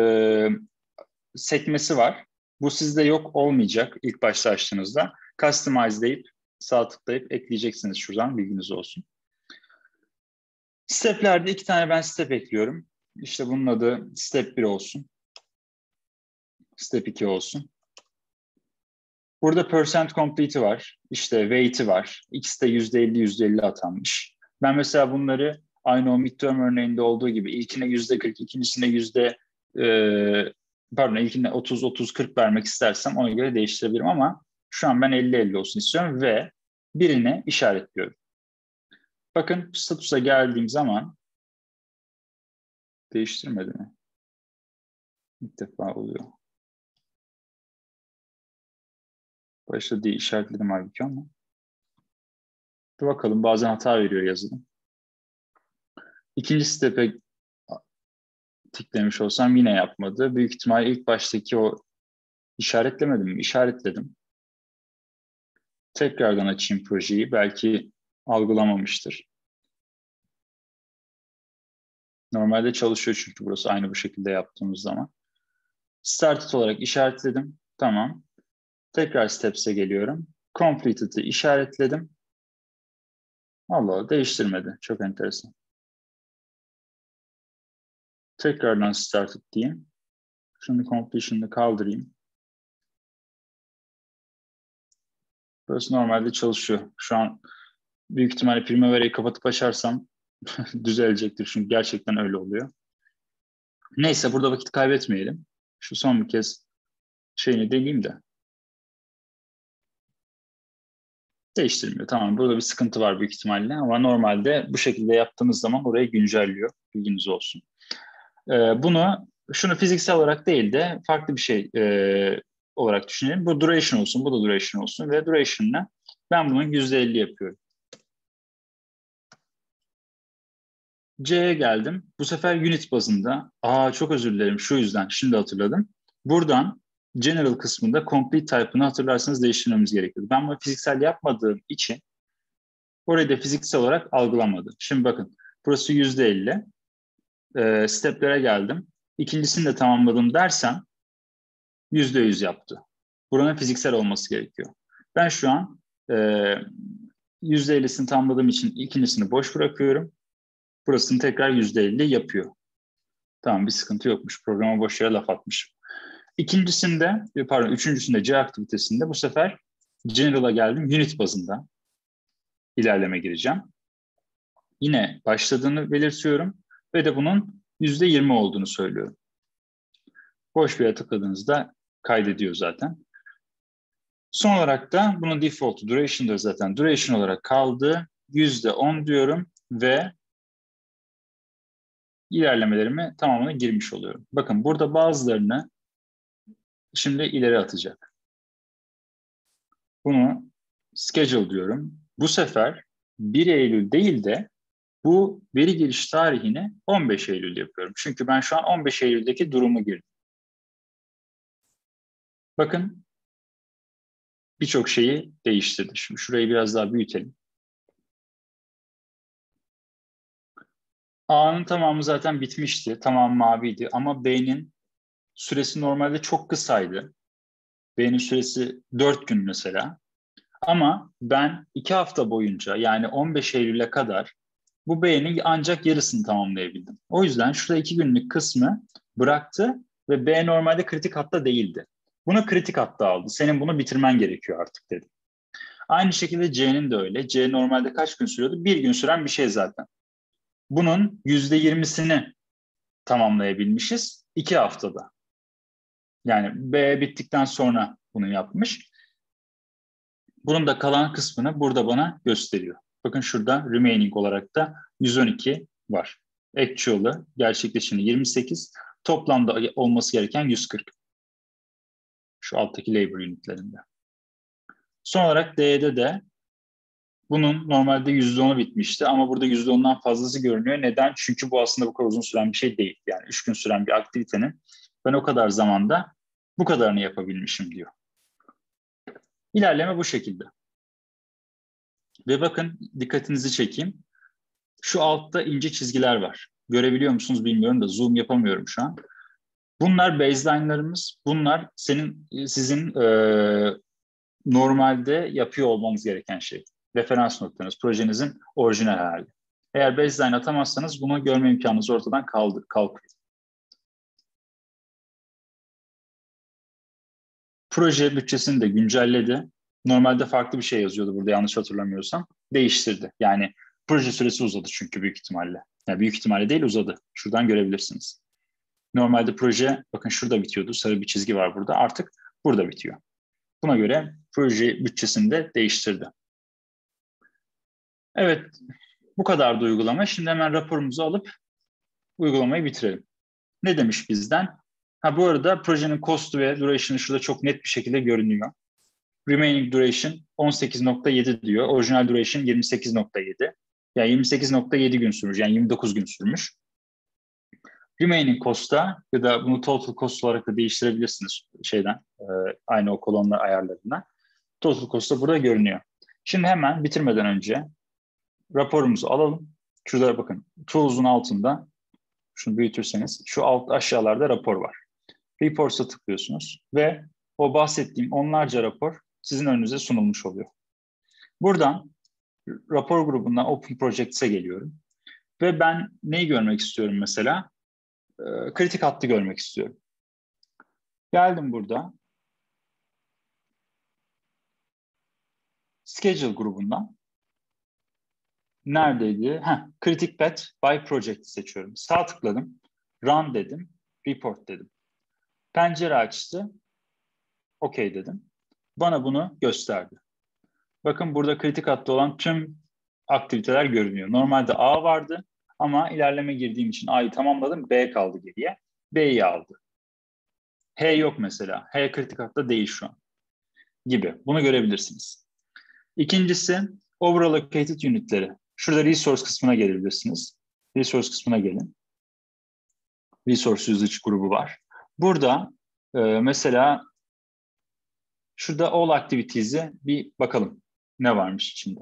Speaker 1: sekmesi var. Bu sizde yok olmayacak ilk başta açtığınızda. Customize deyip sağ tıklayıp ekleyeceksiniz şuradan, bilginiz olsun. Steplerde 2 tane ben step ekliyorum. İşte bunun adı step 1 olsun. Step 2 olsun. Burada percent complete'i var. İşte weight'i var. İkisi de %50 %50 atanmış. Ben mesela bunları aynı o midterm örneğinde olduğu gibi ilkine %40, ikincisine ilkine 30-30-40 vermek istersem ona göre değiştirebilirim ama şu an ben 50-50 olsun istiyorum ve birini işaretliyorum. Bakın statüse geldiğim zaman değiştirmedi mi? İlk defa oluyor. Başta diye işaretledim halbuki ama. Dur bakalım, bazen hata veriyor yazılım. İkinci step'e tıklamış olsam yine yapmadı. Büyük ihtimal ilk baştaki o işaretlemedim mi? İşaretledim. Tekrardan açayım projeyi. Belki algılamamıştır. Normalde çalışıyor çünkü burası aynı bu şekilde yaptığımız zaman. Started olarak işaretledim. Tamam. Tekrar steps'e geliyorum. Completed'ı işaretledim. Allah Allah, değiştirmedi. Çok enteresan. Tekrardan started diyeyim. Şunu completion'ını kaldırayım. Burası normalde çalışıyor. Şu an büyük ihtimalle Primavera'yı kapatıp açarsam düzelecektir. Çünkü gerçekten öyle oluyor. Neyse, burada vakit kaybetmeyelim. Şu son bir kez şeyini deneyeyim de. Değiştirmiyor. Tamam, burada bir sıkıntı var büyük ihtimalle ama normalde bu şekilde yaptığınız zaman orayı güncelliyor. Bilginiz olsun. Şunu fiziksel olarak değil de farklı bir şey olarak düşünelim. Bu duration olsun, bu da duration olsun ve duration'la ben bunun %50 yapıyorum. C'ye geldim. Bu sefer unit bazında. Çok özür dilerim şu yüzden. Şimdi hatırladım. Buradan general kısmında complete type'ını hatırlarsanız değiştirmemiz gerekiyordu. Ben bunu fiziksel yapmadığım için orayı da fiziksel olarak algılamadı. Şimdi bakın burası %50. Steplere geldim. İkincisini de tamamladım dersem %100 yaptı. Buranın fiziksel olması gerekiyor. Ben şu an %50'sini tamamladığım için ikincisini boş bırakıyorum. Burasını tekrar %50 yapıyor. Tamam, bir sıkıntı yokmuş. Programa boş yere laf atmışım. Üçüncüsünde C aktivitesinde bu sefer General'a geldim. Unit bazında ilerleme gireceğim. Yine başladığını belirtiyorum ve de bunun %20 olduğunu söylüyorum. Boş bir yere tıkladığınızda kaydediyor zaten. Son olarak da bunun default duration'da zaten duration olarak kaldı. %10 diyorum ve ilerlemelerimi tamamına girmiş oluyorum. Bakın burada bazılarını şimdi ileri atacak. Bunu schedule diyorum. Bu sefer 1 Eylül değil de bu veri giriş tarihini 15 Eylül yapıyorum. Çünkü ben şu an 15 Eylül'deki durumu girdim. Bakın birçok şeyi değiştirdi. Şimdi şurayı biraz daha büyütelim. A'nın tamamı zaten bitmişti. Tamam maviydi ama B'nin süresi normalde çok kısaydı. B'nin süresi 4 gün mesela. Ama ben 2 hafta boyunca yani 15 Eylül'e kadar bu B'nin ancak yarısını tamamlayabildim. O yüzden şurada 2 günlük kısmı bıraktı ve B normalde kritik hatta değildi. Bunu kritik hatta aldı. Senin bunu bitirmen gerekiyor artık dedi. Aynı şekilde C'nin de öyle. C normalde kaç gün sürüyordu? 1 gün süren bir şey zaten. Bunun %20'sini tamamlayabilmişiz 2 haftada. Yani B bittikten sonra bunu yapmış. Bunun da kalan kısmını burada bana gösteriyor. Bakın şurada remaining olarak da 112 var. Actual'ı, gerçekleşeni 28, toplamda olması gereken 140. Şu alttaki labor unitlerinde. Son olarak D'de de bunun normalde %10'u bitmişti ama burada %10'dan fazlası görünüyor. Neden? Çünkü bu aslında bu kadar uzun süren bir şey değil. Yani 3 gün süren bir aktivitenin ben o kadar zamanda bu kadarını yapabilmişim diyor. İlerleme bu şekilde. Ve bakın dikkatinizi çekeyim. Şu altta ince çizgiler var. Görebiliyor musunuz bilmiyorum da zoom yapamıyorum şu an. Bunlar baseline'larımız. Bunlar sizin normalde yapıyor olmanız gereken şey. Referans noktanız, projenizin orijinal hali. Eğer baseline atamazsanız bunu görme imkanınız ortadan kalkıyor. Proje bütçesini de güncelledi. Normalde farklı bir şey yazıyordu burada yanlış hatırlamıyorsam. Değiştirdi. Yani proje süresi uzadı çünkü büyük ihtimalle. Yani büyük ihtimalle değil uzadı. Şuradan görebilirsiniz. Normalde proje bakın şurada bitiyordu. Sarı bir çizgi var burada. Artık burada bitiyor. Buna göre proje bütçesini de değiştirdi. Evet, bu kadar da uygulama. Şimdi hemen raporumuzu alıp uygulamayı bitirelim. Ne demiş bizden? Bu arada projenin cost'u ve duration'ı şurada çok net bir şekilde görünüyor. Remaining duration 18.7 diyor. Orijinal duration 28.7. Yani 28.7 gün sürmüş. Yani 29 gün sürmüş. Remaining cost'ta ya da bunu total cost olarak da değiştirebilirsiniz aynı o kolonlar ayarlarından. Total cost'ta burada görünüyor. Şimdi hemen bitirmeden önce raporumuzu alalım. Şurada bakın Tools'un altında şunu büyütürseniz şu aşağılarda rapor var. Reports'a tıklıyorsunuz ve o bahsettiğim onlarca rapor sizin önünüze sunulmuş oluyor. Buradan rapor grubundan Open Projects'e geliyorum. Ve ben neyi görmek istiyorum mesela? Kritik hattı görmek istiyorum. Geldim burada. Schedule grubundan. Neredeydi? Critic Path by Project seçiyorum. Sağ tıkladım. Run dedim. Report dedim. Pencere açtı. OK dedim. Bana bunu gösterdi. Bakın burada kritik hattı olan tüm aktiviteler görünüyor. Normalde A vardı ama ilerleme girdiğim için A'yı tamamladım. B kaldı geriye. B'yi aldı. H yok mesela. H kritik hatta değil şu an. Gibi. Bunu görebilirsiniz. İkincisi overallocated unitleri. Şurada resource kısmına gelebilirsiniz. Resource kısmına gelin. Resource usage grubu var. Burada mesela şurada all activities'e bir bakalım. Ne varmış içinde?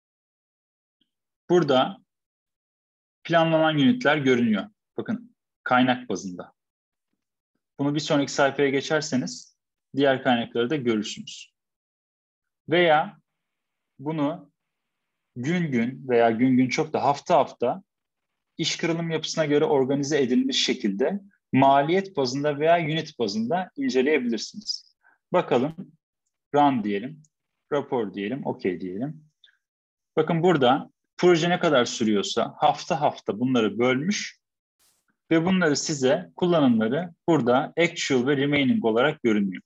Speaker 1: Burada planlanan unitler görünüyor. Bakın kaynak bazında. Bunu bir sonraki sayfaya geçerseniz diğer kaynakları da görürsünüz. Veya bunu gün gün veya gün gün çok da hafta hafta iş kırılım yapısına göre organize edilmiş şekilde maliyet bazında veya unit bazında inceleyebilirsiniz. Bakalım run diyelim, rapor diyelim, OK diyelim. Bakın burada proje ne kadar sürüyorsa hafta hafta bunları bölmüş ve bunları size kullanımları burada actual ve remaining olarak görünüyor.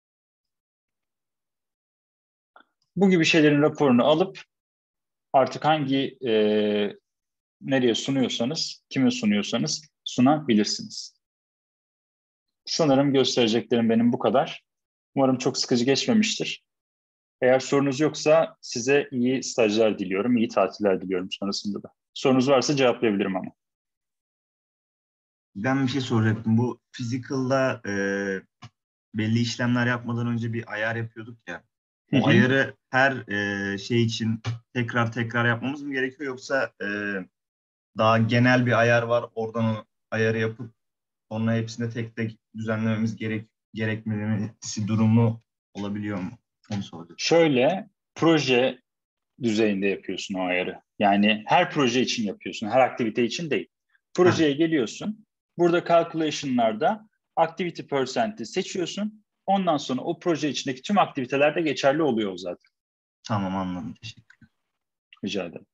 Speaker 1: Bu gibi şeylerin raporunu alıp artık nereye sunuyorsanız, kime sunuyorsanız sunabilirsiniz. Sanırım göstereceklerim benim bu kadar. Umarım çok sıkıcı geçmemiştir. Eğer sorunuz yoksa size iyi stajlar diliyorum, iyi tatiller diliyorum sonrasında da. Sorunuz varsa cevaplayabilirim ama.
Speaker 5: Ben bir şey soracaktım. Bu physical'da belli işlemler yapmadan önce bir ayar yapıyorduk ya. O ayarı her şey için tekrar yapmamız mı gerekiyor yoksa daha genel bir ayar var. Oradan o ayarı yapıp sonra hepsini tek tek düzenlememiz gerekmemesi durumu olabiliyor mu? Onu soracağım.
Speaker 1: Şöyle, proje düzeyinde yapıyorsun o ayarı. Yani her proje için yapıyorsun, her aktivite için değil. Projeye geliyorsun, burada calculation'larda activity percent'i seçiyorsun. Ondan sonra o proje içindeki tüm aktivitelerde geçerli oluyor o zaten.
Speaker 5: Tamam, anladım. Teşekkür.
Speaker 1: Rica ederim.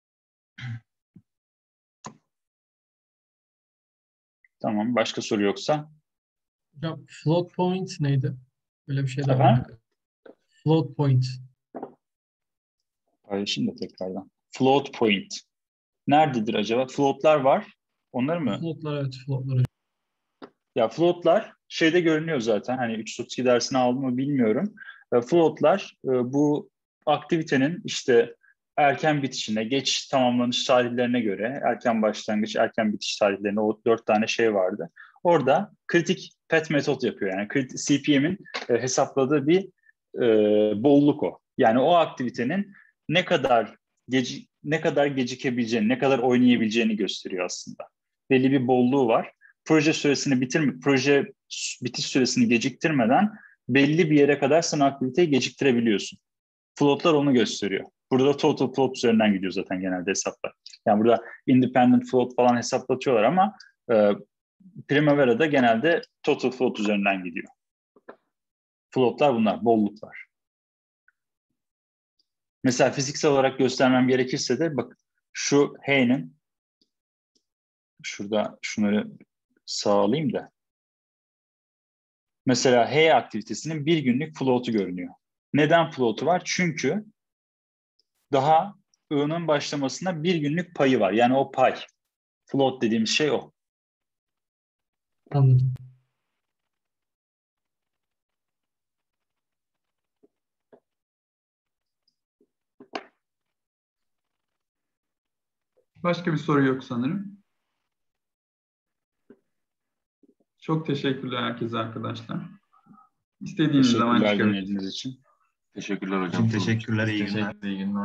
Speaker 1: Tamam, başka soru yoksa?
Speaker 3: Hocam float point neydi? Böyle bir şey daha
Speaker 1: Efendim?
Speaker 3: var. Float point.
Speaker 1: Paylaşayım da tekrardan. Float point. Nerededir acaba? Floatlar var. Onlar mı?
Speaker 3: Floatlar, evet, floatlar.
Speaker 1: Ya floatlar şeyde görünüyor zaten. Hani 332 dersini aldım mı bilmiyorum. Floatlar bu aktivitenin işte erken bitişine, geç tamamlanış tarihlerine göre erken başlangıç, erken bitiş tarihlerine o 4 tane şey vardı. Orada kritik path metot yapıyor. Yani CPM'in hesapladığı bir bolluk o. Yani o aktivitenin ne kadar ne kadar gecikebileceğini, ne kadar oynayabileceğini gösteriyor aslında. Belli bir bolluğu var. Proje bitiş süresini geciktirmeden belli bir yere kadar sen aktiviteyi geciktirebiliyorsun. Floatlar onu gösteriyor. Burada total float üzerinden gidiyor zaten genelde hesaplar. Yani burada independent float falan hesaplatıyorlar ama Primavera'da genelde total float üzerinden gidiyor. Floatlar bunlar, bolluklar. Mesela fiziksel olarak göstermem gerekirse de bak şu H'nin şurada şunları sağlayayım da. Mesela H aktivitesinin bir günlük float'u görünüyor. Neden float'u var? Çünkü daha I'nın başlamasında bir günlük payı var. Yani o pay. Float dediğimiz şey o.
Speaker 3: Anladım.
Speaker 4: Başka bir soru yok sanırım. Çok teşekkürler herkese arkadaşlar. İstediğiniz zaman
Speaker 1: Teşekkürler
Speaker 4: çıkabilirsiniz.
Speaker 1: dinlediğiniz için.
Speaker 6: Teşekkürler hocam.
Speaker 5: Teşekkürler, iyi günler.
Speaker 6: İyi günler.